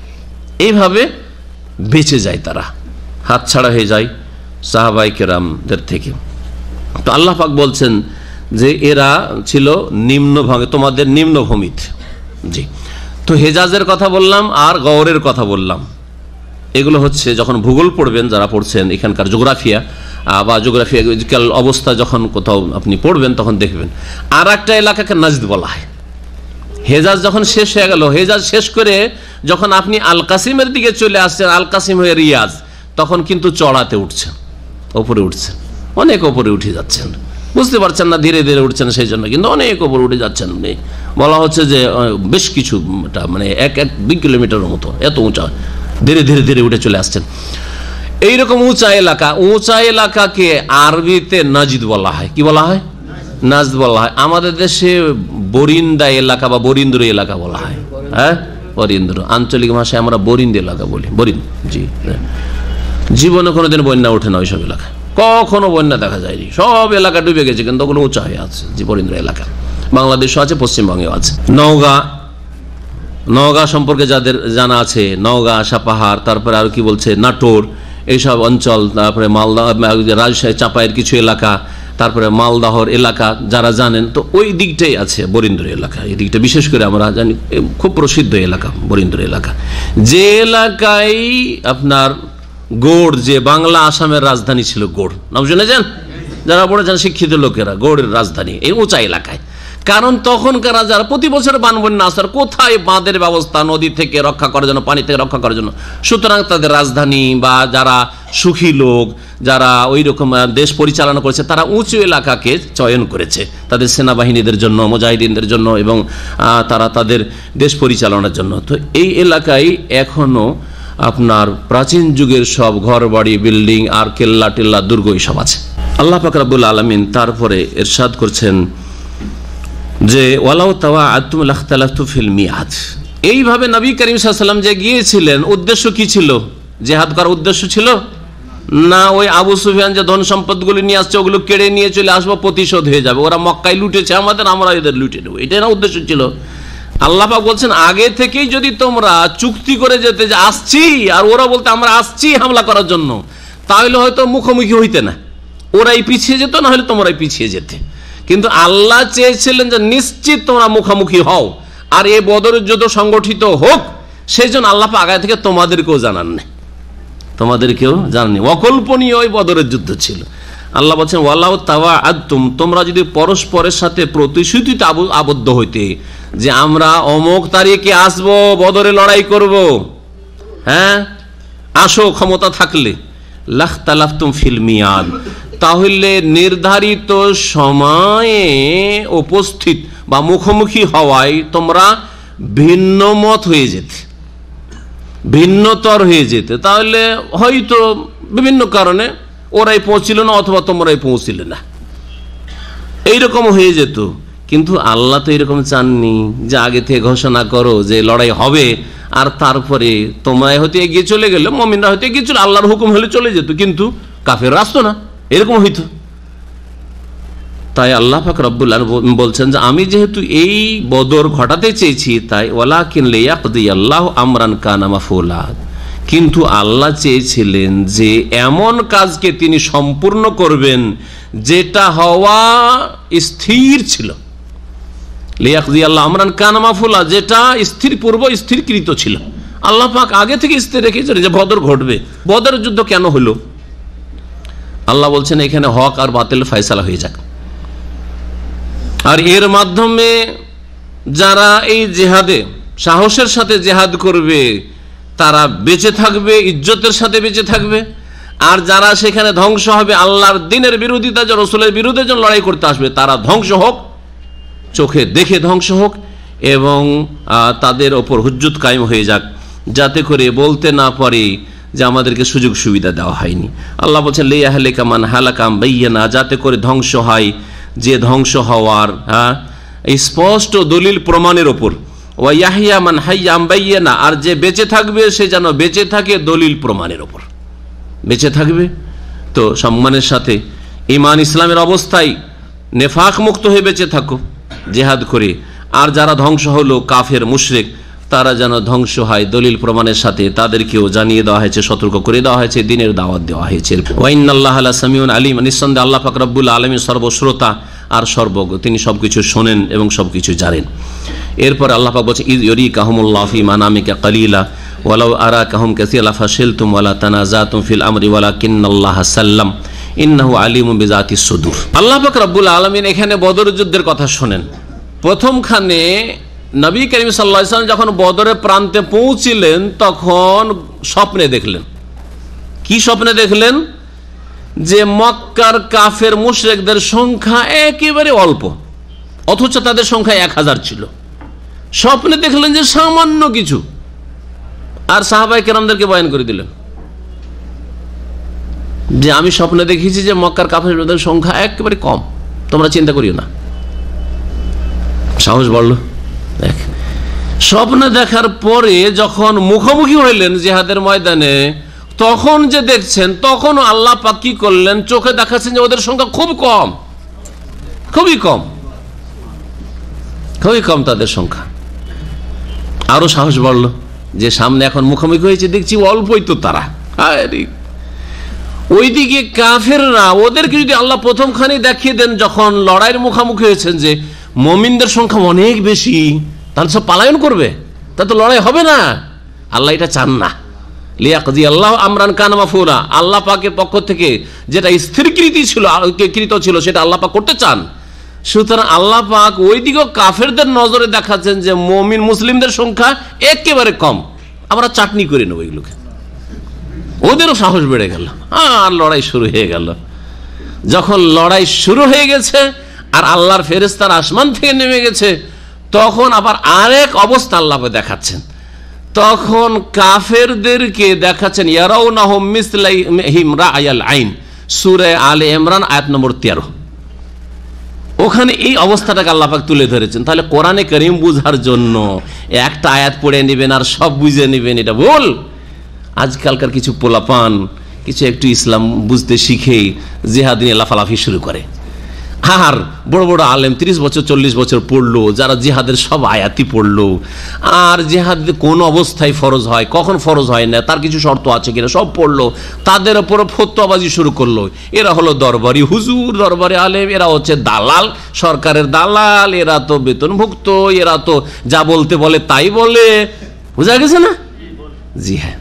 এইভাবে বেঁচে যায় তারা, হাতছাড়া হয়ে যায় সাহাবায়ে কেরামদের থেকে। তো আল্লাহ পাক বলছেন যে এরা ছিল নিম্নভাগে, তোমাদের নিম্নভূমিতে। জি, তো হেজাজের কথা বললাম আর গৌরের কথা বললাম। এগুলো হচ্ছে যখন ভূগোল পড়বেন, যারা পড়ছেন এখানকার জিওগ্রাফিয়া বা জিওগ্রাফিক্যাল অবস্থা যখন কোথাও আপনি পড়বেন তখন দেখবেন। আর একটা এলাকাকে নাজদ বলা হয়। হেজাজ যখন শেষ হয়ে গেল, হেজাজ শেষ করে যখন আপনি আল কাসিমের দিকে চলে আসছেন, আল কাসিম হয়ে রিয়াজ, তখন কিন্তু চড়াতে উঠছেন, ওপরে উঠছেন, অনেক ওপরে উঠে যাচ্ছেন। বুঝতে পারছেন না, ধীরে ধীরে উঠছেন, সেই জন্য কিন্তু অনেক ওপরে উঠে যাচ্ছেন। বলা হচ্ছে যে বেশ কিছুটা, মানে এক এক দুই কিলোমিটারের মতো এত উঁচা, ধীরে ধীরে ধীরে উঠে চলে আসছেন। এইরকম উঁচা এলাকা, উঁচা এলাকাকে আরবিতে নাজিদ বলা হয়। কি বলা হয়? নাজদ বলা হয়। আমাদের দেশে বরিন্দা এলাকা বা বরিন্দ্র এলাকা বলা হয়। হ্যাঁ, বরিন্দ্র, আঞ্চলিক ভাষায় আমরা বরিন্দ এলাকা বলি। বরিন্দ, জি। জীবনে কোনোদিন বন্যা ওঠে না ওইসব এলাকা, কখনো বন্যা দেখা যায়নি, সব এলাকা ডুবে গেছে, কিন্তু ওগুলো উঁচা হয়ে আছে। জি, বরিন্দ্র এলাকা বাংলাদেশও আছে, পশ্চিমবঙ্গেও আছে। নওগাঁ, নওগাঁ সম্পর্কে যাদের জানা আছে, নওগাঁ, সাপাহার, তারপরে আর কি বলছে নাটোর, এইসব অঞ্চল, তারপরে মালদা, রাজশাহী, চাঁপাইয়ের কিছু এলাকা, তারপরে মালদাহর এলাকা, যারা জানেন তো ওই দিকটাই আছে বরিন্দ্র এলাকা। এই দিকটা বিশেষ করে আমরা জানি, খুব প্রসিদ্ধ এলাকা বরিন্দ্র এলাকা। যে এলাকায় আপনার গৌড়, যে বাংলা আসামের রাজধানী ছিল গৌড়, নাম শুনেছেন? যারা পড়েছেন শিক্ষিত লোকেরা, গৌড়ের রাজধানী এই উঁচা এলাকায়। কারণ তখনকার যারা প্রতি বছর বান বন্যা আসার কোথায় বাঁধের ব্যবস্থা, নদী থেকে রক্ষা করার জন্য, পানি থেকে রক্ষা করার জন্য। সুতরাং তাদের রাজধানী বা যারা সুখী লোক, যারা ওই রকম দেশ পরিচালনা করেছে, তারা উঁচু এলাকাকে চয়ন করেছে তাদের সেনাবাহিনীদের জন্য, মুজাহিদিনদের জন্য, এবং তারা তাদের দেশ পরিচালনার জন্য। তো এই এলাকায় এখনো আপনার প্রাচীন যুগের সব ঘর বাড়ি, বিল্ডিং আর কেল্লা টেল্লা, দুর্গ সব আছে। আল্লাহ পাক রব্বুল আলামিন তারপরে ইরশাদ করছেন যে ওয়ালাউ তাওয়াআতুম লাখতালাফতু ফিল মিয়াদ। এইভাবে নবী করিম সাল্লাল্লাহু আলাইহি ওয়াসাল্লাম যে গিয়েছিলেন, উদ্দেশ্য কি ছিল? জিহাদ করার উদ্দেশ্য ছিল না ওই আবু সুফিয়ান যে ধন সম্পদগুলি নিয়ে আসছে ওগুলো কেড়ে নিয়ে চলে আসবো, প্রতিশোধ হয়ে যাবে, ওরা মক্কায় লুটেছে আমাদের, আমরা এদের লুটে নেবো, এটাই না উদ্দেশ্য ছিল। আল্লাহ পাক বলছেন আগে থেকেই যদি তোমরা চুক্তি করে যেতে যে আসছি, আর ওরা বলতে আমরা আসছি হামলা করার জন্য, তাহলে হয়তো মুখোমুখি হইতে না, ওরাই পিছিয়ে যেত, না হলে তোমরাই পিছিয়ে যেতে। কিন্তু আল্লাহ চেয়েছিলেন যে নিশ্চিত তোমরা মুখোমুখি হও, আর এ বদরের যুদ্ধ সংগঠিত হোক, সেই জন্য আল্লাহ পাক আগে থেকে তোমাদেরকেও জানান নাই, তোমাদেরকেও জানাননি। অকল্পনীয় ওই বদরের যুদ্ধ ছিল। আল্লাহ বলছেন ওয়ালাউ তাওয়াআতুম, তোমরা যদি পরস্পরের সাথে প্রতিশ্রুতিতে আবদ্ধ হইতে যে আমরা অমুক তারিখে আসবো, বদরে লড়াই করব, হ্যাঁ আসো ক্ষমতা থাকলে, লাখতালাফতুম ফিল মিয়াদ, তাহলে নির্ধারিত সময়ে উপস্থিত বা মুখোমুখি হওয়ায় তোমরা ভিন্ন মত হয়ে যেতে, ভিন্নতর হয়ে যেতে। তাহলে হয়তো বিভিন্ন কারণে ওরাই পৌঁছিল না অথবা তোমরাই পৌঁছিলে না, এইরকম হয়ে যেত। কিন্তু আল্লাহ তো এরকম চাননি যে আগে থেকে ঘোষণা করো যে লড়াই হবে, আর তারপরে তোমরাই হয়তো এগিয়ে চলে গেলে, মুমিনরা হয়তো এগিয়ে চলে, আল্লাহর হুকুম হলে চলে যেত, কিন্তু কাফেররা আসতো না, এরকম হইতো। তাই আল্লাহ পাক রব্বুল আলামিন বলছেন যে আমি যেহেতু এই বদর ঘটাতে চেয়েছি, তাই ওয়ালাকিন লিয়াকদি আল্লাহু আমরান কানা মাফউলা, কিন্তু আল্লাহ চেয়েছিলেন যে এমন কাজকে তিনি সম্পূর্ণ করবেন যেটা হওয়া স্থির ছিল। লিয়াকদি আল্লাহ আমরান কানা মাফউলা, যেটা স্থির পূর্ব স্থিরকৃত ছিল। আল্লাহ পাক আগে থেকে স্থির রেখেছিলেন যে বদর ঘটবে। বদর যুদ্ধ কেন হলো? আল্লাহ বলছেন এখানে হক আর বাতিল ফয়সালা হয়ে যাক, আর এর মাধ্যমে যারা এই জিহাদে সাহসের সাথে জিহাদ করবে তারা বেঁচে থাকবে, ইজ্জতের সাথে বেঁচে থাকবে, আর যারা সেখানে ধ্বংস হবে, আল্লাহর দ্বীনের বিরোধিতা, রাসূলের বিরুদ্ধে যখন লড়াই করতে আসবে, তারা ধ্বংস হোক, চোখে দেখে ধ্বংস হোক, এবং তাদের ওপর হুজ্জত কায়েম হয়ে যাক, যাতে করে বলতে না পারে যে আমাদেরকে সুযোগ সুবিধা দেওয়া হয়নি। আল্লাহ বলছেন লিয়াহলিকা মান হালাকা আন বাইয়িনা, যাতে করে ধ্বংস হয় যে ধ্বংস হওয়ার হ্যাঁ স্পষ্ট দলিল প্রমাণের ওপর, ওয়া ইয়াহইয়া মান হাইয়া আন বাইয়িনা, আর যে বেঁচে থাকবে সে যেন বেঁচে থাকে দলিল প্রমাণের ওপর বেঁচে থাকবে। তো সম্মানের সাথে ঈমান ইসলামের অবস্থায় নেফাক মুক্ত হয়ে বেঁচে থাকো জিহাদ করে, আর যারা ধ্বংস হলো কাফের মুশরিক, তারা যেন ধ্বংস হয় দলিল প্রমাণের সাথে, তাদেরকেও জানিয়ে দেওয়া হয়েছে, সতর্ক করে দেওয়া হয়েছে, দ্বীনের দাওয়াত দেওয়া হয়েছে। ওয়া ইন্নাল্লাহা লা সামিউন আলিম, নিঃসন্দেহে আল্লাহ পাক রব্বুল আলামিন সর্বশ্রোতা আর সর্বজ্ঞ, তিনি সবকিছু শোনেন এবং সবকিছু জানেন। এরপর আল্লাহ পাক বলছে ইয ইউরিকাহুমুল্লাহু ফি মানামিকা কালিলা ওয়ালাউ আরাকাহুম কাসীরা লাফাশিলতুম ওয়ালা তানাযাতুম ফিল আমরি ওয়ালাকিন্নাল্লাহা সাল্লাম ইন্নাহু আলিমুম বিযাতিস সুদূর। আল্লাহ পাক রব্বুল আলামিন এখানে বদর যুদ্ধের কথা শোনেন। প্রথমখানে নবী করিম সাল্লাল্লাহু আলাইহি ওয়াসাল্লাম যখন বদরের প্রান্তে পৌঁছিলেন তখন স্বপ্নে দেখলেন। কি স্বপ্নে দেখলেন? যে মক্কার কাফের মুশরিকদের সংখ্যা একেবারে অল্প, অথচ তাদের সংখ্যা এক হাজার ছিল। স্বপ্নে দেখলেন যে সামান্য কিছু, আর সাহাবায়ে কেরামদেরকে বয়ান করে দিলেন যে আমি স্বপ্নে দেখেছি যে মক্কার কাফেরদের সংখ্যা একেবারে কম, তোমরা চিন্তা করিও না। সাহস বাড়লো। দেখ, স্বপ্নে দেখার পরে যখন মুখোমুখি হইলেন জিহাদের ময়দানে, তখন যে দেখছেন, তখন আল্লাহ পাক কি করলেন? চোখে দেখাচ্ছেন যে ওদের সংখ্যা খুব কম, খুবই কম, খুবই কম তাদের সংখ্যা। আরো সাহস বাড়লো যে সামনে এখন মুখোমুখি হয়েছে, দেখছি অল্পই তো তারা। ওইদিকে কাফেররা, ওদেরকে যদি আল্লাহ প্রথমখানে দেখিয়ে দেন যখন লড়াইয়ের মুখোমুখি হয়েছেন যে মুমিনদের সংখ্যা অনেক বেশি, তাহলে সব পালায়ন করবে, তা তো লড়াই হবে না। আল্লাহ এটা চান না। লিয়াকদি আল্লাহু আমরান কানা মাফউলা, আল্লাহ পাকের পক্ষ থেকে যেটা স্থিরকৃতি ছিল, কৃত ছিল, সেটা আল্লাহ পাক করতে চান। সুতরাং আল্লাহ পাক ওইদিকেও কাফেরদের নজরে দেখাচ্ছেন যে মুমিন মুসলিমদের সংখ্যা একেবারে কম, আমরা চাটনি করে নেবো এগুলোকে। ওদেরও সাহস বেড়ে গেল, আর লড়াই শুরু হয়ে গেল। যখন লড়াই শুরু হয়ে গেছে আর আল্লাহর ফেরেশতারা আসমান থেকে নেমে গেছে, তখন আবার আরেক অবস্থা আল্লাহ দেখাচ্ছেন। তখন কাফেরদেরকে দেখাচ্ছেন ইয়ারাউনাহুম মিসলাইহিম রাআয়াল আইন, সূরা আলে ইমরান আয়াত নম্বর তেরো। ওখানে এই অবস্থাটাকে আল্লাহ পাক তুলে ধরেছেন। তাহলে কোরআনে কারীম বুঝার জন্য একটা আয়াত পড়ে নেবেন আর সব বুঝে নেবেন, এটা ভুল। আজকালকার কিছু পোলাপান কিছু একটু ইসলাম বুঝতে শিখেই জিহাদ নিয়ে লাফালাফি শুরু করে। আর বড় বড় আলেম তিরিশ বছর চল্লিশ বছর পড়লো, যারা জিহাদের সব আয়াতি পড়লো, আর জিহাদ কোন অবস্থায় ফরজ হয়, কখন ফরজ হয় না, তার কিছু শর্ত আছে কিনা সব পড়লো, তাদের উপরে ফতোয়াবাজি শুরু করলো। এরা হলো দরবারি হুজুর, দরবারি আলেম, এরা হচ্ছে দালাল, সরকারের দালাল, এরা তো বেতনভুক্ত, এরা তো যা বলতে বলে তাই বলে। বুঝা গেছে না? জি হ্যাঁ,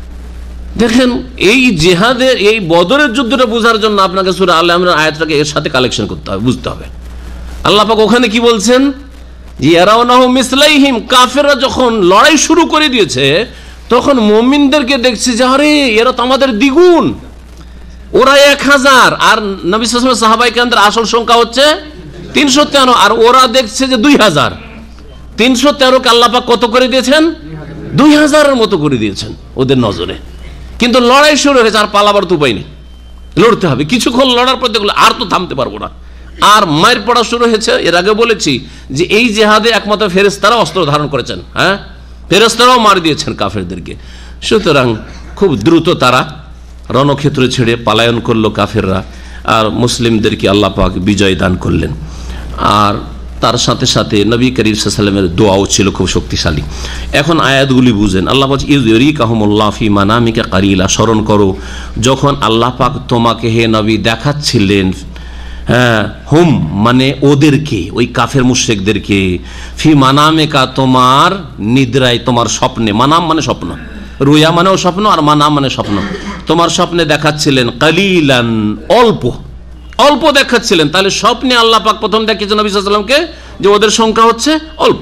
দেখেন এই জিহাদের এই বদরের যুদ্ধটা বোঝার জন্য আপনাকে সূরা আলে ইমরান আয়াতটাকে এর সাথে কালেকশন করতে হবে, বুঝতে হবে। আল্লাহ পাক ওখানে কি বলছেন, যে ইয়ারাউনাহুম মিসলাইহিম, কাফেররা যখন লড়াই শুরু করে দিয়েছে তখন মুমিনদেরকে দেখছে যে আরে এরা তো আমাদের দ্বিগুণ, ওরা এক হাজার, আর নবী সাল্লাল্লাহু আলাইহি ওয়াসাল্লাম সাহাবায়ে কেরামদের আসল সংখ্যা হচ্ছে তিনশো তেরো, আর ওরা দেখছে যে দুই হাজার। তিনশো তেরো কে আল্লাহ পাক কত করে দিয়েছেন? দুই হাজারের মতো করে দিয়েছেন ওদের নজরে। কিন্তু লড়াই শুরু হয়েছে, আর পালাবার তো উপায় নেই, লড়তে হবে। কিছুক্ষণ লড়ার পর দেখলো আর তো থামতে পারবো না, আর মায়ের পড়া শুরু হয়েছে। এর আগে বলেছি যে এই জিহাদে একমাত্র ফেরেশতারা অস্ত্র ধারণ করেছেন, হ্যাঁ, ফেরেশতারাও মার দিয়েছেন কাফেরদেরকে। সুতরাং খুব দ্রুত তারা রণক্ষেত্র ছেড়ে পালায়ন করলো কাফেররা, আর মুসলিমদেরকে আল্লাহ পাক বিজয় দান করলেন। আর তার সাথে সাথে নবী করিম সাল্লাল্লাহু আলাইহি ওয়াসাল্লামের দোয়াও ছিল খুব শক্তিশালী। এখন আয়াতগুলি বুঝেন। আল্লাহ পাক ইউরিকাহুমুল্লাহ ফি মানামিকা কালিলা, স্মরণ করো যখন আল্লাহ পাক তোমাকে হে নবী দেখাচ্ছিলেন, হ্যাঁ, হুম মানে ওদেরকে, ওই কাফের মুশরিকদেরকে, ফি মানামিকা তোমার নিদ্রায়, তোমার স্বপ্নে। মানাম মানে স্বপ্ন, রুয়া মানেও স্বপ্ন, আর মানাম মানে স্বপ্ন। তোমার স্বপ্নে দেখাচ্ছিলেন কালিলান, অল্প অল্প দেখাচ্ছিলেন। তাহলে স্বপ্নে আল্লাহ পাক প্রথম দেখিয়েছেন নবী সাল্লাল্লাহু আলাইহি ওয়াসাল্লামকে যে ওদের সংখ্যা হচ্ছে অল্প।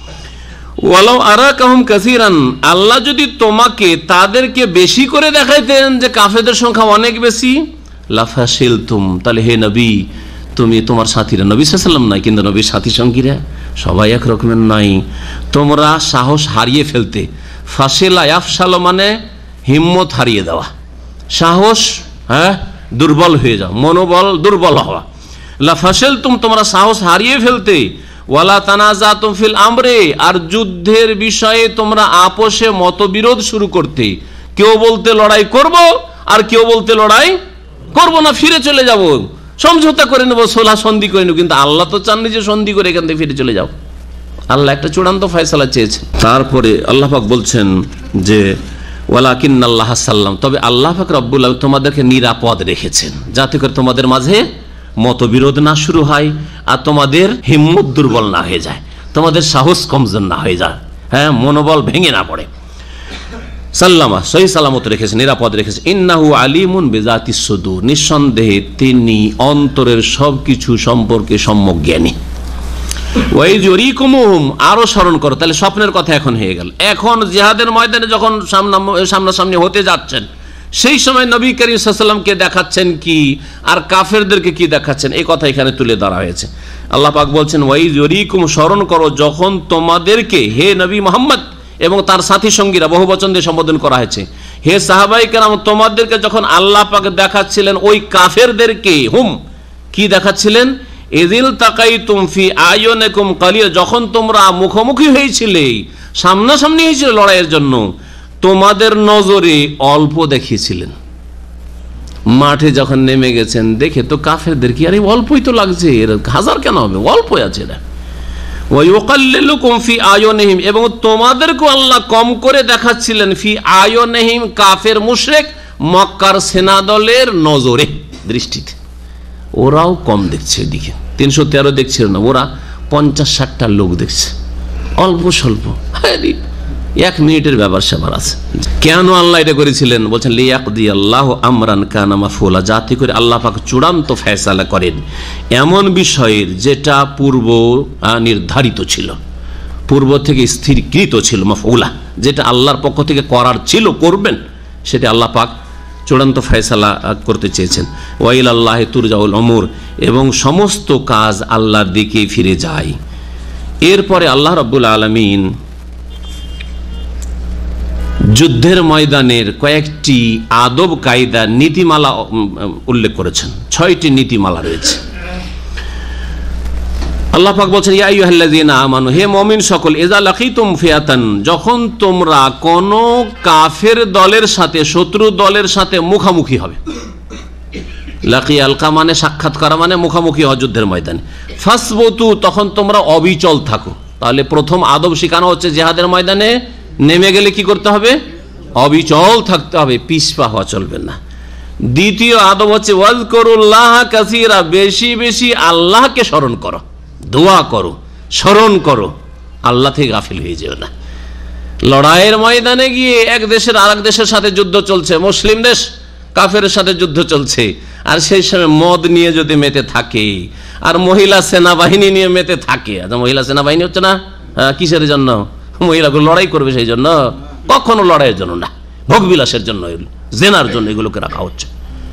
ওয়ালাউ আরাকাহুম কাসীরান, আল্লাহ যদি তোমাকে তাদেরকে বেশি করে দেখাইতেন যে কাফেরদের সংখ্যা অনেক বেশি, লাফাশিলতুম, তাহলে হে নবী তুমি, তোমার সাথীরা, নবী সাল্লাল্লাহু আলাইহি ওয়াসাল্লাম নাই কিন্তু নবীর সাথী সঙ্গীরা সবাই এক রকমের নাই, তোমরা সাহস হারিয়ে ফেলতে। ফাশিলা ইয়াফশালু মানে হিম্মত হারিয়ে দেওয়া, সাহস হ্যাঁ দুর্বল হয়ে যাও, মনোবল দুর্বল হওয়া। লাফাশিলতুম, তোমরা সাহস হারিয়ে ফেলতে। ওয়ালা তানাজাতুম ফিল আমরে, আর যুদ্ধের বিষয়ে তোমরা আপোষে মতবিরোধ শুরু করতে। কেউ বলতে লড়াই করব, আর কেউ বলতে লড়াই করব না, ফিরে চলে যাব, সমঝোতা করে নেব, সোলা সন্ধি করে নেব। কিন্তু আল্লাহ তো চাননি যে সন্ধি করে এখান থেকে ফিরে চলে যাও। আল্লাহ একটা চূড়ান্ত ফয়সালা চেয়েছে। তারপরে আল্লাহ পাক বলছেন যে ওয়ালাকিন্নাল্লাহ সাল্লাম, তবে আল্লাহ পাক রব্বুল আলামিন তোমাদেরকে নিরাপদ রেখেছেন, যাতে করে তোমাদের মাঝে মতবিরোধ না শুরু হয়, আর তোমাদের হিম্মত দুর্বল না হয়ে যায়, তোমাদের সাহস কমজোর না হয়ে যায়, হ্যাঁ, মনোবল ভেঙে না পড়ে। সাল্লামা, সহি সালামত রেখেছে, নিরাপদ রেখেছে। ইন্নাহু আলিমুন বিজাতিস সুদূর, নিঃসন্দেহে তিনি অন্তরের সবকিছু সম্পর্কে সম্যক জ্ঞানী। আরো স্মরণ করো, তাহলে স্বপ্নের কথা এখন হয়ে গেল। এখন জিহাদের ময়দানে যখন সামনাসামনি হতে যাচ্ছেন, সেই সময় নবী করিম সাল্লাল্লাহু আলাইহি ওয়াসাল্লামকে দেখাচ্ছেন কি, আর কাফেরদেরকে কি দেখাচ্ছেন, এই কথা এখানে তুলে ধরা হয়েছে। আল্লাহ পাক বলছেন ওয়াইজুরিকুম, স্মরণ করো যখন তোমাদেরকে হে নবী মুহাম্মদ এবং তার সাথী সঙ্গীরা, বহু বচন দিয়ে সম্বোধন করা হয়েছে, হে সাহাবায়ে কেরাম, তোমাদেরকে যখন আল্লাহ পাক দেখাচ্ছিলেন ওই কাফেরদেরকে, হুম কি দেখাচ্ছিলেন, ইযিল তাকাইতুম ফি আয়ুনিকুম কালিল, যখন তোমরা মুখোমুখি হয়েছিলে, সামনাসামনি হয়েছিল লড়াইয়ের জন্য, তোমাদের নজরে অল্প দেখিয়েছিলেন। মাঠে যখন নেমে গেছেন দেখে তো কাফেরদের কি আরে অল্পই তো লাগছে, এর হাজার কেন হবে, অল্প আছে এরা। ওয়ায়ুকাল্লিলুকুম ফি আয়ুনিহিম, এবং তোমাদেরকে আল্লাহ কম করে দেখাচ্ছিলেন ফি আয়ুনিহিম, কাফের মুশরিক মক্কার সেনাদলের নজরে, দৃষ্টিতে। ওরাও কম দেখছে, এদিকে তিনশো তেরো দেখছিল না, ওরা পঞ্চাশ ষাটটা লোক দেখছে, অল্প স্বল্প। এক মিনিটের ব্যাপার স্যাপার আছে। কেন আল্লাহ এটা করেছিলেন? বলছেন লিয়াকদি আল্লাহু আমরান কানা মাফউলা, যাতে করে আল্লাহ পাক চূড়ান্ত ফয়সালা করেন এমন বিষয়ের যেটা পূর্ব নির্ধারিত ছিল, পূর্ব থেকে স্থিরকৃত ছিল, মাফউলা, যেটা আল্লাহর পক্ষ থেকে করার ছিল, করবেন, সেটা আল্লাহ পাক চূড়ান্ত ফয়সালা করতে চেয়েছেন। ওয়াইল আল্লাহ তুরজাউল উমুর, এবং সমস্ত কাজ আল্লাহর দিকে ফিরে যায়। এরপরে আল্লাহ রাব্বুল আলামিন যুদ্ধের ময়দানের কয়েকটি আদব কায়দা নীতিমালা উল্লেখ করেছেন। ছয়টি নীতিমালা রয়েছে। আল্লাহ পাক বলছেন ইয়া আইয়ুহাল্লাযীনা আমানু, হে মুমিন সকল, ইযা লাকিতুম ফিয়াতান, যখন তোমরা কোন কাফের দলের সাথে, শত্রু দলের সাথে মুখামুখি হবে। লাকি আলকা মানে সাক্ষাৎ করা, মানে মুখামুখি হওয়া যুদ্ধের ময়দানে। ফাসবুতু, তখন তোমরা অবিচল থাকো। তাহলে প্রথম আদব শেখানো হচ্ছে জিহাদের ময়দানে নেমে গেলে কি করতে হবে? অবিচল থাকতে হবে, পিছপা হওয়া চলবে না। দ্বিতীয় আদব হচ্ছে ওয়াজকুরুল্লাহ কাসীরা, বেশি বেশি আল্লাহকে স্মরণ করো, দোয়া করো, স্মরণ করো, আল্লাহ থেকে গাফিল হয়ে যেও না। লড়াইয়ের ময়দানে গিয়ে এক দেশের আরেক দেশের সাথে যুদ্ধ চলছে, মুসলিম দেশ কাফের সাথে যুদ্ধ চলছে, আর সেই সময় মদ নিয়ে যদি মেতে থাকে, আর মহিলা সেনাবাহিনী নিয়ে মেতে থাকে, আচ্ছা মহিলা সেনাবাহিনী হচ্ছে না, কিসের জন্য? মহিলাগুলো লড়াই করবে সেই জন্য? কখনো লড়াইয়ের জন্য না, ভোগবিলাসের জন্য, জেনার জন্য এগুলোকে রাখা হচ্ছে।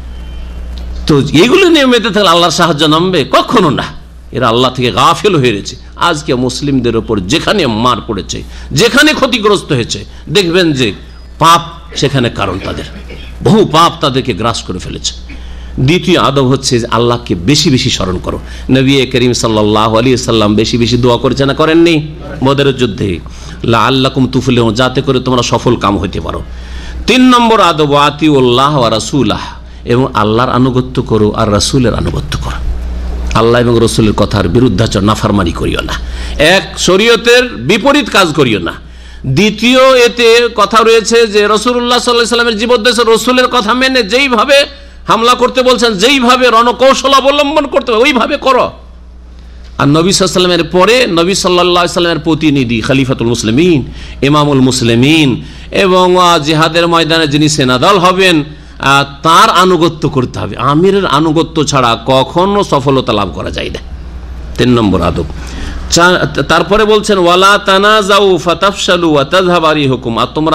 তো এগুলো নিয়ে মেতে থাকলে আল্লাহর সাহায্য নামবে? কখনো না। এরা আল্লাহ থেকে গাফিল হয়ে রয়েছে। আজকে মুসলিমদের উপর যেখানে মার পড়েছে, যেখানে ক্ষতিগ্রস্ত হয়েছে, দেখবেন যে পাপ সেখানে কারণ, তাদের বহু পাপ তাদেরকে গ্রাস করে ফেলেছে। দ্বিতীয় আদব হচ্ছে আল্লাহকে বেশি বেশি স্মরণ করো। নবী করিম সাল্লাল্লাহু আলাইহি সাল্লাম বেশি বেশি দোয়া করেছেন না করেননি বদরের যুদ্ধে? লাআল্লাকুম তুফলিহুন, যাতে করে তোমরা সফল কাম হইতে পারো। তিন নম্বর আদব আতিউল্লাহ ওয়া রাসূলাহ, এবং আল্লাহর আনুগত্য করো আর রাসূলের আনুগত্য করো। আল্লাহ এবং রাসূলের কথার বিরুদ্ধাচরণ, নাফরমানি করিও না, এক শরীয়তের বিপরীত কাজ করিও না। দ্বিতীয় এতে কথা রয়েছে যে রাসূলুল্লাহ সাল্লাল্লাহু আলাইহি সাল্লামের জীবদ্দশায় রাসূলের কথা মেনে যেইভাবে হামলা করতে বলছেন, যেইভাবে রণকৌশল অবলম্বন করতে হবে ওইভাবে করো। আর নবী সাল্লাল্লাহু আলাইহি সাল্লামের পরে নবী সাল্লাল্লাহু আলাইহি সাল্লামের প্রতিনিধি খলিফাতুল মুসলিমিন, ইমামুল মুসলিমিন, এবং জিহাদের ময়দানে যিনি সেনাদল হবেন তার আনুগত্য করতে হবে। আমিরের আনুগত্য ছাড়া কখনো সফলতা লাভ করা যায় না। তিন নম্বর আদব। তারপরে বলছেন ওয়ালা তানাজাউ ফাতাফশালু ওয়া তাযহাবা রিহুকুম, আর তোমরা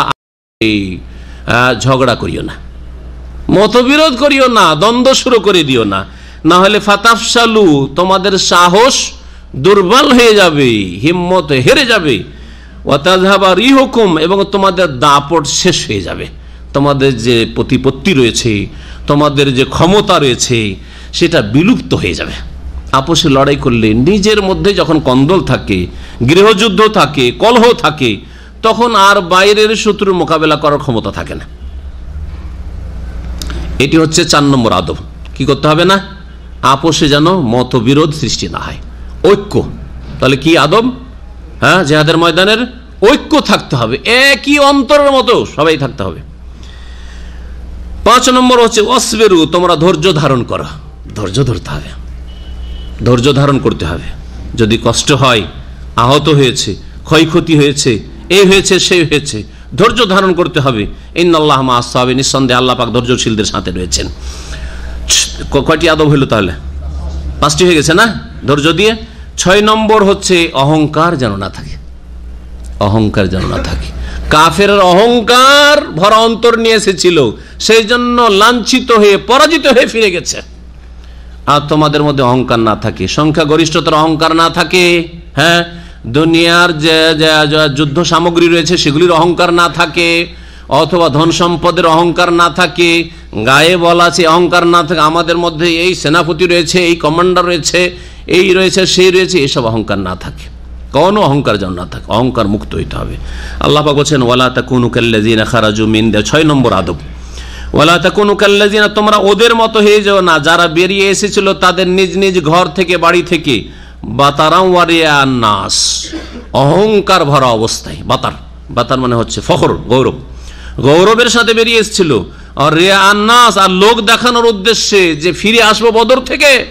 ঝগড়া করিও না, মতবিরোধ করিও না, দ্বন্দ্ব শুরু করে দিও না, না হলে ফাতাফশালু, তোমাদের সাহস দুর্বল হয়ে যাবে, হিম্মত হেরে যাবে, ওয়া তাযহাবা রিহুকুম, এবং তোমাদের দাপট শেষ হয়ে যাবে। তোমাদের যে প্রতিপত্তি রয়েছে, তোমাদের যে ক্ষমতা রয়েছে, সেটা বিলুপ্ত হয়ে যাবে। আপোষে লড়াই করলে নিজের মধ্যে যখন কন্দল থাকে, গৃহযুদ্ধ থাকে, কলহ থাকে, তখন আর বাইরের শত্রুর মোকাবেলা করার ক্ষমতা থাকে না। এটি হচ্ছে চার নম্বর আদব। কি করতে হবে না? আপোষে যেন মতবিরোধ সৃষ্টি না হয়, ঐক্য। তাহলে কি আদব? হ্যাঁ, জিহাদের ময়দানের ঐক্য থাকতে হবে, একই অন্তরের মতো সবাই থাকতে হবে। পাঁচ নম্বর হচ্ছে ওয়াসবিরু, তোমরা ধৈর্য ধারণ করো। ধৈর্য ধরতে হবে, ধৈর্য ধারণ করতে হবে। যদি কষ্ট হয়, আহত হয়েছে, ক্ষয়ক্ষতি হয়েছে, এই হয়েছে সেই হয়েছে, ধৈর্য ধারণ করতে হবে। ইন্নাল্লাহ মা'আস সাবিরিন, নিঃসন্দেহে আল্লাহ পাক ধৈর্যশীলদের সাথে রয়েছেন। কয়টি আদব হলো তাহলে? পাঁচটি হয়ে গেছে না ধৈর্য দিয়ে। ছয় নম্বর হচ্ছে অহংকার যেন না থাকে, অহংকার যেন না থাকে। কাফের অহংকার ভরা অন্তর নিয়ে এসেছিল, সেই জন্য লাঞ্ছিত হয়ে পরাজিত হয়ে ফিরে গেছে। আর তোমাদের মধ্যে অহংকার না থাকে, সংখ্যা গরিষ্ঠতার অহংকার না থাকে, হ্যাঁ, দুনিয়ার যে যুদ্ধ সামগ্রী রয়েছে সেগুলির অহংকার না থাকে, অথবা ধন সম্পদের অহংকার না থাকে, গায়ে বলা আছে অহংকার না থাকে, আমাদের মধ্যে এই সেনাপতি রয়েছে, এই কমান্ডার রয়েছে, এই রয়েছে, সেই রয়েছে, এসব অহংকার না থাকে। কোনো অহংকার যেন না থাকে, অহংকার মুক্ত হইতে হবে। আল্লাহ পাক বলেন ওয়ালা তাকুনু কাল্লাযিনা খারাজু মিন দে, ছয় নম্বর আদব। ওয়ালা তাকুনু কাল্লাযিনা, তোমরা ওদের মতো হয়ে যাও না যারা বেরিয়ে এসেছিল তাদের নিজ নিজ ঘর থেকে, বাড়ি থেকে, বাতারাম ওয়ারিয়া নাস, অহংকার ভরা অবস্থায়। বাতার, বাতার মানে হচ্ছে ফখর, গৌরব, গৌরবের সাথে বেরিয়ে এসেছিল। আর রিয়া আন্নাস, আর লোক দেখানোর উদ্দেশ্যে যে ফিরে আসবো বদর থেকে,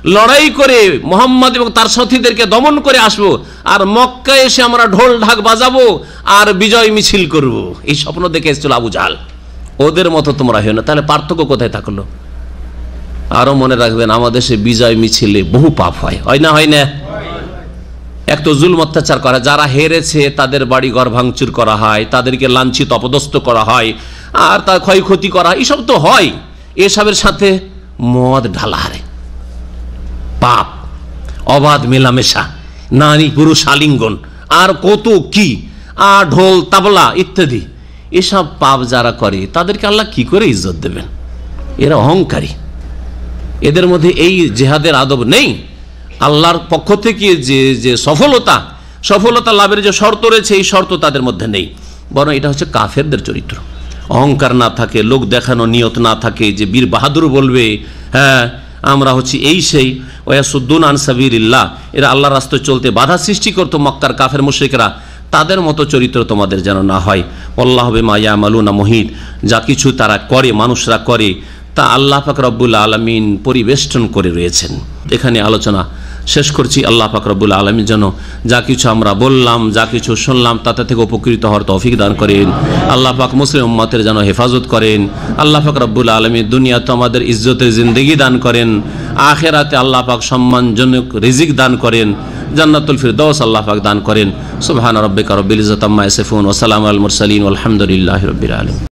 লড়াই করে মোহাম্মদ এবং তার সাথীদেরকে দমন করে আসবো, আর মক্কায় এসে আমরা ঢোল ঢাক বাজাবো আর বিজয় মিছিল করব। এই স্বপ্ন দেখে এসেছিল আবু জাহল। ওদের মতো তোমরা হও না। তাহলে পার্থক্য কোথায় থাকলো? আরো মনে রাখবেন, আমাদের সে বিজয় মিছিলে বহু পাপ হয়, হয় না? হয় না? এক তো জুলম অত্যাচার করা, যারা হেরেছে তাদের বাড়ি ঘর ভাঙচুর করা হয়, তাদেরকে লাঞ্ছিত অপদস্থ করা হয়, আর তার ক্ষয়ক্ষতি করা, এসব তো হয়। এসবের সাথে মদ ঢালা হারে পাপ, অবাধ মেলামেশা, নারী পুরুষ আলিঙ্গন, আর কত কি, আর ঢোল তাবলা ইত্যাদি, এসব পাপ যারা করে তাদেরকে আল্লাহ কি করে ইজ্জত দেবেন? এরা অহংকারী, এদের মধ্যে এই জেহাদের আদব নেই। আল্লাহর পক্ষ থেকে যে যে সফলতা সফলতা লাভের যে শর্ত রয়েছে, এই শর্ত তাদের মধ্যে নেই, বরং এটা হচ্ছে কাফেরদের চরিত্র। অহংকার না থাকে, লোক দেখানো নিয়ত না থাকে, যে বীর বাহাদুর বলবে হ্যাঁ আমরা হচ্ছি এই সেই, ওয়াসুদ্দুন আন সাবিলিল্লাহ, এরা আল্লাহর রাস্তায় চলতে বাধা সৃষ্টি করতো মক্কার কাফের মুশরিকরা, তাদের মতো চরিত্র তোমাদের যেন না হয়। আল্লাহ বিমা ইয়ামালুনা মুহিত, যা কিছু তারা করে, মানুষরা করে, তা আল্লাহ পাক রব্বুল আলামিন পরিবেষ্টন করে রয়েছেন। এখানে আলোচনা শেষ করছি। আল্লাহ পাক রব্বুল আলামিন যেন যা কিছু আমরা বললাম, যা কিছু শুনলাম, তাতে থেকে উপকৃত হওয়ার তৌফিক দান করেন। আল্লাহ পাক মুসলিম উম্মতের যেন হেফাজত করেন। আল্লাহ পাক রব্বুল আলামিন দুনিয়াতে আমাদের ইজ্জতের জিন্দেগি দান করেন, আখিরাতে আল্লাহ পাক সম্মানজনক রিজিক দান করেন, জান্নাতুল ফিরদৌস আল্লাহ পাক দান করেন। সুবহান রাব্বিকা রব্বিল ইজ্জাতি আম্মা ইয়াসিফুন ওয়া সালামুল মুরসালিন ওয়াল হামদুলিল্লাহি রাব্বিল আলামিন।